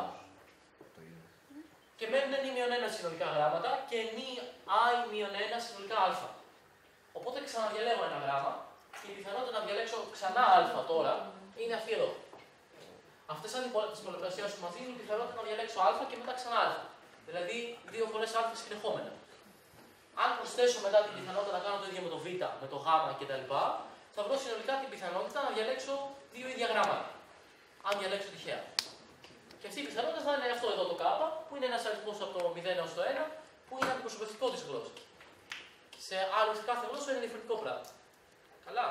Και μένουν νι μείον ένα συνολικά γράμματα και νι i μείον ένα συνολικά α. Οπότε ξαναδιαλέγω ένα γράμμα και η πιθανότητα να διαλέξω ξανά α τώρα είναι αυτή εδώ. Αυτές αν τις πολλαπλασιάσεις μαζί είναι η πιθανότητα να διαλέξω α και μετά ξανά α. Δηλαδή δύο φορές α συνεχόμενα. Αν προσθέσω μετά την πιθανότητα να κάνω το ίδιο με το β, με το γ κτλ., θα βρω συνολικά την πιθανότητα να διαλέξω δύο ίδια γράμματα. Αν διαλέξω τυχαία. Και αυτή η πιθανότητα θα είναι αυτό εδώ το κ, που είναι ένας αριθμός από το μηδέν έως το ένα, που είναι αντιπροσωπευτικό της γλώσσας. Σε άλλες κάθε γλώσσα είναι διαφορετικό πράγμα. Καλά.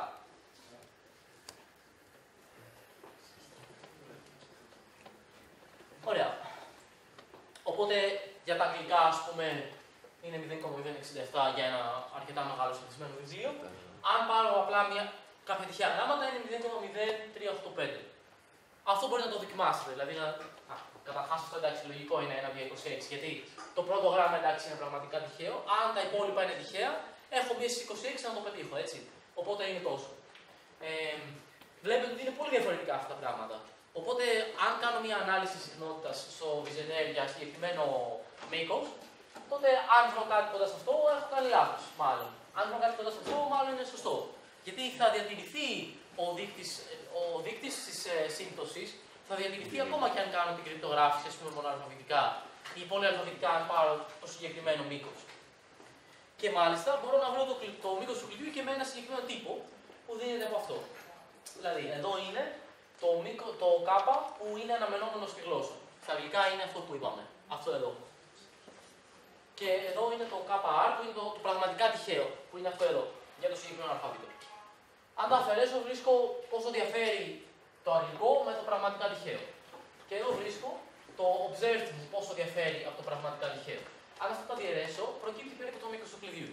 Ωραία. Οπότε για τα αγγλικά, ας πούμε, είναι μηδέν κόμμα μηδέν εξήντα επτά για ένα αρκετά μεγάλο συνηθισμένο βιβλίο. Αν πάρω απλά μια κάποια τυχαία γράμματα, είναι μηδέν κόμμα μηδέν τρία οκτώ πέντε. Αυτό μπορεί να το δοκιμάσετε. Δηλαδή, να... καταρχάς αυτό εντάξει, λογικό είναι ένα δια είκοσι έξι. Γιατί το πρώτο γράμμα εντάξει είναι πραγματικά τυχαίο. Αν τα υπόλοιπα είναι τυχαία, έχω μία στις είκοσι έξι να το πετύχω, έτσι. Οπότε είναι τόσο. Ε, βλέπετε ότι είναι πολύ διαφορετικά αυτά τα πράγματα. Οπότε, αν κάνω μια ανάλυση συχνότητας στο Visionaire για συγκεκριμένο μήκος, τότε αν βρω κάτι κοντά σε αυτό, έχω κάνει λάθος, μάλλον. Αν βρω κάτι κοντά σε αυτό, μάλλον είναι σωστό. Γιατί θα διατηρηθεί ο δείκτης, ο δείκτης της ε, σύμπτωσης, θα διατηρηθεί ακόμα και αν κάνω την κρυπτογράφηση, ας πούμε, μονοαλφαβητικά ή πολυαλφαβητικά, αν πάρω το συγκεκριμένο μήκος. Και μάλιστα μπορώ να βρω το, το μήκος του κλειδιού και με ένα συγκεκριμένο τύπο που δίνεται από αυτό. Δηλαδή, εδώ είναι το, μήκο, το K που είναι αναμενόμενο στη γλώσσα. Στα αγγλικά είναι αυτό που είπαμε. Αυτό εδώ. Και εδώ είναι το κέι αρ που είναι το, το πραγματικά τυχαίο, που είναι αυτό εδώ, για το συγκεκριμένο αλφάβητο. Αν τα αφαιρέσω, βρίσκω πόσο διαφέρει το αγγλικό με το πραγματικά τυχαίο. Και εδώ βρίσκω το observed μου πόσο διαφέρει από το πραγματικά τυχαίο. Αν αυτά τα διαιρέσω, προκύπτει περίπου το μήκος του κλειδιού.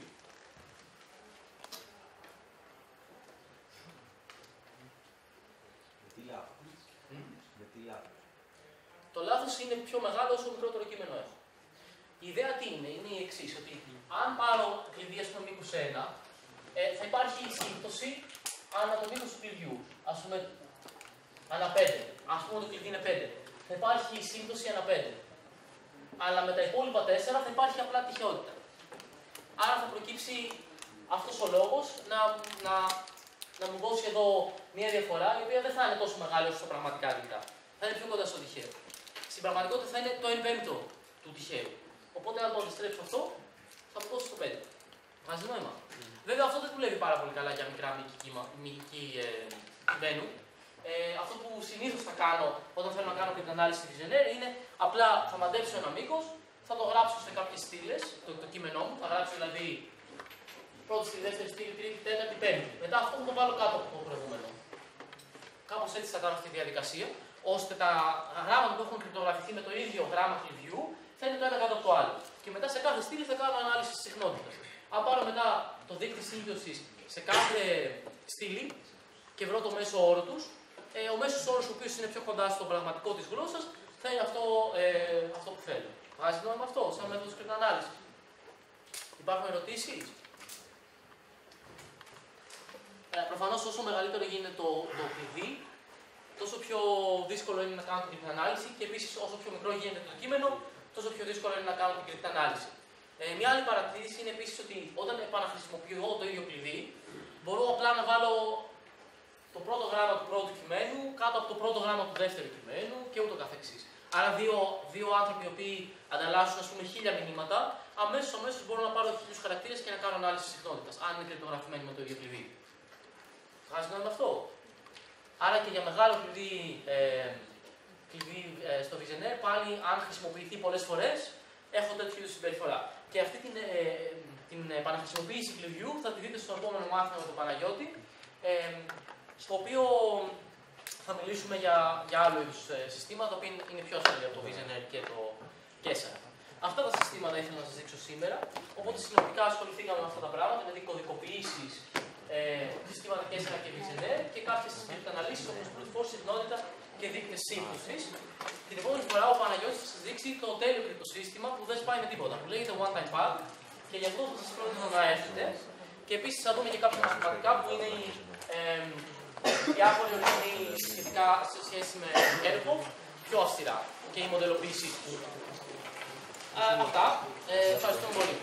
Με τι λάθος. Με τι λάθος. Το λάθος είναι πιο μεγάλο όσο μικρότερο κείμενο έχω. Η ιδέα τι είναι, είναι η εξής, ότι αν πάρω κλειδί ας πούμε μήκους ένα, ε, θα υπάρχει η σύμπτωση ανά το μήκος του κλειδιού. Ας πούμε, ανά πέντε. Ας πούμε το κλειδί είναι πέντε. Θα υπάρχει σύμπτωση ανά πέντε. Αλλά με τα υπόλοιπα τέσσερα θα υπάρχει απλά τυχαιότητα. Άρα θα προκύψει αυτός ο λόγος να, να, να μου δώσει εδώ μια διαφορά η οποία δεν θα είναι τόσο μεγάλη όσο πραγματικά υλικά. Θα είναι πιο κοντά στο τυχαίο. Στην πραγματικότητα θα είναι το εν πέμπτο του τυχαίου. Οπότε αν το αντιστρέψω αυτό, θα μου δώσει το πέντε. Βγάζει νόημα. Mm. Βέβαια αυτό δεν δουλεύει πάρα πολύ καλά για μικρά μυϊκή ε, βένου. Ε, αυτό που συνήθως θα κάνω όταν θέλω να κάνω και την ανάλυση της Vigenère είναι απλά θα μαντέψω ένα μήκος, θα το γράψω σε κάποιες στήλες, το, το κείμενό μου, θα γράψω δηλαδή πρώτη στήλη, δεύτερη στήλη, τρίτη, τέταρτη, πέμπτη. Μετά αυτό θα το βάλω κάτω από το προηγούμενο. Κάπως έτσι θα κάνω αυτή τη διαδικασία, ώστε τα γράμματα που έχουν κρυπτογραφηθεί με το ίδιο γράμμα κλειδιού θα είναι το ένα κάτω από το άλλο. Και μετά σε κάθε στήλη θα κάνω ανάλυση της συχνότητας. Αν πάρω μετά το δείκτη σύμπτωσης σε κάθε στήλη και βρω το μέσο όρο τους, ε, ο μέσος όρος ο οποίος είναι πιο κοντά στο πραγματικό της γλώσσας θα είναι αυτό, ε, αυτό που θέλω. Βγάζει νόημα αυτό, σαν μέθοδος κρυπτοανάλυσης. Υπάρχουν ερωτήσεις? Ε, προφανώς όσο μεγαλύτερο γίνεται το, το κλειδί, τόσο πιο δύσκολο είναι να κάνω την κρυπτοανάλυση και επίσης όσο πιο μικρό γίνεται το κείμενο, τόσο πιο δύσκολο είναι να κάνω την κρυπτοανάλυση. Ε, μια άλλη παρατήρηση είναι επίσης ότι όταν επαναχρησιμοποιώ το ίδιο κλειδί, μπορώ απλά να βάλω το πρώτο γράμμα του πρώτου κειμένου κάτω από το πρώτο γράμμα του δεύτερου κειμένου και ούτω καθεξής. Άρα, δύο, δύο άνθρωποι οι οποίοι ανταλλάσσουν ας πούμε χίλια μηνύματα, αμέσως αμέσως μπορώ να πάρω χίλιους χαρακτήρες και να κάνω ανάλυση συχνότητας, αν είναι κρυπτογραφημένοι με το ίδιο κλειδί. Βγάζει νόημα αυτό. Άρα και για μεγάλο κλειδί, ε, κλειδί ε, στο Vigenère, πάλι αν χρησιμοποιηθεί πολλές φορές, έχω τέτοιου είδους συμπεριφορά. Και αυτή την, ε, την επαναχρησιμοποίηση κλειδιού θα τη δείτε στο επόμενο μάθημα με τον Παναγιώτη, ε, στο οποίο θα μιλήσουμε για, για άλλου είδους ε, συστήματα, τα οποία είναι πιο ασφαλή από το Vigenère και το Κέσσαρα. Αυτά τα συστήματα ήθελα να σας δείξω σήμερα, οπότε συνοπτικά ασχοληθήκαμε με αυτά τα πράγματα, δηλαδή κωδικοποιήσεις, ε, συστήματα Κέσσαρα και Vigenère και κάποιες κρυπτοαναλύσεις όπως brute force, συχνότητα και δείκτες σύμπτωσης. Την επόμενη φορά ο Παναγιώτης θα σας δείξει το τέλειο κρυπτοσύστημα που δεν σπάει με τίποτα, που λέγεται one time pad και γι' αυτό θα σας πρότεινα να έρθετε. Και επίσης θα δούμε και κάποια μαθηματικά που είναι οι ε, διάφοροι ορισμοί σχετικά σε σχέση με έργο πιο αυστηρά και η μοντελοποίησή του. Αυτά. Ε, ευχαριστούμε πολύ.